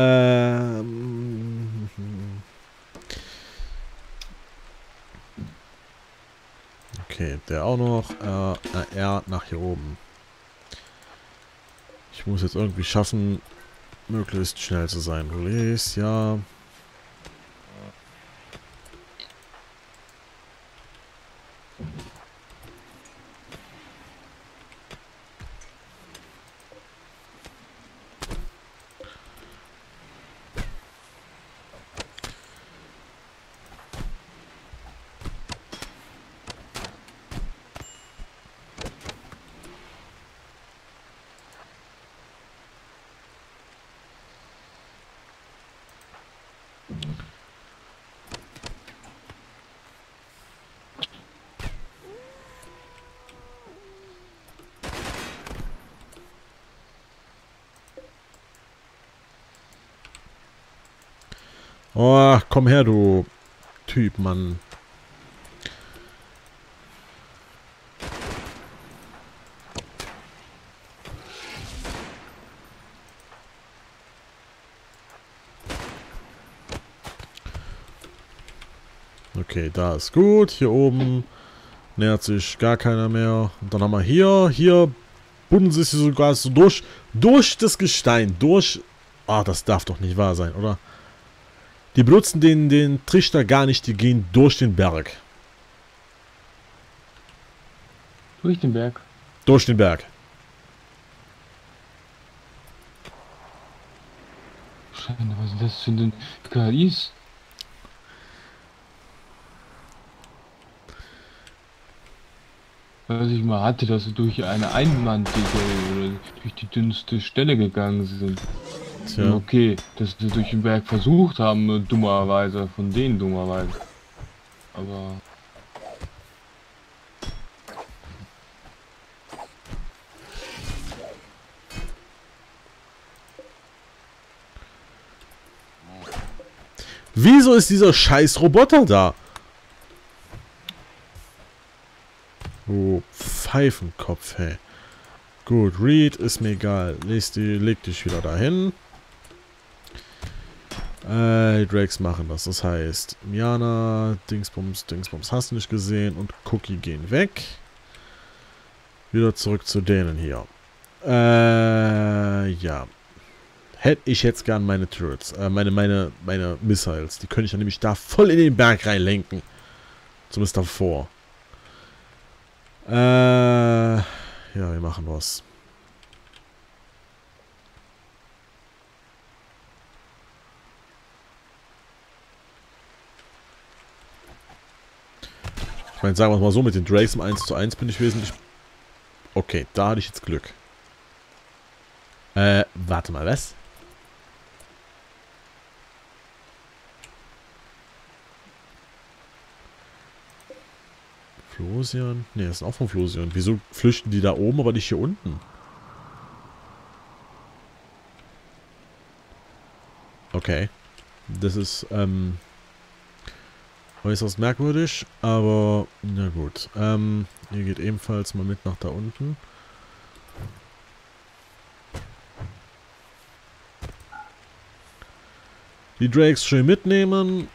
Okay, der auch noch. R nach hier oben. Ich muss jetzt irgendwie schaffen, möglichst schnell zu sein. Release, ja. Oh, komm her, du Typ, Mann. Okay, da ist gut. Hier oben nähert sich gar keiner mehr. Und dann haben wir hier bunden sie sich sogar so durch das Gestein, Ah, das darf doch nicht wahr sein, oder? Die benutzen den Trichter gar nicht, die gehen durch den Berg. Durch den Berg? Durch den Berg. Scheiße, was sind das für denn KIs? Was ich mal hatte, dass sie durch eine Einwanddecke oder durch die dünnste Stelle gegangen sind. Tja. Okay, dass sie durch den Berg versucht haben, dummerweise, von denen dummerweise. Aber... Wieso ist dieser scheiß Roboter da? Oh, Pfeifenkopf, hey. Gut, Reed ist mir egal. Leg dich wieder dahin. Die Drakes machen das. Das heißt, Miana, Dingsbums hast du nicht gesehen und Cookie gehen weg. Wieder zurück zu denen hier. Ja. Hätte ich jetzt gern meine Turrets. Meine Missiles. Die könnte ich dann nämlich da voll in den Berg reinlenken. Zumindest davor. Ja, wir machen was. Ich meine, sagen wir mal so, mit den Drakes im 1:1 bin ich wesentlich... Okay, da hatte ich jetzt Glück. Warte mal, was? Flosian? Ne, das ist auch von Flosian. Wieso flüchten die da oben, aber nicht hier unten? Okay. Das ist, äußerst merkwürdig, aber na gut. Ihr geht ebenfalls mal mit nach da unten. Die Drakes schön mitnehmen.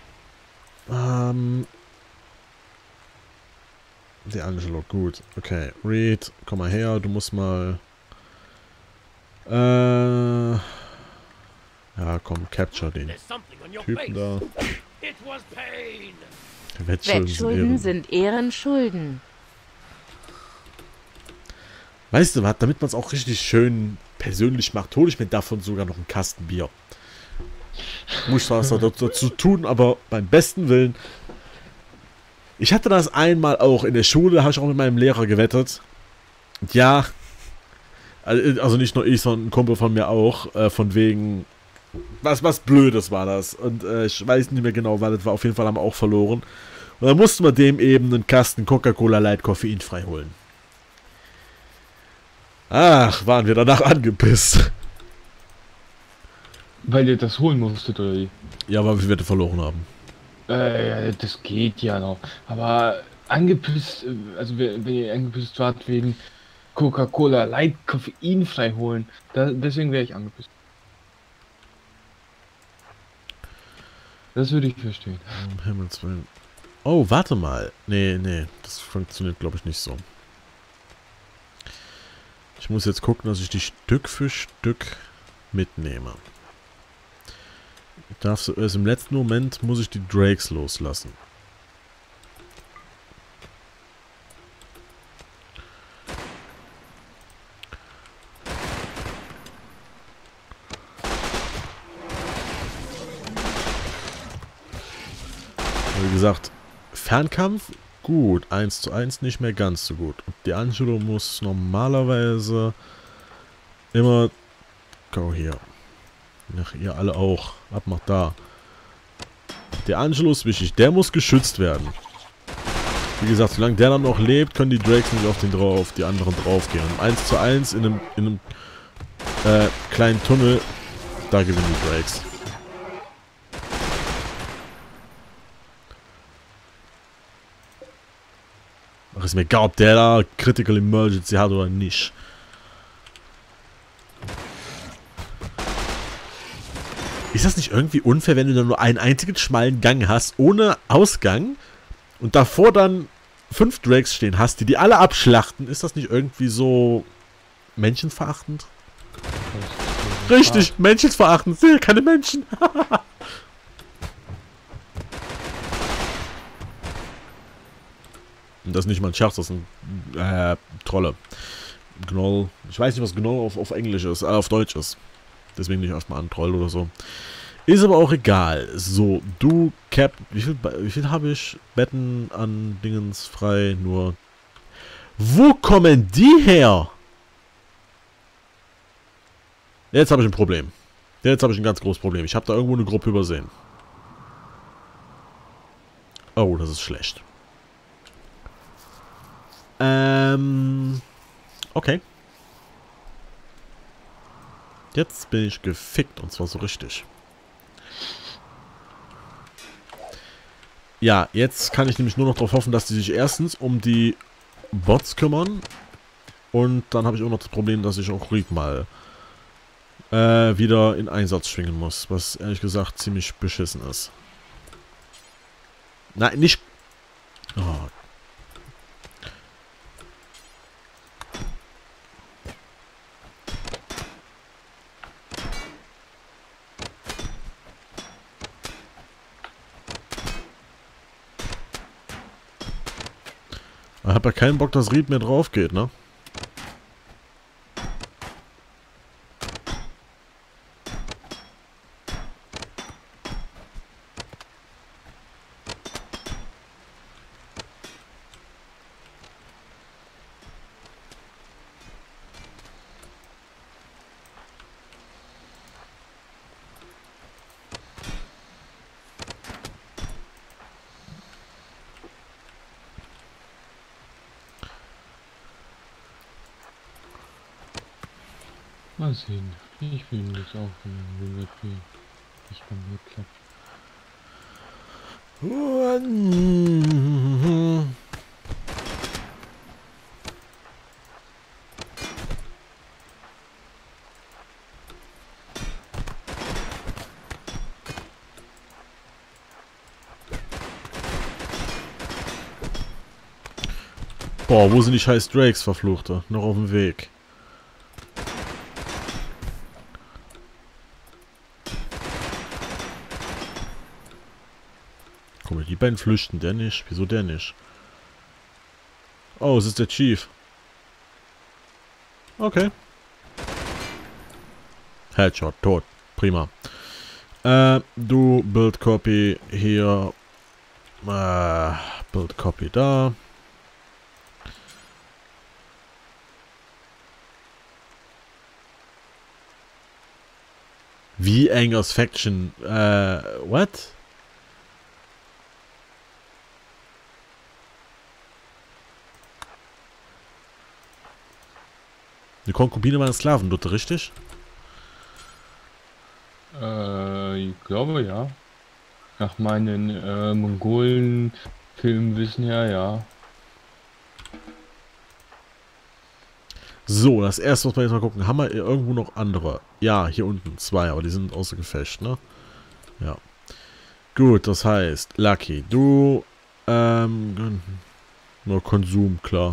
Der Angelo, gut. Okay, Reed, komm mal her. Du musst mal Ja, komm, capture den Typen da. Wettschulden sind Ehrenschulden. Weißt du was, damit man es auch richtig schön persönlich macht, hole ich mir davon sogar noch einen Kasten Bier. Muss ich was dazu tun, aber beim besten Willen. Ich hatte das einmal auch in der Schule, habe ich auch mit meinem Lehrer gewettet. Und ja, also nicht nur ich, sondern ein Kumpel von mir auch, von wegen, was Blödes war das. Und ich weiß nicht mehr genau, weil das war. Auf jeden Fall haben wir auch verloren. Und dann mussten wir dem eben einen Kasten Coca-Cola Light koffeinfrei holen. Ach, waren wir danach angepisst. Weil ihr das holen musstet, oder wie? Ja, weil wir Wette verloren haben. Ja, das geht ja noch. Aber angepisst, also wenn ihr angepisst wart wegen Coca-Cola Light koffeinfrei holen, deswegen wäre ich angepisst. Das würde ich verstehen. Um Himmels Willen. Oh, warte mal. Nee, das funktioniert, glaube ich, nicht so. Ich muss jetzt gucken, dass ich die Stück für Stück mitnehme. Erst im letzten Moment muss ich die Drakes loslassen. Wie gesagt, Fernkampf, gut. 1:1 nicht mehr ganz so gut. Und D'Angelo muss normalerweise immer... Go hier. Ach, ihr alle auch. Abmacht da. D'Angelo ist wichtig. Der muss geschützt werden. Wie gesagt, solange der dann noch lebt, können die Drakes nicht auf die anderen draufgehen. Und 1:1 in einem kleinen Tunnel, da gewinnen die Drakes. Ach, ist mir egal, ob der da Critical Emergency hat oder nicht. Ist das nicht irgendwie unfair, wenn du dann nur einen einzigen schmalen Gang hast, ohne Ausgang, und davor dann 5 Drakes stehen hast, die alle abschlachten? Ist das nicht irgendwie so menschenverachtend? Richtig, menschenverachtend. Sehe keine Menschen. Und das ist nicht mal ein Scherz, das sind Trolle. Gnoll. Ich weiß nicht, was Gnoll auf Englisch ist, auf Deutsch ist. Deswegen nicht erstmal an Troll oder so. Ist aber auch egal. So, du, Cap, wie viel habe ich? Betten an Dingens frei, nur... Wo kommen die her? Jetzt habe ich ein Problem. Jetzt habe ich ein ganz großes Problem. Ich habe da irgendwo eine Gruppe übersehen. Oh, das ist schlecht. Okay. Jetzt bin ich gefickt, und zwar so richtig. Ja, jetzt kann ich nämlich nur noch darauf hoffen, dass die sich erstens um die Bots kümmern. Und dann habe ich auch noch das Problem, dass ich auch Reed mal wieder in Einsatz schwingen muss. Was ehrlich gesagt ziemlich beschissen ist. Nein, nicht... Oh. Ich habe ja keinen Bock, dass Reed mehr drauf geht, ne? Mal sehen. Ich will das auch, wenn das bei mir klappt. Boah, wo sind die scheiß Drakes, verfluchte? Noch auf dem Weg. Komisch, die beiden flüchten, der nicht. Wieso der nicht? Oh, es ist der Chief. Okay. Headshot, tot. Prima. Du Build Copy hier. Build Copy da. Wie eng aus Faction? What? Die Konkubine war eine Sklavenlutte, richtig? Ich glaube ja. Nach meinen Mongolen-Filmwissen her, ja. So, das erste muss man jetzt mal gucken. Haben wir irgendwo noch andere? Ja, hier unten 2, aber die sind außer Gefecht, ne? Ja. Gut, das heißt, Lucky, du, nur Konsum, klar.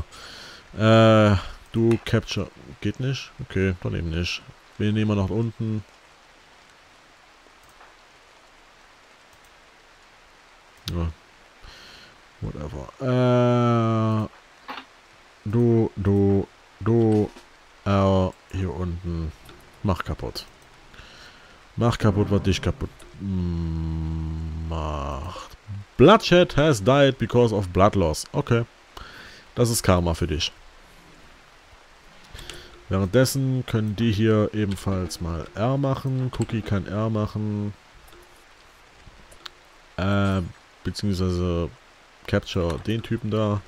Du Capture, geht nicht? Okay, dann eben nicht. Wir nehmen nach unten. Ja. Whatever. Du, hier unten. Mach kaputt. Mach kaputt, was dich kaputt macht. Bloodshed has died because of blood loss. Okay. Das ist Karma für dich. Währenddessen können die hier ebenfalls mal R machen. Cookie kann R machen. Beziehungsweise Capture den Typen da.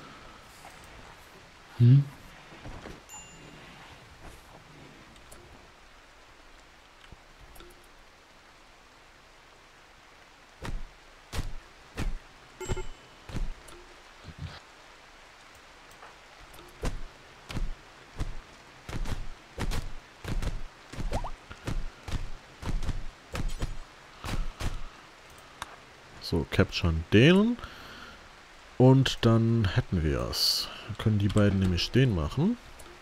So, capturen den. Und dann hätten wir es. Können die beiden nämlich den machen.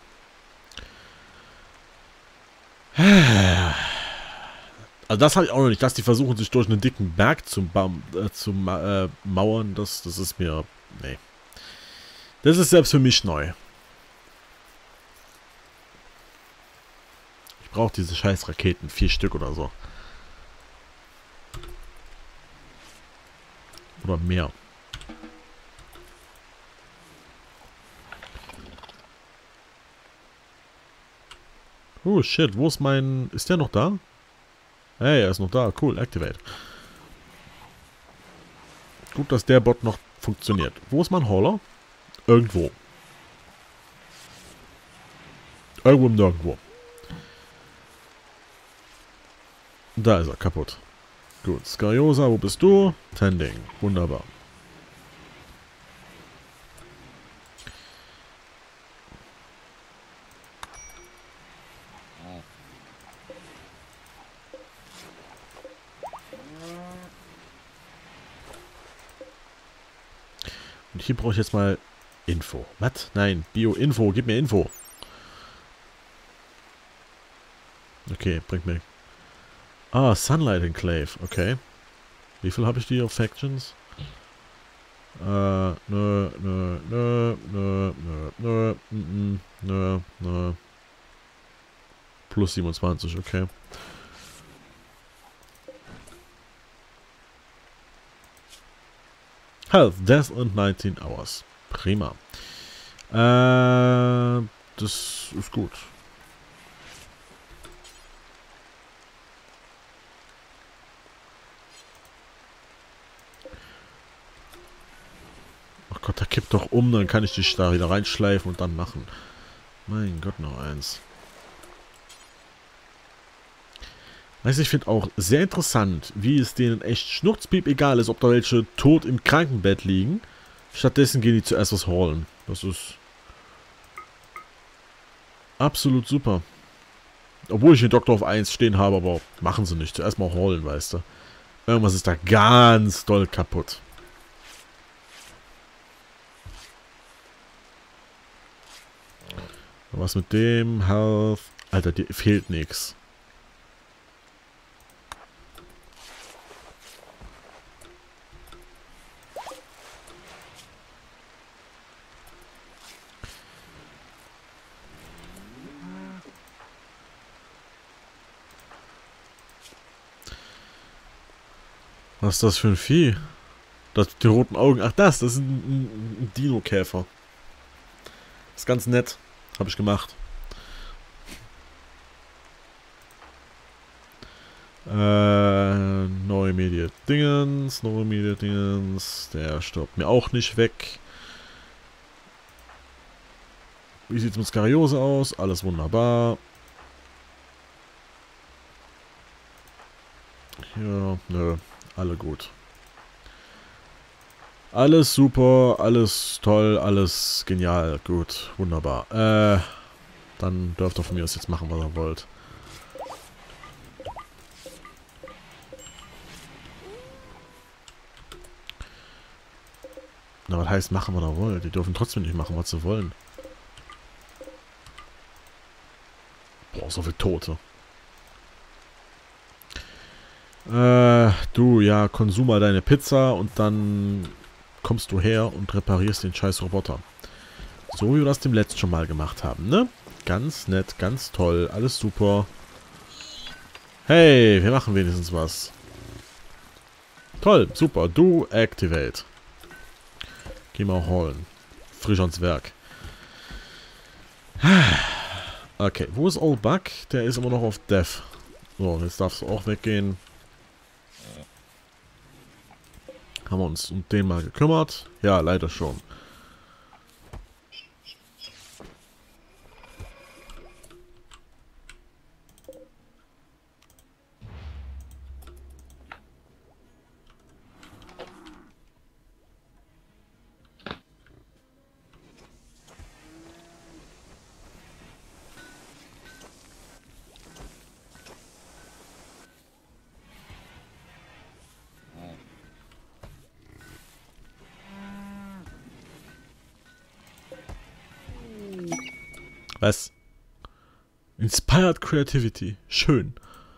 Also das habe ich auch noch nicht, dass die versuchen, sich durch einen dicken Berg zu mauern. Das ist mir... Nee. Das ist selbst für mich neu. Ich brauche diese scheiß Raketen. 4 Stück oder so. Oder mehr. Oh shit, wo ist mein... Ist der noch da? Hey, er ist noch da. Cool, activate. Gut, dass der Bot noch funktioniert. Wo ist mein Hauler? Irgendwo. Irgendwo im Nirgendwo. Da ist er, kaputt. Gut, Skariosa, wo bist du? Tending. Wunderbar. Und hier brauche ich jetzt mal Info. Was? Nein, Bio-Info. Gib mir Info. Okay, bringt mir... Ah, Sunlight Enclave. Okay. Wie viel habe ich die auf Factions? Nö. Plus 27, okay. Health, Death und 19 Hours. Prima. Das ist gut. Ach Gott, da kippt doch um, dann kann ich dich da wieder reinschleifen und dann machen. Mein Gott, noch eins. Weißt du, ich finde auch sehr interessant, wie es denen echt schnurzpiep egal ist, ob da welche tot im Krankenbett liegen. Stattdessen gehen die zuerst was holen. Das ist absolut super. Obwohl ich den Doktor auf 1 stehen habe, aber machen sie nicht. Zuerst mal holen, weißt du. Irgendwas ist da ganz doll kaputt. Was mit dem? Health. Alter, dir fehlt nichts. Was ist das für ein Vieh? Das, die roten Augen. Ach, das ist ein Dino-Käfer. Ist ganz nett. Habe ich gemacht. No Immediate Dingens. No Immediate Dingens. Der stirbt mir auch nicht weg. Wie sieht es mit Skariose aus? Alles wunderbar. Ja, nö. Alle gut. Alles super, alles toll, alles genial, gut, wunderbar. Dann dürft ihr von mir aus jetzt machen, was ihr wollt. Na, was heißt machen, was ihr wollt? Die dürfen trotzdem nicht machen, was sie wollen. Boah, so viele Tote. Du, ja, konsum mal deine Pizza und dann kommst du her und reparierst den scheiß Roboter. So wie wir das dem letzten schon mal gemacht haben, ne? Ganz nett, ganz toll, alles super. Hey, wir machen wenigstens was. Toll, super, du activate. Geh mal holen. Frisch ans Werk. Okay, wo ist Old Buck? Der ist immer noch auf Death. So, jetzt darfst du auch weggehen. Haben wir uns um den mal gekümmert? Ja, leider schon. Was? Inspired Creativity. Schön.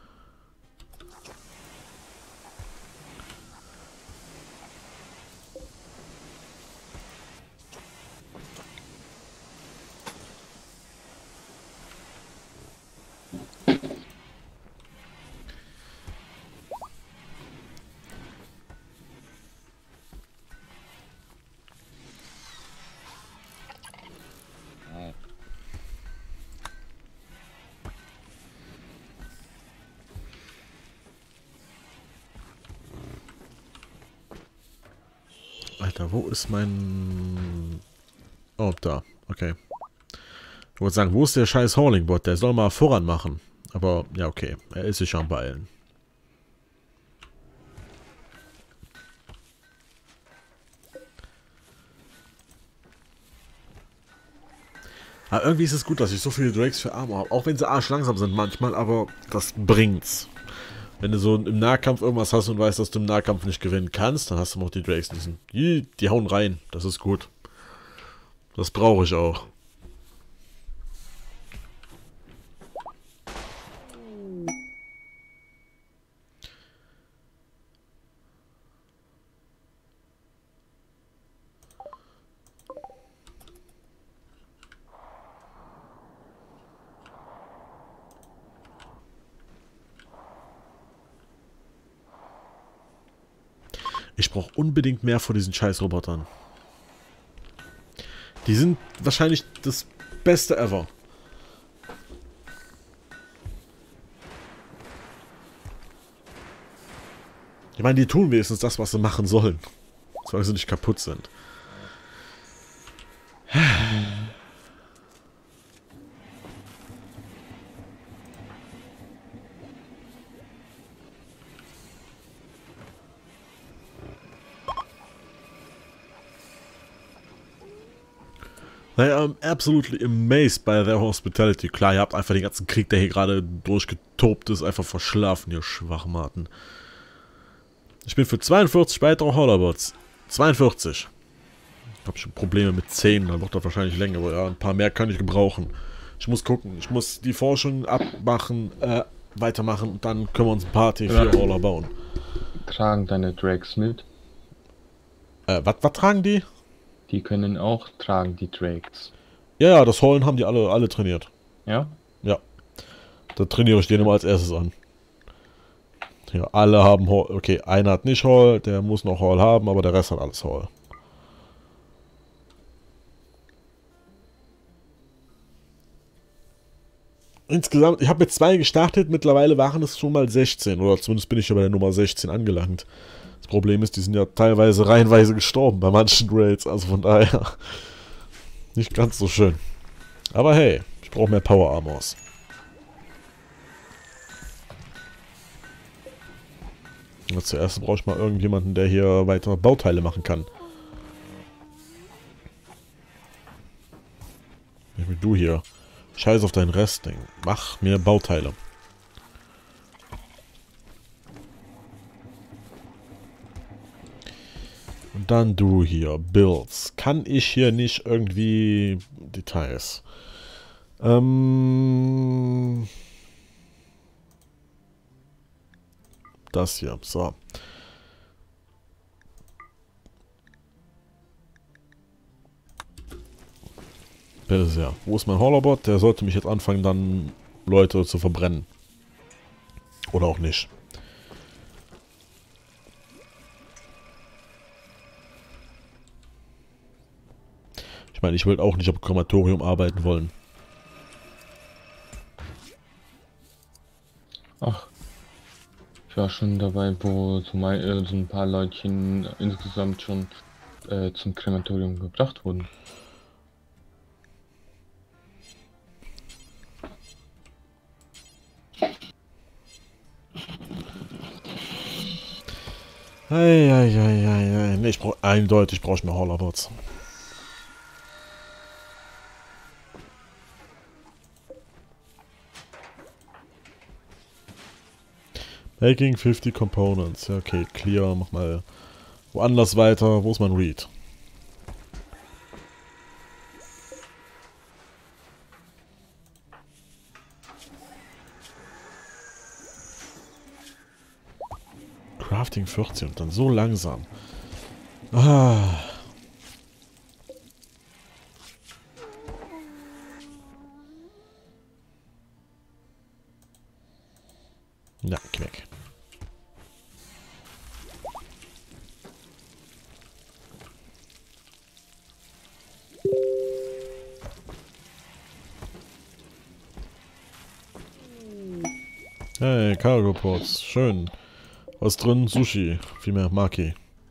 Alter, wo ist mein... Oh, da. Okay. Ich wollte sagen, wo ist der scheiß Hauling-Bot? Der soll mal voran machen. Aber, ja, okay. Er ist sich am Beeilen. Aber irgendwie ist es gut, dass ich so viele Drakes für Armor habe. Auch wenn sie arschlangsam sind manchmal, aber das bringt's. Wenn du so im Nahkampf irgendwas hast und weißt, dass du im Nahkampf nicht gewinnen kannst, dann hast du noch die Drakes. Die hauen rein. Das ist gut. Das brauche ich auch. Ich brauche unbedingt mehr von diesen scheiß Robotern. Die sind wahrscheinlich das Beste ever. Ich meine, die tun wenigstens das, was sie machen sollen. Solange sie nicht kaputt sind. Naja, I'm absolutely amazed by their hospitality. Klar, ihr habt einfach den ganzen Krieg, der hier gerade durchgetobt ist, einfach verschlafen, ihr Schwachmaten. Ich bin für 42 weitere Hollerbots. 42. Ich habe schon Probleme mit 10, dann wird das wahrscheinlich länger, aber ja, ein paar mehr kann ich gebrauchen. Ich muss gucken, ich muss die Forschung abmachen, weitermachen und dann können wir uns ein paar T4 Holler bauen. Tragen deine Drakes mit? Was tragen die? Die können auch tragen, die Drakes. Ja, das Holen haben die alle trainiert. Ja? Ja. Da trainiere ich den immer als erstes an. Ja, alle haben Hall. Okay, einer hat nicht Hall, der muss noch Hall haben, aber der Rest hat alles Hall. Insgesamt, ich habe mit 2 gestartet, mittlerweile waren es schon mal 16, oder zumindest bin ich ja bei der Nummer 16 angelangt. Das Problem ist, die sind ja teilweise reihenweise gestorben bei manchen Raids, also von daher nicht ganz so schön. Aber hey, ich brauche mehr Power Armors. Aber zuerst brauche ich mal irgendjemanden, der hier weitere Bauteile machen kann. Nicht mit du hier. Scheiß auf dein Restding. Mach mir Bauteile. Und dann du hier. Builds. Kann ich hier nicht irgendwie... Details. Das hier. So. Bitte sehr. Wo ist mein Hollerbot? Der sollte mich jetzt anfangen, dann Leute zu verbrennen. Oder auch nicht. Ich meine, ich will auch nicht am Krematorium arbeiten wollen. Ach. Ich war schon dabei, wo so ein paar Leutchen insgesamt schon zum Krematorium gebracht wurden. Eieieiei. Nee, eindeutig brauche ich mehr Hollerbots. Making 50 Components. Ja, okay, clear. Mach mal woanders weiter. Wo ist mein Read? Crafting 14 und dann so langsam. Ah. Ja, geh weg. Hey, Cargo Ports. Schön. Was drin? Sushi. Vielmehr Maki.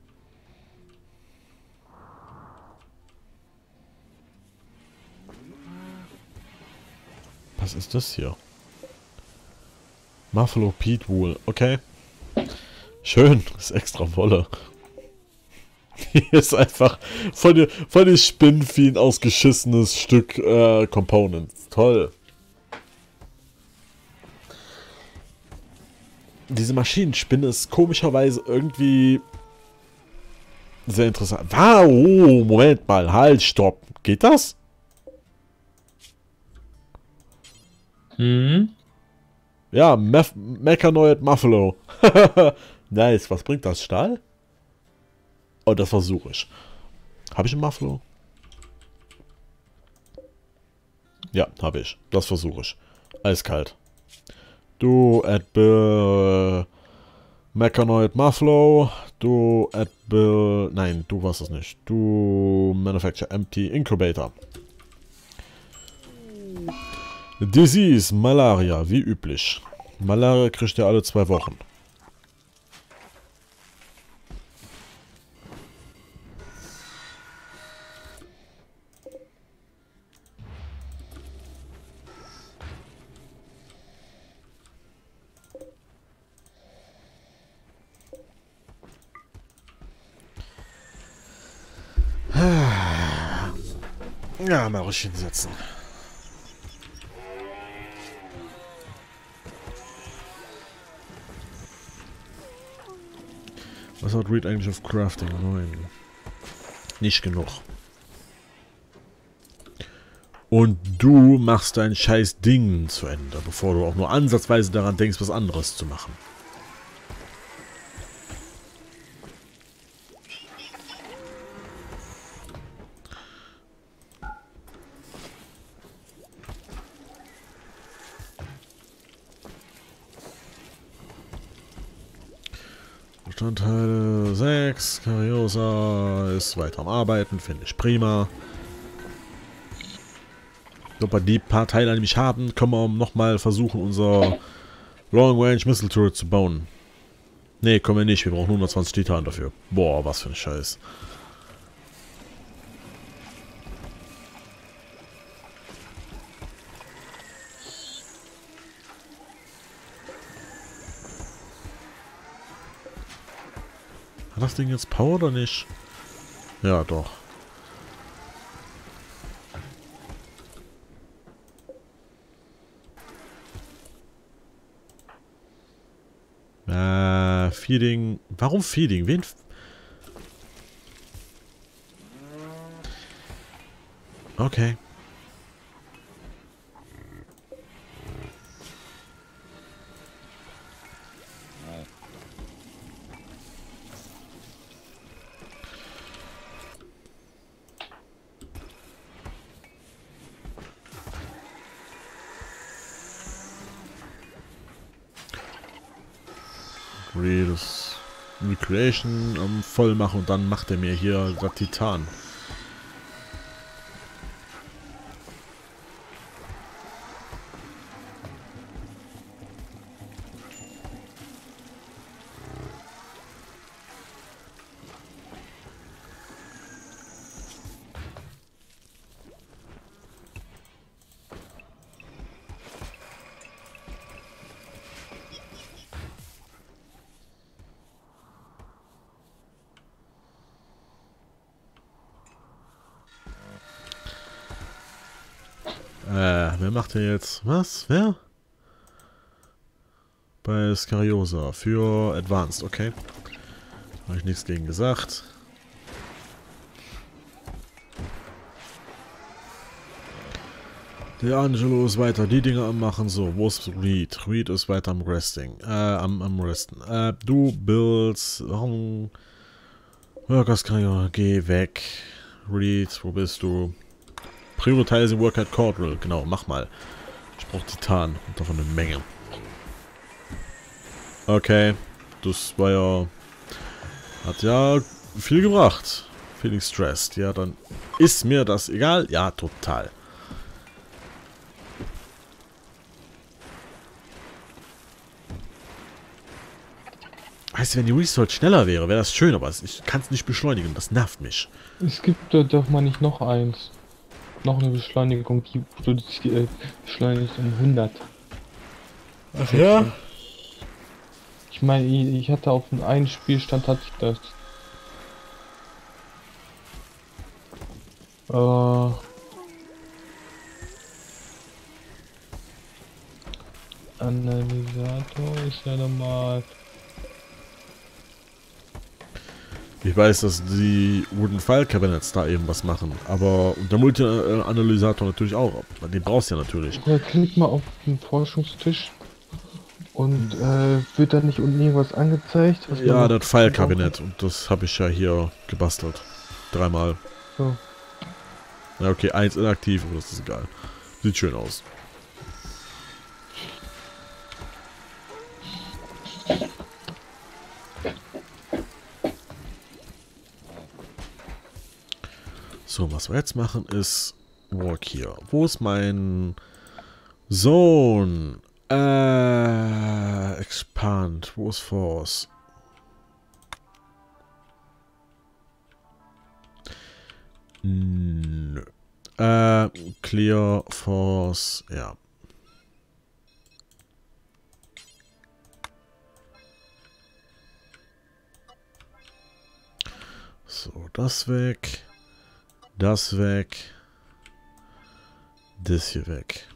Was ist das hier? Buffalo Pete Wool. Okay. Schön. Das ist extra Wolle. Hier ist einfach von den Spinnviehen ausgeschissenes Stück Components. Toll. Diese Maschinenspinne ist komischerweise irgendwie sehr interessant. Wow, Moment mal, halt, stopp. Geht das? Ja, Mechanoid Muffalo. Nice, was bringt das? Stahl? Oh, das versuche ich. Habe ich einen Muffalo? Ja, habe ich. Das versuche ich. Eiskalt. Du Mechanoid Muffalo. Du nein, du warst es nicht. Du Manufacture Empty Incubator. Disease, Malaria, wie üblich. Malaria kriegt ihr alle 2 Wochen. Ja, mal ruhig hinsetzen. Was hat Reed eigentlich auf Crafting? 9. Nicht genug. Und du machst dein scheiß Ding zu Ende, bevor du auch nur ansatzweise daran denkst, was anderes zu machen. Bestandteile 6. Cariosa ist weiter am Arbeiten. Finde ich prima. Sobald die paar Teile nämlich haben, können wir nochmal versuchen, unser Long Range Missile Turret zu bauen. Ne, können wir nicht. Wir brauchen 120 Titan dafür. Boah, was für ein Scheiß. Hat das Ding jetzt Power oder nicht? Ja, doch. Feeding. Warum Feeding? Wen? Okay. Das Recreation voll machen und dann macht er mir hier das Titan. Wer macht denn jetzt? Was? Wer? Bei Scariosa. Für Advanced, okay. Habe ich nichts gegen gesagt. Der Angelo ist weiter die Dinge am machen. So, wo ist Reed? Reed ist weiter am Resting. Am Resten. Du buildst. Warum? Workers Carrier, geh weg. Reed, wo bist du? Prioritizing Work at Cordral. Genau, mach mal. Ich brauche Titan. Und davon eine Menge. Okay. Das war ja... Hat ja viel gebracht. Feeling stressed. Ja, dann ist mir das egal. Ja, total. Weißt du, wenn die Resource schneller wäre, wäre das schön, aber ich kann es nicht beschleunigen. Das nervt mich. Es gibt doch mal nicht noch eins. Noch eine Beschleunigung, die beschleunigt um 100. Ach ja? Ich meine, ich hatte auf dem einen Spielstand hatte ich das. Analysator ist ja normal. Ich weiß, dass die Wooden File Cabinets da eben was machen, aber und der Multi-Analysator natürlich auch. Den brauchst du ja natürlich. Ja, klick mal auf den Forschungstisch und wird da nicht unten irgendwas angezeigt? Was Ja, das File Cabinet und das habe ich ja hier gebastelt. 3-mal. So. Ja, okay, 1 inaktiv, aber das ist egal. Sieht schön aus. So, was wir jetzt machen ist Walk hier. Wo ist mein Zone? Expand. Wo ist Force? Nö. Clear Force. Ja. So, das weg. Das weg. Das hier weg.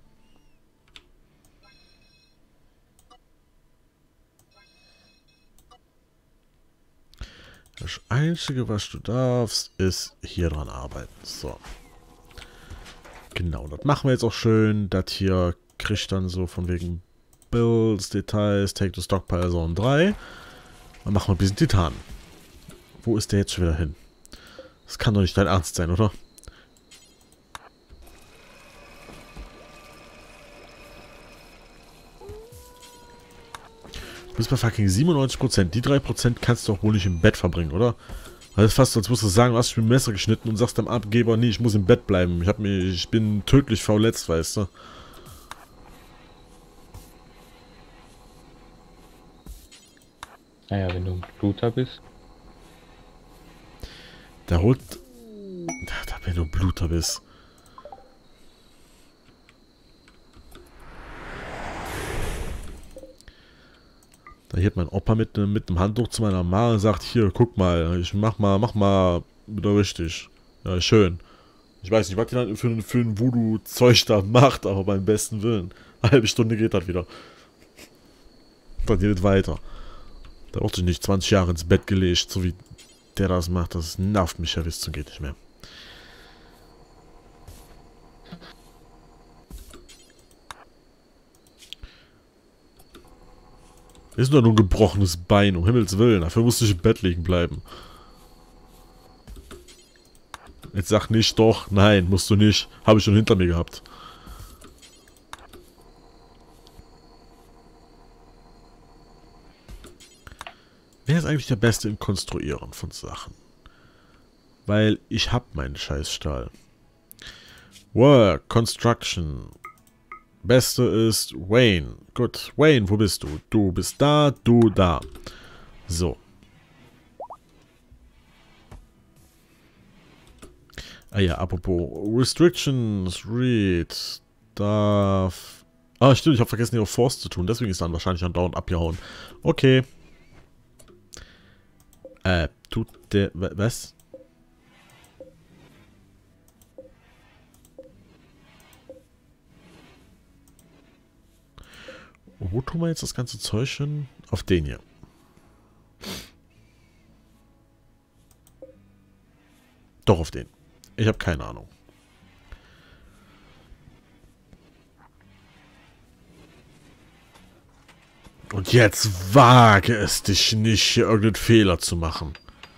Das Einzige, was du darfst, ist hier dran arbeiten. So. Genau, das machen wir jetzt auch schön. Das hier kriegt dann so von wegen Builds, Details, Take the Stockpile Zone 3. Dann machen wir ein bisschen Titan. Wo ist der jetzt schon wieder hin? Das kann doch nicht dein Ernst sein, oder? Du bist bei fucking 97%. Die 3% kannst du doch wohl nicht im Bett verbringen, oder? Das ist fast, als musst du sagen, du hast mit dem Messer geschnitten und sagst dem Abgeber, nee, ich muss im Bett bleiben. Ich bin tödlich verletzt, weißt du. Naja, wenn du ein Bluter bist. Da holt... wenn du ein Bluter bist. Da hielt mein Opa mit einem Handtuch zu meiner Mama und sagt, hier, guck mal, ich mach mal wieder richtig. Ja, schön. Ich weiß nicht, was die dann für ein Voodoo-Zeug da macht, aber beim besten Willen. Eine halbe Stunde geht das wieder. Dann geht es weiter. Da wird sich nicht 20 Jahre ins Bett gelegt, so wie der das macht. Das nervt mich ja bis zum geht nicht mehr. Ist nur ein gebrochenes Bein, um Himmels Willen. Dafür musste ich im Bett liegen bleiben. Jetzt sag nicht doch, nein, musst du nicht. Habe ich schon hinter mir gehabt. Wer ist eigentlich der Beste im Konstruieren von Sachen? Weil ich hab meinen Scheißstahl. Work, Construction. Beste ist Wayne. Gut, Wayne, wo bist du? Du bist da, du da. So. Ah ja, apropos Restrictions, Read, darf... Ah, stimmt, ich habe vergessen, hier auf Force zu tun. Deswegen ist dann wahrscheinlich andauernd abgehauen. Okay. Tut der... Was? Wo tun wir jetzt das ganze Zeug hin? Auf den hier. Doch auf den. Ich habe keine Ahnung. Und jetzt wage es dich nicht, hier irgendeinen Fehler zu machen.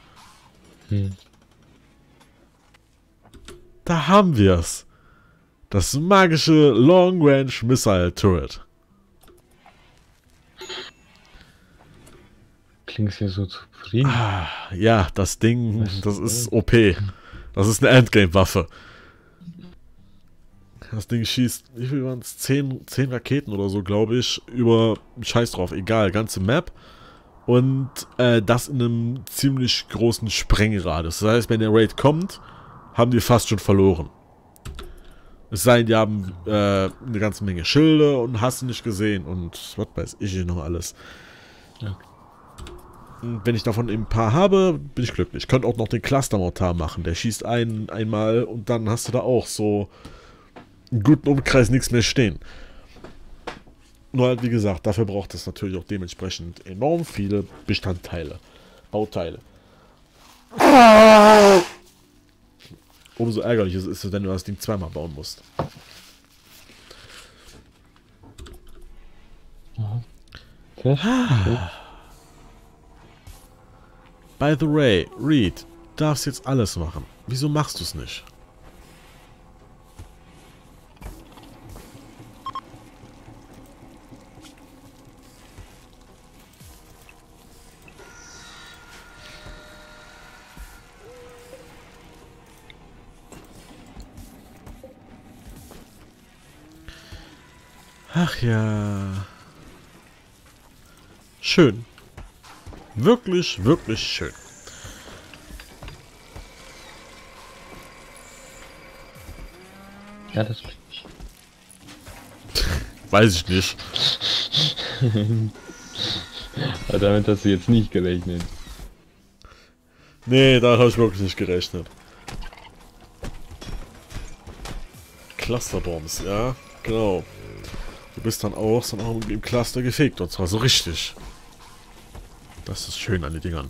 Da haben wir es. Das magische Long Range Missile Turret. Klingst ja so zufrieden. Ah, ja, das Ding, das ist OP. Das ist eine Endgame-Waffe. Das Ding schießt, wie viel waren es? 10 Raketen oder so, glaube ich, über, scheiß drauf, egal, ganze Map. Und das in einem ziemlich großen Sprengradius. Das heißt, wenn der Raid kommt, haben die fast schon verloren. Es sei denn, die haben eine ganze Menge Schilde und hast du nicht gesehen und was weiß ich noch alles. Ja. Und wenn ich davon ein paar habe, bin ich glücklich. Ich könnte auch noch den Clustermortar machen. Der schießt einmal und dann hast du da auch so einen guten Umkreis nichts mehr stehen. Nur halt, wie gesagt, dafür braucht es natürlich auch dementsprechend enorm viele Bestandteile. Bauteile. Umso ärgerlicher ist es, wenn du das Ding zweimal bauen musst. By the way, Reed, du darfst jetzt alles machen. Wieso machst du es nicht? Ach ja. Schön. Wirklich, wirklich schön. Ja, das bin ich. Weiß ich nicht. Aber damit hast du jetzt nicht gerechnet. Nee, da habe ich wirklich nicht gerechnet. Clusterbombs, ja, genau. Du bist dann auch im Cluster gefegt, und zwar so richtig. Das ist schön an den Dingern.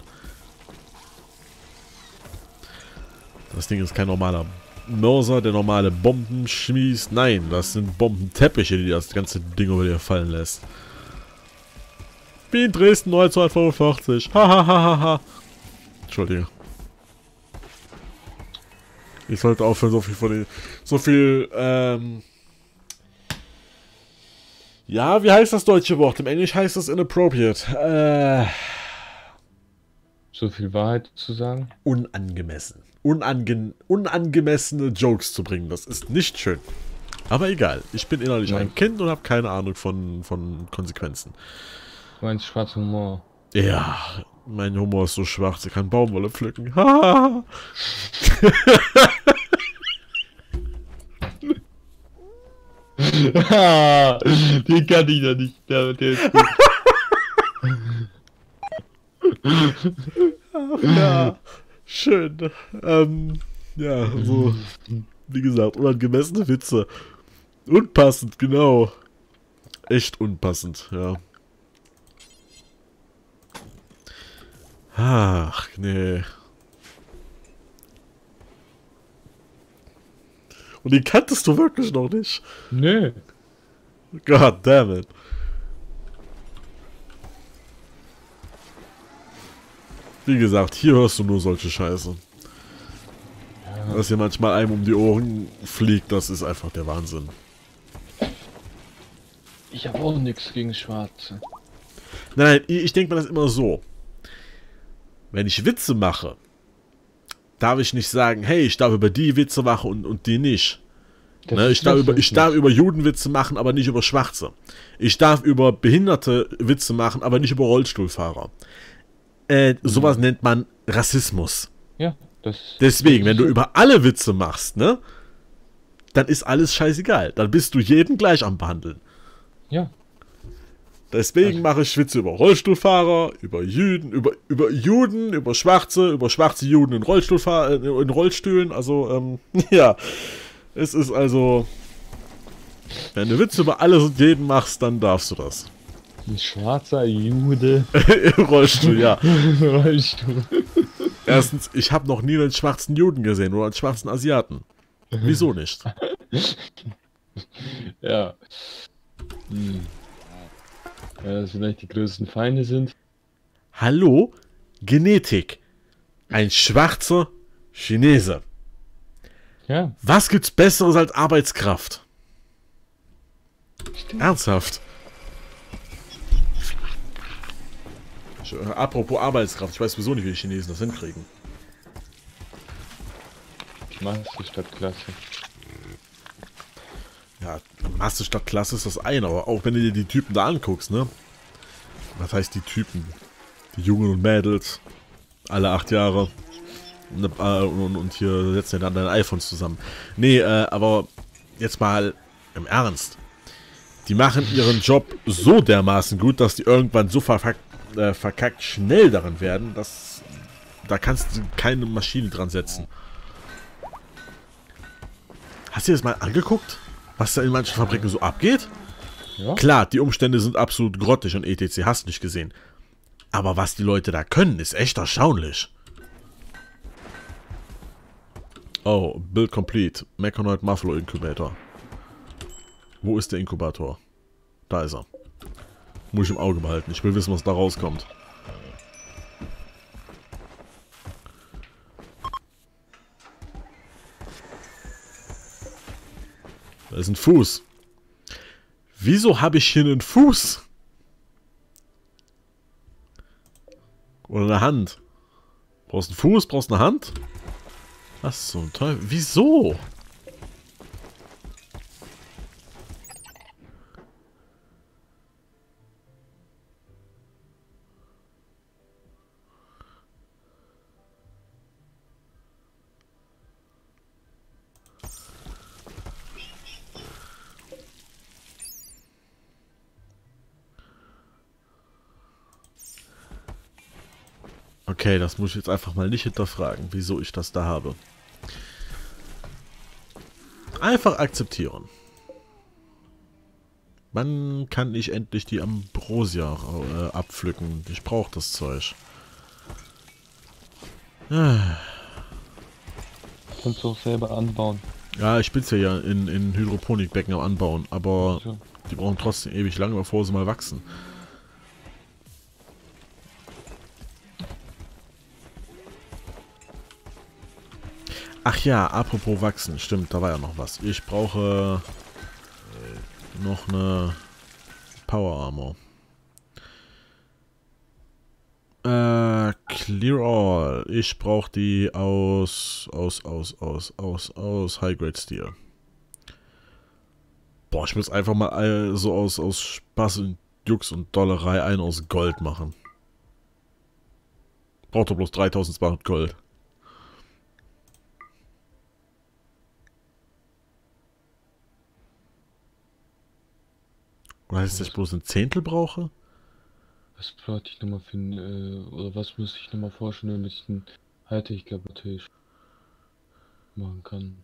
Das Ding ist kein normaler Mörser, der normale Bomben schießt. Nein, das sind Bombenteppiche, die das ganze Ding über dir fallen lässt. Wie in Dresden 1945. Hahaha. Entschuldige. Ich sollte aufhören, so viel Ja, wie heißt das deutsche Wort? Im Englisch heißt das inappropriate. So viel Wahrheit zu sagen? Unangemessen. Unangemessene Jokes zu bringen, das ist nicht schön. Aber egal, ich bin innerlich ein Kind und habe keine Ahnung von Konsequenzen. Du meinst schwarzer Humor? Ja, mein Humor ist so schwarz, er kann Baumwolle pflücken. Haha. Den kann ich ja nicht. Der ist gut. Ja, schön. Ja, so, wie gesagt, unangemessene Witze. Unpassend, genau. Echt unpassend, ja. Ach, nee. Und die kanntest du wirklich noch nicht? Nö. God damn it. Wie gesagt, hier hörst du nur solche Scheiße. Ja. Dass hier manchmal einem um die Ohren fliegt, das ist einfach der Wahnsinn. Ich habe auch nichts gegen Schwarze. Nein, ich denke mir das immer so. Wenn ich Witze mache, darf ich nicht sagen, hey, ich darf über die Witze machen und die nicht. Ne, ich darf über Judenwitze machen, aber nicht über Schwarze. Ich darf über behinderte Witze machen, aber nicht über Rollstuhlfahrer. Sowas nennt man Rassismus. Ja, deswegen, wenn du über alle Witze machst, ne, dann ist alles scheißegal. Dann bist du jeden gleich am Behandeln. Ja. Deswegen mache ich Witze über Rollstuhlfahrer, über Juden, über schwarze Juden in Rollstühlen. Also, ja. Es ist also, wenn du Witze über alles und jeden machst, dann darfst du das. Ein schwarzer Jude. Im Rollstuhl, ja. Rollstuhl. Erstens, ich habe noch nie einen schwarzen Juden gesehen oder einen schwarzen Asiaten. Wieso nicht? Ja. Ja, dass vielleicht die größten Feinde sind. Hallo? Genetik. Ein schwarzer Chinese. Ja. Was gibt's Besseres als Arbeitskraft? Stimmt. Ernsthaft? Apropos Arbeitskraft, ich weiß sowieso nicht, wie die Chinesen das hinkriegen. Masse statt Klasse. Ja, Masse statt Klasse ist das eine, aber auch wenn du dir die Typen da anguckst, ne? Was heißt die Typen? Die Jungen und Mädels. Alle 8 Jahre. Und hier setzen dann deine iPhones zusammen. Nee, aber jetzt mal im Ernst. Die machen ihren Job so dermaßen gut, dass die irgendwann so verkackt schnell darin werden, dass da kannst du keine Maschine dran setzen. Hast du dir das mal angeguckt? Was da in manchen Fabriken so abgeht? Ja. Klar, die Umstände sind absolut grottig und etc. Hast du nicht gesehen. Aber was die Leute da können, ist echt erstaunlich. Oh, Build complete. Mechanoid Muffalo Incubator. Wo ist der Inkubator? Da ist er. Muss ich im Auge behalten. Ich will wissen, was da rauskommt. Da ist ein Fuß. Wieso habe ich hier einen Fuß? Oder eine Hand? Brauchst du einen Fuß? Brauchst du eine Hand? Was zum Teufel? Wieso? Okay, das muss ich jetzt einfach mal nicht hinterfragen, wieso ich das da habe. Einfach akzeptieren. Wann kann ich endlich die Ambrosia abpflücken? Ich brauche das Zeug. Kannst du auch selber anbauen. Ja, ich bin's ja in Hydroponikbecken am Anbauen, aber so. Die brauchen trotzdem ewig lange, bevor sie mal wachsen. Ach ja, apropos wachsen, stimmt, da war ja noch was. Ich brauche noch eine Power Armor. Clear All. Ich brauche die aus High Grade Steel. Boah, ich muss einfach mal so aus Spaß und Jux und Dollerei einen aus Gold machen. Braucht doch bloß 3200 Gold. Oder heißt das, dass ich bloß ein Zehntel brauche? Was brauchte ich nochmal für ein, oder was muss ich nochmal vorstellen, damit ich einen Hightech-Tisch machen kann?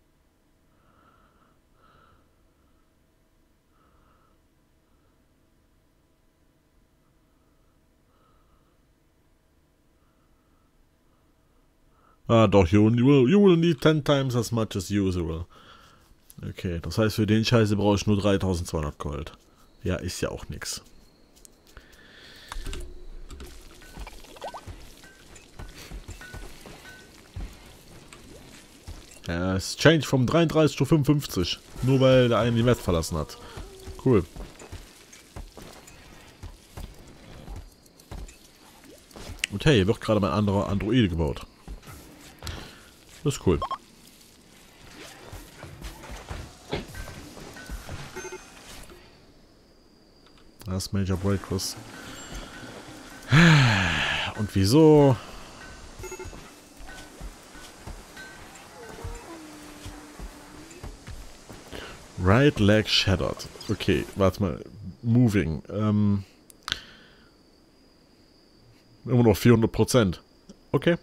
Ah, doch, you will need 10 times as much as usual. Okay, das heißt, für den Scheiße brauche ich nur 3200 Gold. Ja, ist ja auch nix. Ja, es change vom 33 zu 55. Nur weil der eine die Map verlassen hat. Cool. Und hey, hier wird gerade mein anderer Androide gebaut. Das ist cool. Das ist Major Breakers. Und wieso? Right leg shattered. Okay, warte mal. Moving. Immer noch 400%. Okay.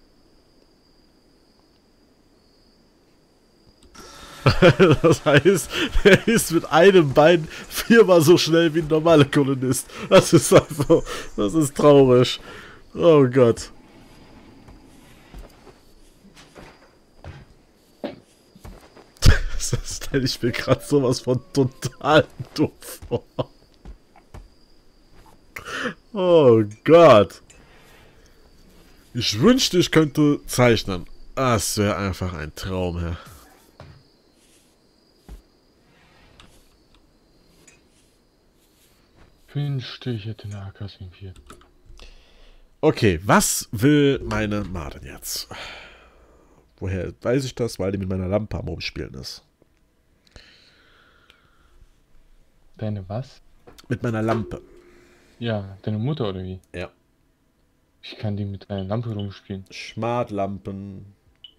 Das heißt, er ist mit einem Bein 4-mal so schnell wie ein normaler Kolonist. Das ist einfach, das ist traurig. Oh Gott. Das stelle ich mir gerade sowas von total doof vor. Oh Gott. Ich wünschte, ich könnte zeichnen. Das wäre einfach ein Traum, Herr. Wünschte, ich hätte eine AK-74. Okay, was will meine Marden jetzt? Woher weiß ich das? Weil die mit meiner Lampe am Rumspielen ist. Deine was? Mit meiner Lampe. Ja, deine Mutter oder wie? Ja. Ich kann die mit deiner Lampe rumspielen. Schmartlampen.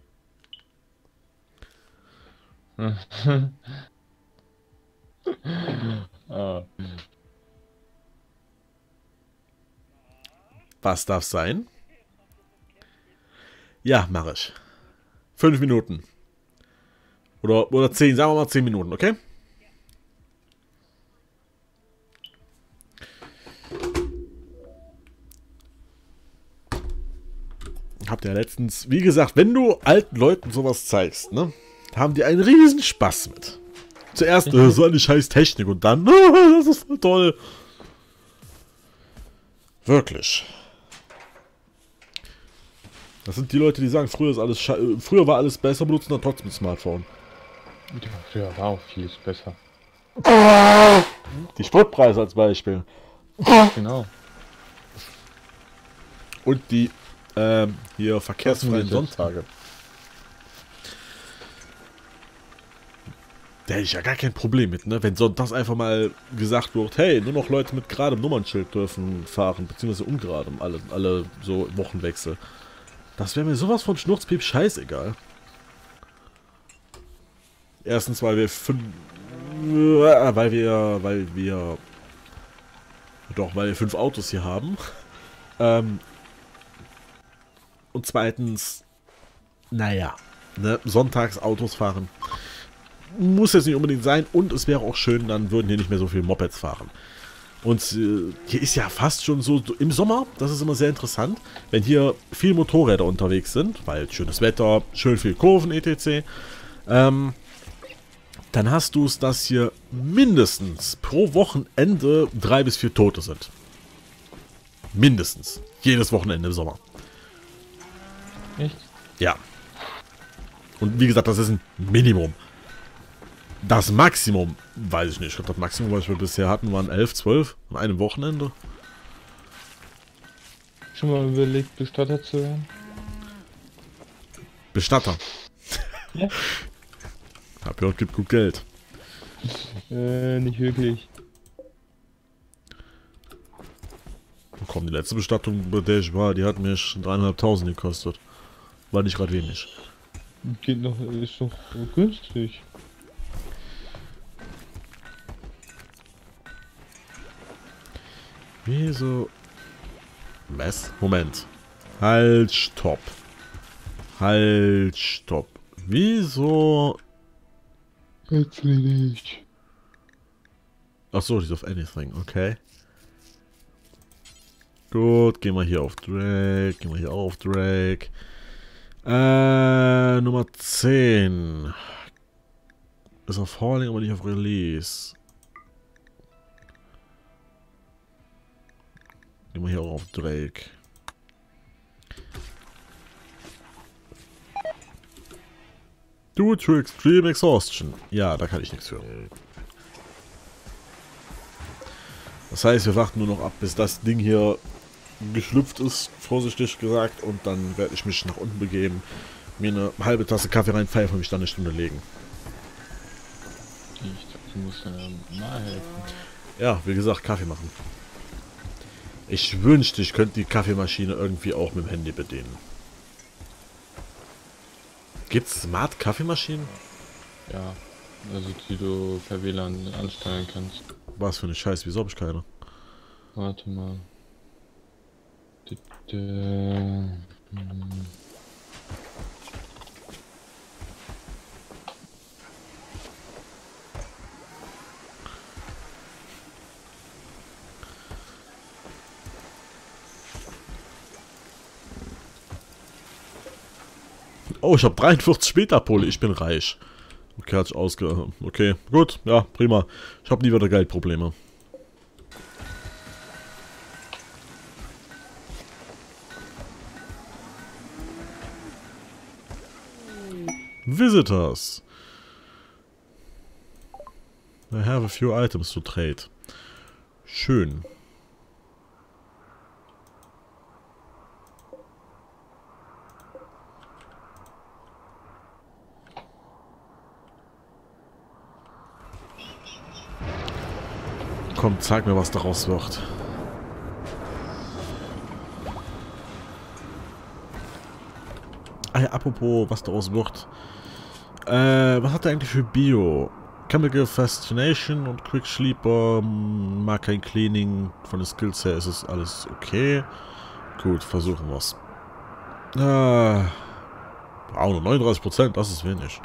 Ah. Was darf sein? Ja, mache ich. 5 Minuten. Oder 10, sagen wir mal 10 Minuten, okay? Habt ihr ja letztens, wie gesagt, wenn du alten Leuten sowas zeigst, ne, haben die einen riesen Spaß mit. Zuerst so eine scheiß Technik und dann, das ist voll toll. Wirklich. Das sind die Leute, die sagen, früher war alles besser, benutzen dann trotzdem ein Smartphone. Ja, früher war auch vieles besser. Die Spritpreise als Beispiel. Genau. Und die hier verkehrsfreien Sonntage. Da hätte ich ja gar kein Problem mit, ne? Wenn sonntags einfach mal gesagt wird, hey, nur noch Leute mit geradem Nummernschild dürfen fahren, beziehungsweise ungeradem, alle so Wochenwechsel. Das wäre mir sowas von Schnurzpiep scheißegal. Erstens, weil wir 5 Autos hier haben. Und zweitens, naja, ne, sonntags Autos fahren muss jetzt nicht unbedingt sein. Und es wäre auch schön, dann würden hier nicht mehr so viele Mopeds fahren. Und hier ist ja fast schon so im Sommer, das ist immer sehr interessant, wenn hier viele Motorräder unterwegs sind, weil schönes Wetter, schön viel Kurven, etc. Dann hast du es, dass hier mindestens pro Wochenende 3 bis 4 Tote sind. Mindestens. Jedes Wochenende im Sommer. Echt? Ja. Und wie gesagt, das ist ein Minimum. Das Maximum, weiß ich nicht. Ich glaube, das Maximum, was wir bisher hatten, waren 11, 12 an einem Wochenende. Schon mal überlegt, Bestatter zu werden? Bestatter. Ja. Hab gehört, gibt gut Geld. Nicht wirklich. Komm, die letzte Bestattung, bei der ich war, die hat mich 3.500 gekostet. War nicht gerade wenig. Geht noch, ist doch günstig. Wieso? Was? Moment. Halt, stopp. Halt, stopp. Wieso? Jetzt nicht. Achso, die ist auf Anything, okay. Gut, gehen wir hier auf Drake. Gehen wir hier auf Drake. Nummer 10. Ist auf Falling, aber nicht auf Release. Gehen wir hier auch auf Drake. Due to extreme exhaustion. Ja, da kann ich nichts hören. Das heißt, wir warten nur noch ab, bis das Ding hier geschlüpft ist, vorsichtig gesagt, und dann werde ich mich nach unten begeben, mir eine halbe Tasse Kaffee reinpfeifen und mich dann eine Stunde legen. Ich dachte, du musst mir mal helfen. Ja, wie gesagt, Kaffee machen. Ich wünschte, ich könnte die Kaffeemaschine irgendwie auch mit dem Handy bedienen. Gibt's Smart Kaffeemaschinen? Ja, also die du per WLAN ansteuern kannst. Was für eine Scheiße, wieso hab ich keine? Warte mal. Oh, ich habe 43 Beta-Pole, ich bin reich. Okay, hat sich okay, gut, ja, prima. Ich habe nie wieder Geldprobleme. Visitors. I have a few items to trade. Schön. Komm, zeig mir, was daraus wird. Ah ja, apropos, was daraus wird. Was hat er eigentlich für Bio? Chemical Fascination und Quick Sleeper. Mag kein Cleaning. Von den Skills her ist es alles okay. Gut, versuchen wir's. Wow, nur 39%, das ist wenig.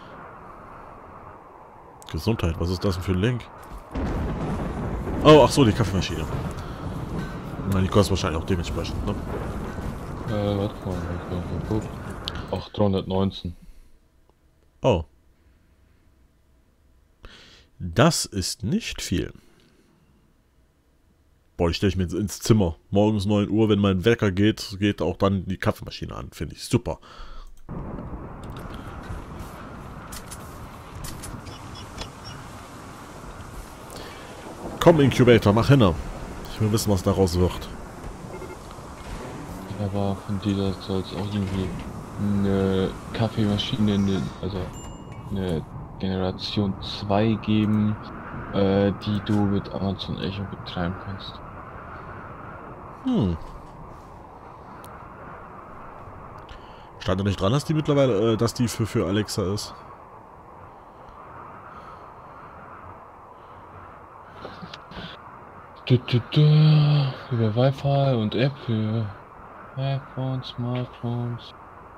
Gesundheit, was ist das denn für ein Link? Oh, ach so, die Kaffeemaschine. Na, die kostet wahrscheinlich auch dementsprechend, ne? Warte mal, ach, 319. Oh. Das ist nicht viel. Boah, ich stelle mich mir ins Zimmer. Morgens 9 Uhr, wenn mein Wecker geht, geht auch dann die Kaffeemaschine an. Finde ich super. Komm, Incubator, mach hin. Ich will wissen, was daraus wird. Aber von dieser soll es auch irgendwie eine Kaffeemaschine, also eine Generation 2 geben, die du mit Amazon Echo betreiben kannst. Stand da nicht dran, dass die mittlerweile, dass die für Alexa ist? Über Wi-Fi und App für iPhones, Smartphones.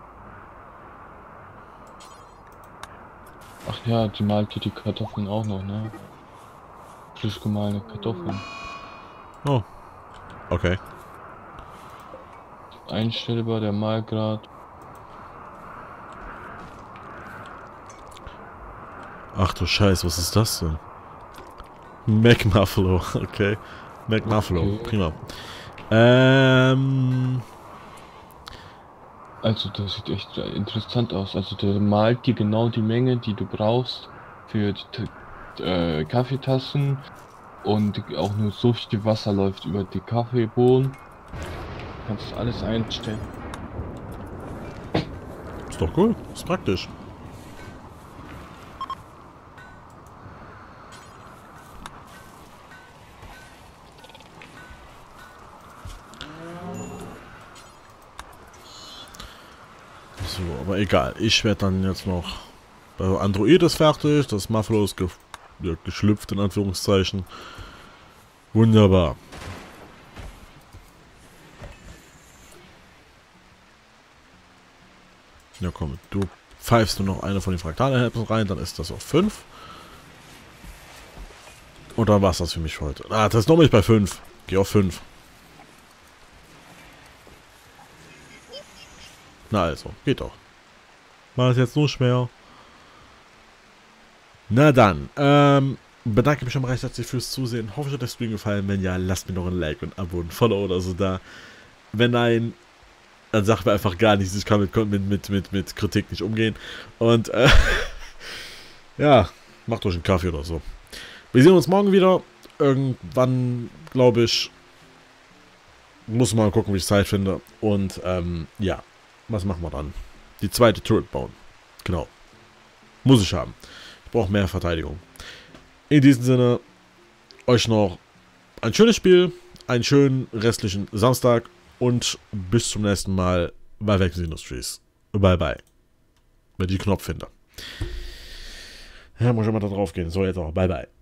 Ach ja, die malt dir die Kartoffeln auch noch, ne? Frisch gemahlene Kartoffeln. Oh. Okay. Einstellbar, der Malgrad. Ach du Scheiß, was ist das denn? McMuffalo, okay. McMuffalo, Okay. prima. Also das sieht echt interessant aus. Also der malt dir genau die Menge, die du brauchst, für die Kaffeetassen und auch nur so viel Wasser läuft über die Kaffeebohnen. Kannst alles einstellen. Ist doch cool, ist praktisch. So, aber egal. Ich werde dann jetzt noch... Android ist fertig, das Muffalo ist geschlüpft, in Anführungszeichen. Wunderbar. Ja komm, du pfeifst nur noch eine von den Fraktaleinheiten rein, dann ist das auf 5. Und dann war es das für mich für heute. Ah, das ist noch nicht bei 5. Geh auf 5. Na also, geht doch. War das jetzt nur schwer? Na dann, bedanke mich schon recht herzlich fürs Zusehen. Hoffe, euch hat der Stream gefallen. Wenn ja, lasst mir noch ein Like und ein Abo und ein Follow oder so da. Wenn nein, dann sagt mir einfach gar nichts. Ich kann mit Kritik nicht umgehen. Und, ja, macht euch einen Kaffee oder so. Wir sehen uns morgen wieder. Irgendwann, glaube ich. Muss mal gucken, wie ich Zeit finde. Und, ja. Was machen wir dann? Die zweite Turret bauen. Genau. Muss ich haben. Ich brauche mehr Verteidigung. In diesem Sinne, euch noch ein schönes Spiel, einen schönen restlichen Samstag und bis zum nächsten Mal bei Vex Industries. Bye bye. Mit die Knopffinder. Ja, muss ich mal da drauf gehen. So, jetzt auch. Bye bye.